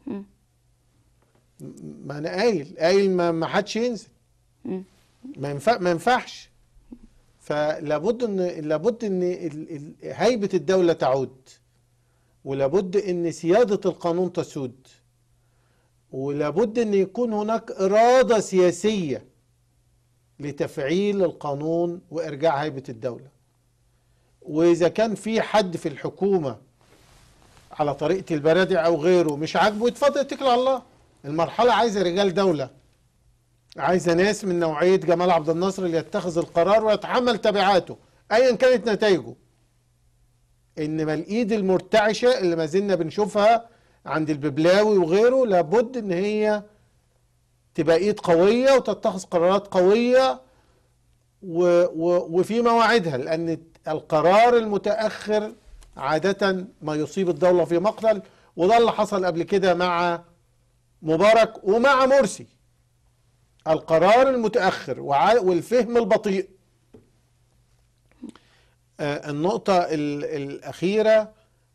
Speaker 3: ما انا قايل ما حدش ينزل، ما ينفعش. فلابد ان هيبة الدولة تعود، ولابد ان سيادة القانون تسود، ولابد ان يكون هناك إرادة سياسية لتفعيل القانون وإرجاع هيبة الدولة. وإذا كان في حد في الحكومة على طريقة البرادع أو غيره مش عاجبه يتفضل يتكل على الله. المرحلة عايزة رجال دولة، عايزة ناس من نوعية جمال عبد الناصر اللي يتخذ القرار ويتحمل تبعاته أيا كانت نتائجه. إنما الإيد المرتعشة اللي ما زلنا بنشوفها عند الببلاوي وغيره لابد إن هي تبقى ايد قوية وتتخذ قرارات قوية وفي مواعيدها، لان القرار المتأخر عادة ما يصيب الدولة في مقتل، وده اللي حصل قبل كده مع مبارك ومع مرسي. القرار المتأخر والفهم البطيء. النقطة الأخيرة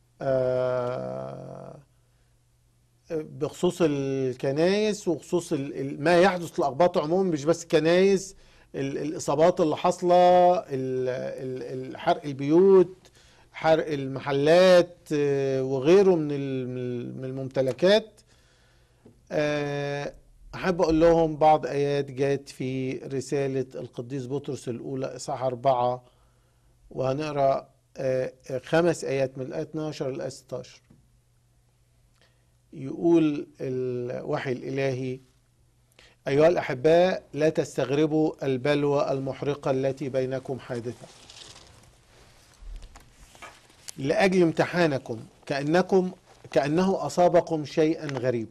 Speaker 3: بخصوص الكنايس وخصوص ما يحدث للأقباط عموما، مش بس كنايس، الإصابات اللي حاصلة، حرق البيوت، حرق المحلات وغيره من الممتلكات. أحب أقول لهم بعض آيات جات في رسالة القديس بطرس الأولى إصحاح 4، وهنقرأ 5 آيات من الآية 12 للآية 16. يقول الوحي الإلهي: أيها الأحباء لا تستغربوا البلوى المحرقة التي بينكم حادثة لأجل امتحانكم كأنه أصابكم شيئا غريب،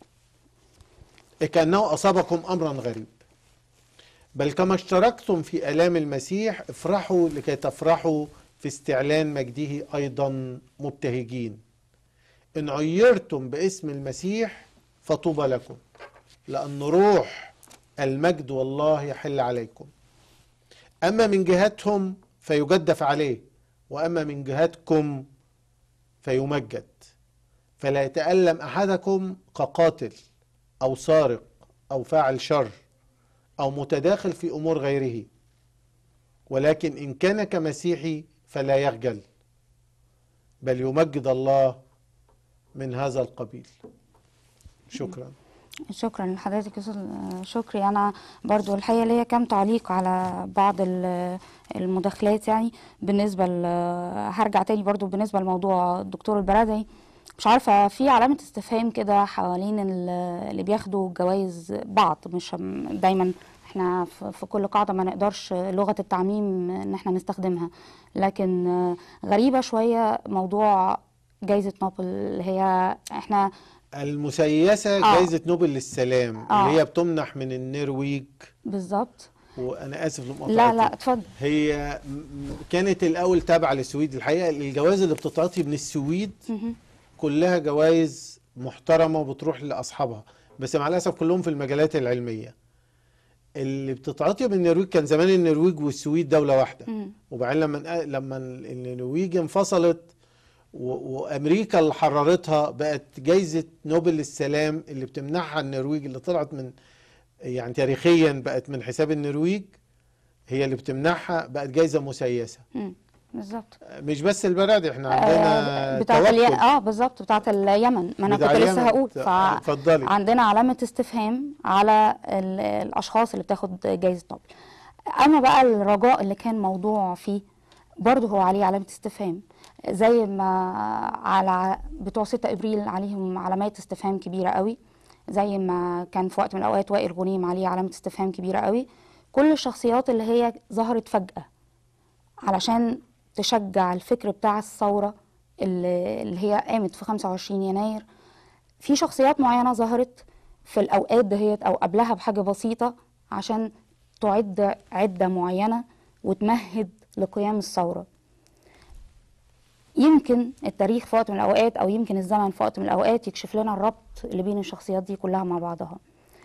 Speaker 3: كأنه أصابكم أمرا غريب، بل كما اشتركتم في آلام المسيح افرحوا لكي تفرحوا في استعلان مجده أيضا مبتهجين. إن عيرتم باسم المسيح فطوبى لكم، لأن روح المجد والله يحل عليكم. أما من جهتهم فيجدف عليه، وأما من جهتكم فيمجد. فلا يتألم أحدكم كقاتل أو سارق أو فاعل شر أو متداخل في أمور غيره، ولكن إن كان كمسيحي فلا يخجل، بل يمجد الله من هذا القبيل. شكرا.
Speaker 2: شكرا لحضرتك استاذ شكري. انا برضو الحقيقه ليا كام تعليق على بعض المداخلات، يعني بالنسبه هرجع تاني برضو بالنسبه لموضوع الدكتور البرادعي. مش عارفه في علامه استفهام كده حوالين اللي بياخدوا جوائز بعض، مش دايما احنا في كل قاعده ما نقدرش لغه التعميم ان احنا نستخدمها، لكن غريبه شويه موضوع جائزه نوبل اللي هي احنا
Speaker 3: المسيسة جائزة نوبل للسلام اللي هي بتمنح من النرويج
Speaker 2: بالظبط.
Speaker 3: وانا اسف لمقاطعتك.
Speaker 2: لا اتفضل.
Speaker 3: هي كانت الاول تابعه للسويد. الحقيقه الجوائز اللي بتتعطي من السويد كلها جوائز محترمه وبتروح لاصحابها، بس مع الاسف كلهم في المجالات العلميه. اللي بتتعطي من النرويج كان زمان النرويج والسويد دوله واحده، وبعدين لما النرويج انفصلت وامريكا اللي حررتها بقت جايزه نوبل للسلام اللي بتمنحها النرويج، اللي طلعت من يعني تاريخيا بقت من حساب النرويج، هي اللي بتمنحها، بقت جايزه مسيسه.
Speaker 2: بالظبط.
Speaker 3: مش بس البلد، احنا عندنا
Speaker 2: بتاعت بالظبط بتاعت اليمن، ما انا كنت لسه هقول.
Speaker 3: اتفضلي.
Speaker 2: عندنا علامة استفهام على الاشخاص اللي بتاخد جايزة نوبل. اما بقى الرجاء اللي كان موضوع فيه برضه هو عليه علامة استفهام، زي ما على بتوع 6 ابريل عليهم علامات استفهام كبيرة قوي، زي ما كان في وقت من الاوقات وائل غنيم عليه علامة استفهام كبيرة قوي. كل الشخصيات اللي هي ظهرت فجأة علشان تشجع الفكر بتاع الثورة اللي هي قامت في 25 يناير، في شخصيات معينة ظهرت في الأوقات دهيت أو قبلها بحاجة بسيطة عشان تعد عدة معينة وتمهد لقيام الثورة. يمكن التاريخ في وقت من الأوقات أو يمكن الزمن في وقت من الأوقات يكشف لنا الربط اللي بين الشخصيات دي كلها مع بعضها.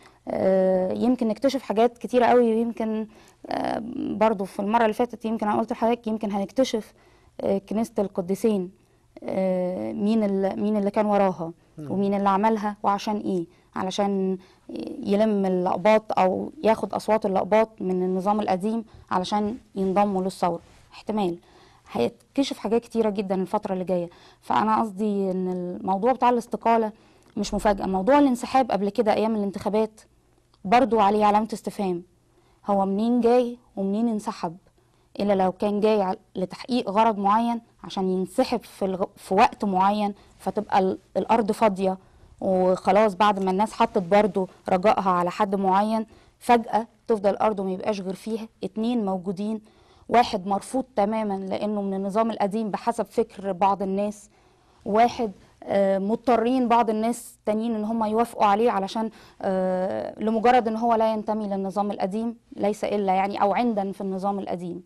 Speaker 2: يمكن نكتشف حاجات كتيرة قوي، ويمكن برضو في المرة اللي فاتت يمكن أنا قلت لحضرتك يمكن هنكتشف كنيسة القديسين مين اللي كان وراها ومين اللي عملها وعشان ايه، علشان يلم الأقباط أو ياخد أصوات الأقباط من النظام القديم علشان ينضموا للثورة. احتمال هيتكشف حاجات كتيرة جدا الفترة اللي جاية. فأنا قصدي إن الموضوع بتاع الاستقالة مش مفاجأة. موضوع الانسحاب قبل كده أيام الانتخابات برضو عليه علامة استفهام، هو منين جاي ومنين انسحب؟ إلا لو كان جاي لتحقيق غرض معين عشان ينسحب في وقت معين، فتبقى الأرض فاضية وخلاص بعد ما الناس حطت برضو رجائها على حد معين، فجأة تفضل الأرض وما يبقاش غير فيها 2 موجودين، واحد مرفوض تماما لأنه من النظام القديم بحسب فكر بعض الناس، واحد مضطرين بعض الناس تانيين ان هم يوافقوا عليه علشان لمجرد ان هو لا ينتمي للنظام القديم، ليس الا يعني او عندًا في النظام القديم.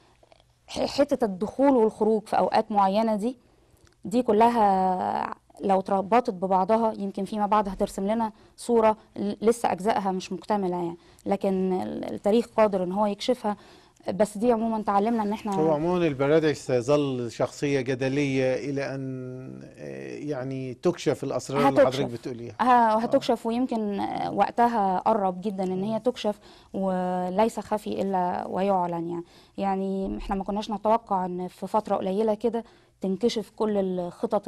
Speaker 2: حتة الدخول والخروج في اوقات معينة دي كلها لو اتربطت ببعضها يمكن فيما بعد هترسم لنا صورة لسه اجزائها مش مكتملة يعني، لكن التاريخ قادر ان هو يكشفها. بس دي عموما تعلمنا ان احنا
Speaker 3: هو عموما البرادعي سيظل شخصية جدلية الى ان يعني تكشف الاسرار اللي حضرتك بتقوليها.
Speaker 2: هتكشف، ويمكن وقتها قرب جدا ان هي تكشف، وليس خفي الا ويعلن يعني احنا ما كناش نتوقع ان في فترة قليلة كده تنكشف كل الخطط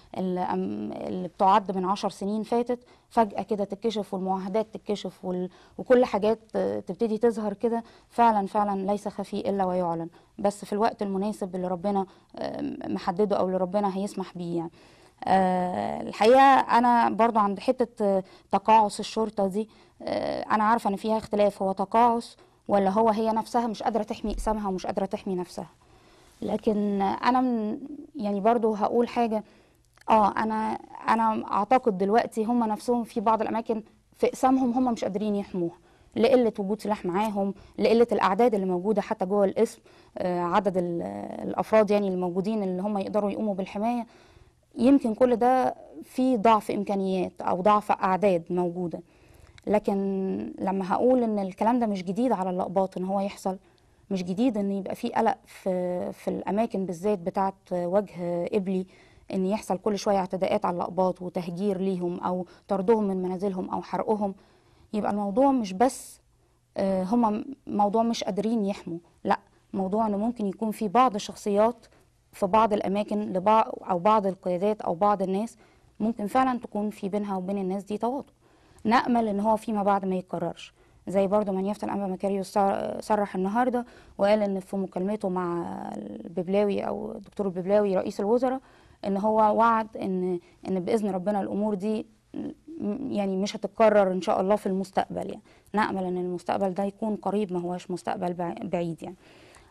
Speaker 2: اللي بتعد من 10 سنين فاتت، فجأة كده تتكشف، والمعاهدات تتكشف وكل حاجات تبتدي تظهر كده. فعلا ليس خفي إلا ويعلن، بس في الوقت المناسب اللي ربنا محدده أو اللي ربنا هيسمح بيه يعني. الحقيقة أنا برضو عند حتة تقاعس الشرطة دي، أنا عارفة أن فيها اختلاف، هو تقاعس ولا هي نفسها مش قادرة تحمي إقسامها ومش قادرة تحمي نفسها؟ لكن انا يعني برضو هقول حاجه، انا اعتقد دلوقتي هم نفسهم في بعض الاماكن في اقسامهم هم مش قادرين يحموها، لقله وجود سلاح معاهم، لقله الاعداد اللي موجوده حتى جوه القسم، عدد الافراد يعني الموجودين اللي هم يقدروا يقوموا بالحمايه. يمكن كل ده في ضعف امكانيات او ضعف اعداد موجوده. لكن لما هقول ان الكلام ده مش جديد على الأقباط ان هو يحصل، مش جديد ان يبقى في قلق في الاماكن بالذات بتاعه وجه قبلي، ان يحصل كل شويه اعتداءات على الأقباط وتهجير ليهم او طردهم من منازلهم او حرقهم، يبقى الموضوع مش بس هم موضوع مش قادرين يحموا، لا، موضوع انه ممكن يكون في بعض الشخصيات في بعض الاماكن لبعض او بعض القيادات او بعض الناس ممكن فعلا تكون في بينها وبين الناس دي تواطؤ. نأمل ان هو فيما بعد ما يتكررش. زي برضو من يفتن أنبا مكاريوس صرح النهارده وقال ان في مكالمته مع الببلاوي او الدكتور الببلاوي رئيس الوزراء ان هو وعد ان باذن ربنا الامور دي يعني مش هتتكرر ان شاء الله في المستقبل. يعني نأمل ان المستقبل ده يكون قريب، ما هوش مستقبل بعيد يعني.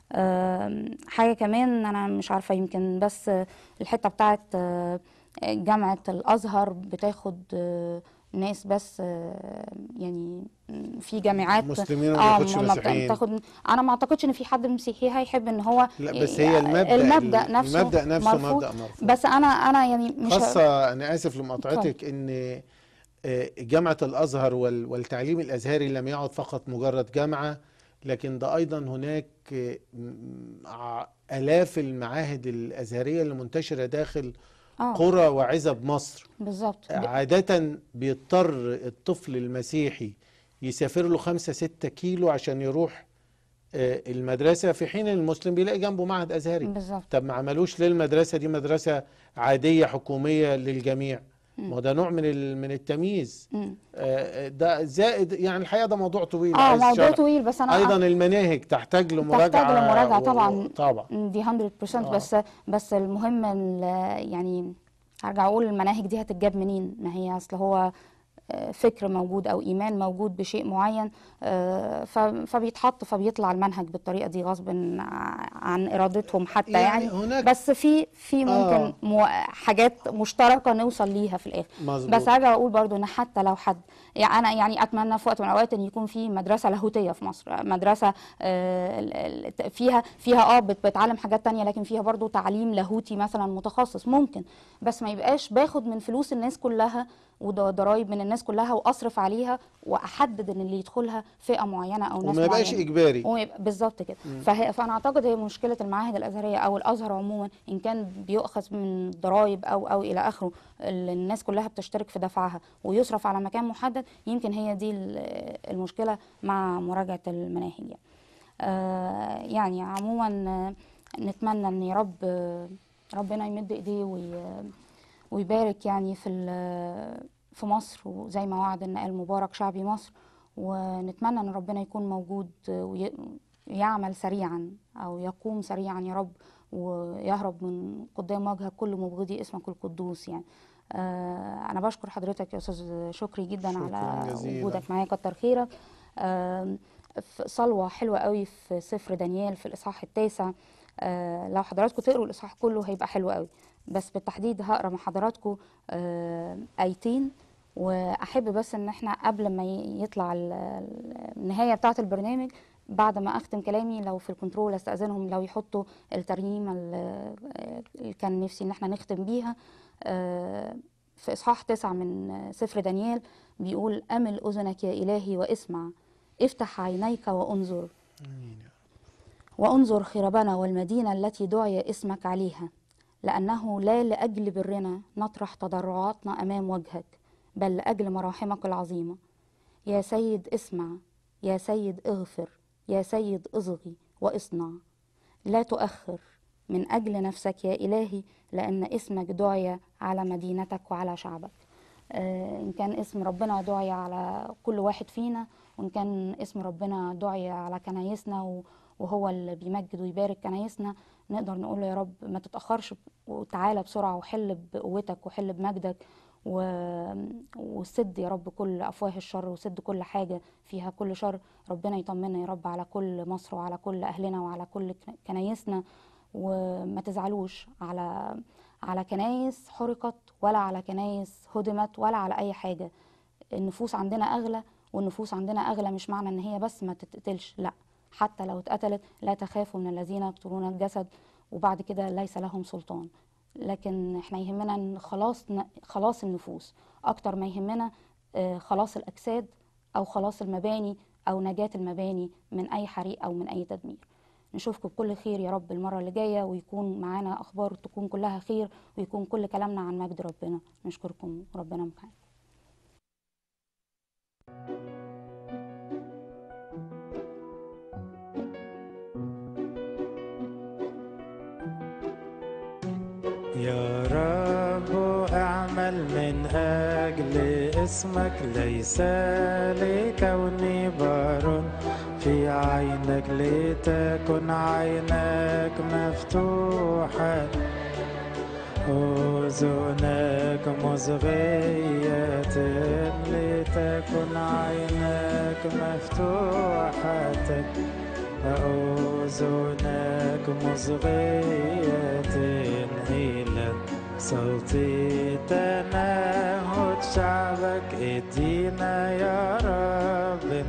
Speaker 2: حاجه كمان انا مش عارفه، يمكن بس الحته بتاعت جامعه الازهر بتاخد ناس بس يعني في جامعات
Speaker 3: مسلمين وما بياخدش مسيحيين.
Speaker 2: انا ما اعتقدش ان في حد مسيحي هيحب ان هو
Speaker 3: لا، بس هي المبدأ نفسه مبدأ مرفوض.
Speaker 2: بس انا يعني مش
Speaker 3: خاصة انا اسف لمقاطعتك ان جامعة الازهر والتعليم الازهري لم يعد فقط مجرد جامعة، لكن ده ايضا هناك الاف المعاهد الازهرية اللي منتشرة داخل قرى وعزب مصر.
Speaker 2: بالظبط.
Speaker 3: عادة بيضطر الطفل المسيحي يسافر له 5-6 كيلو عشان يروح المدرسة، في حين المسلم بيلاقي جنبه معهد أزهري.
Speaker 2: بالظبط.
Speaker 3: طب ما عملوش ليه المدرسة دي مدرسة عادية حكومية للجميع؟ ما ده نوع من التمييز. ده زائد يعني الحقيقة ده موضوع طويل، عايز
Speaker 2: موضوع
Speaker 3: شرح.
Speaker 2: طويل، بس أنا
Speaker 3: أيضا المناهج تحتاج لمراجعة
Speaker 2: طبعا.
Speaker 3: طبعا
Speaker 2: دي 100%. بس المهم يعني هرجع أقول المناهج دي هتتجاب منين؟ ما هي أصل هو فكر موجود او ايمان موجود بشيء معين، فبيطلع المنهج بالطريقه دي غصب عن ارادتهم حتى يعني بس في ممكن حاجات مشتركه نوصل ليها في الاخر.
Speaker 3: مزبوط.
Speaker 2: بس ارجع اقول برضو ان حتى لو حد يعني انا يعني اتمنى في وقت من الاوقات ان يكون في مدرسه لاهوتيه في مصر، مدرسه فيها بتعلم حاجات تانية، لكن فيها برضو تعليم لاهوتي مثلا متخصص ممكن، بس ما يبقاش باخد من فلوس الناس كلها وضرايب من الناس كلها واصرف عليها واحدد ان اللي يدخلها فئه معينه او ناس معينه،
Speaker 3: وما يبقاش اجباري.
Speaker 2: بالظبط كده. فانا اعتقد هي مشكله المعاهد الازهريه او الازهر عموما، ان كان بيؤخذ من ضرايب او الى اخره، الناس كلها بتشترك في دفعها ويصرف على مكان محدد، يمكن هي دي المشكله مع مراجعه المناهج يعني. يعني عموما نتمنى ان يا رب ربنا يمد ايديه ويبارك يعني في مصر، وزي ما وعد ان قال مبارك شعبي مصر، ونتمنى ان ربنا يكون موجود ويعمل سريعا او يقوم سريعا يا رب، ويهرب من قدام وجهك كل مبغضي اسمك القدوس يعني. انا بشكر حضرتك يا استاذ شكري جدا على وجودك معايا، كتر خيرك. صلوه حلوه قوي في سفر دانيال في الاصحاح 9، لو حضراتكم تقروا الاصحاح كله هيبقى حلو قوي، بس بالتحديد هقرا مع حضراتكم ايتين، واحب بس ان احنا قبل ما يطلع النهايه بتاعه البرنامج بعد ما اختم كلامي لو في الكنترول استاذنهم لو يحطوا الترنيمه اللي كان نفسي ان احنا نختم بيها. في اصحاح 9 من سفر دانيال بيقول: امل اذنك يا الهي واسمع، افتح عينيك وانظر، وانظر خربنا والمدينه التي دعي اسمك عليها، لأنه لا لأجل برنا نطرح تضرعاتنا أمام وجهك، بل لأجل مراحمك العظيمة. يا سيد اسمع، يا سيد اغفر، يا سيد اصغي واصنع، لا تؤخر من أجل نفسك يا إلهي، لأن اسمك دعي على مدينتك وعلى شعبك. إن كان اسم ربنا دعي على كل واحد فينا، وإن كان اسم ربنا دعي على كنايسنا وهو اللي بيمجد ويبارك كنايسنا، نقدر نقول له يا رب ما تتأخرش وتعالى بسرعة وحل بقوتك وحل بمجدك، وسد يا رب كل أفواه الشر، وسد كل حاجة فيها كل شر. ربنا يطمنا يا رب على كل مصر وعلى كل أهلنا وعلى كل كنايسنا، وما تزعلوش على كنايس حرقت ولا على كنايس هدمت ولا على أي حاجة. النفوس عندنا أغلى، والنفوس عندنا أغلى مش معنى إن هي بس ما تتقتلش، لأ، حتى لو اتقتلت لا تخافوا من الذين يقتلون الجسد وبعد كده ليس لهم سلطان. لكن احنا يهمنا ان خلاص النفوس اكتر ما يهمنا خلاص الاجساد او خلاص المباني او نجاة المباني من اي حريق او من اي تدمير. نشوفكم بكل خير يا رب المرة اللي جاية، ويكون معانا اخبار تكون كلها خير، ويكون كل كلامنا عن مجد ربنا. نشكركم وربنا معاكم.
Speaker 13: يا رب اعمل من أجل اسمك، ليس لكوني بار في عينك، لتكن عينك مفتوحة، أذنك مصغية، لتكن عينك مفتوحة، أذنك مصغية إلى صوت تنهد شعبك. ادينا يا رب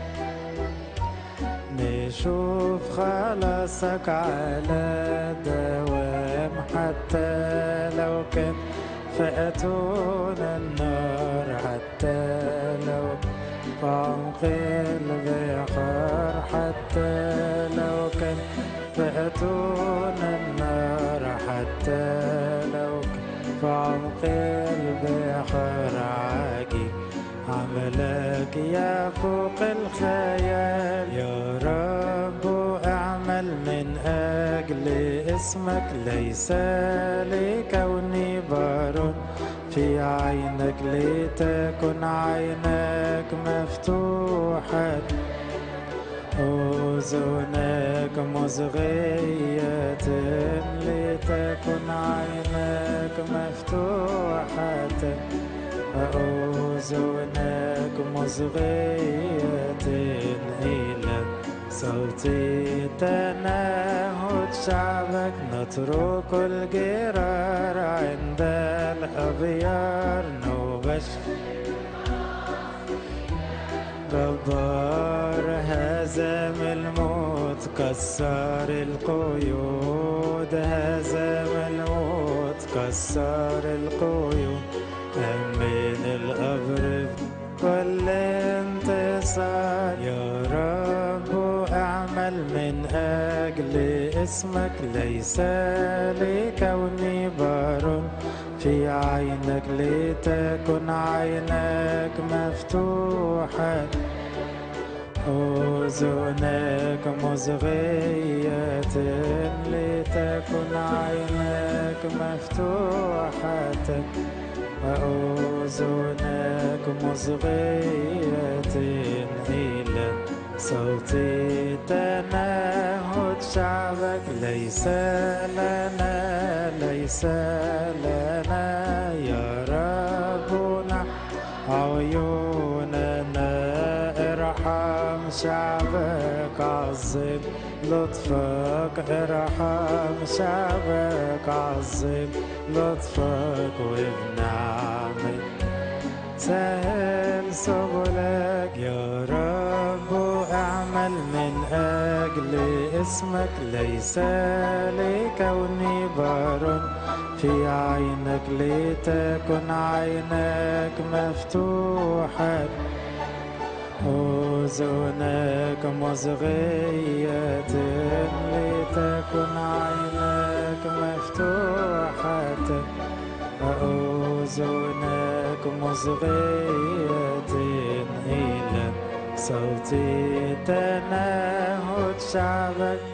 Speaker 13: نشوف خلاصك على دوام، حتى لو كان فأتونا النار، حتى لو في عمق البحر، حتى لو كان فأتونا النار، حتى لو كان في عمق البحر. عجيب عملك يا فوق الخيال يا رب، لاسمك، ليس لكوني بار في عينك، لتكن عينك مفتوحة، أذنك مصغية، لتكن عينك مفتوحة، أذنك مصغية إلى صوت تنهد شعبك. نترك الجرار عند الأغيار، نبشر جبار هزم الموت، كسر القيود، هزم الموت، كسر القيود، أمن القبر كل انتصار. يا رب اعمل من أجل اسمك، ليس لكوني بار في عينك، لتكن عينك مفتوحة، أذنك مصغية، لتكن عينك مفتوحة، وأذنك مصغية إلى صوت تنهد شعبك. ليس لنا، ليس لنا يا ربنا عيوننا، ارحم شعبك، عظم لطفك، ارحم شعبك، عظم لطفك، وبنعمة سهل سبلك. يا رب اعمل من أجل اسمك، ليس لكوني بار في عينك، لتكن عينك مفتوحة، أذنك مصغية، لتكن عينك مفتوحة، وأذنك مصغية إلى صوت تنهد شعبك.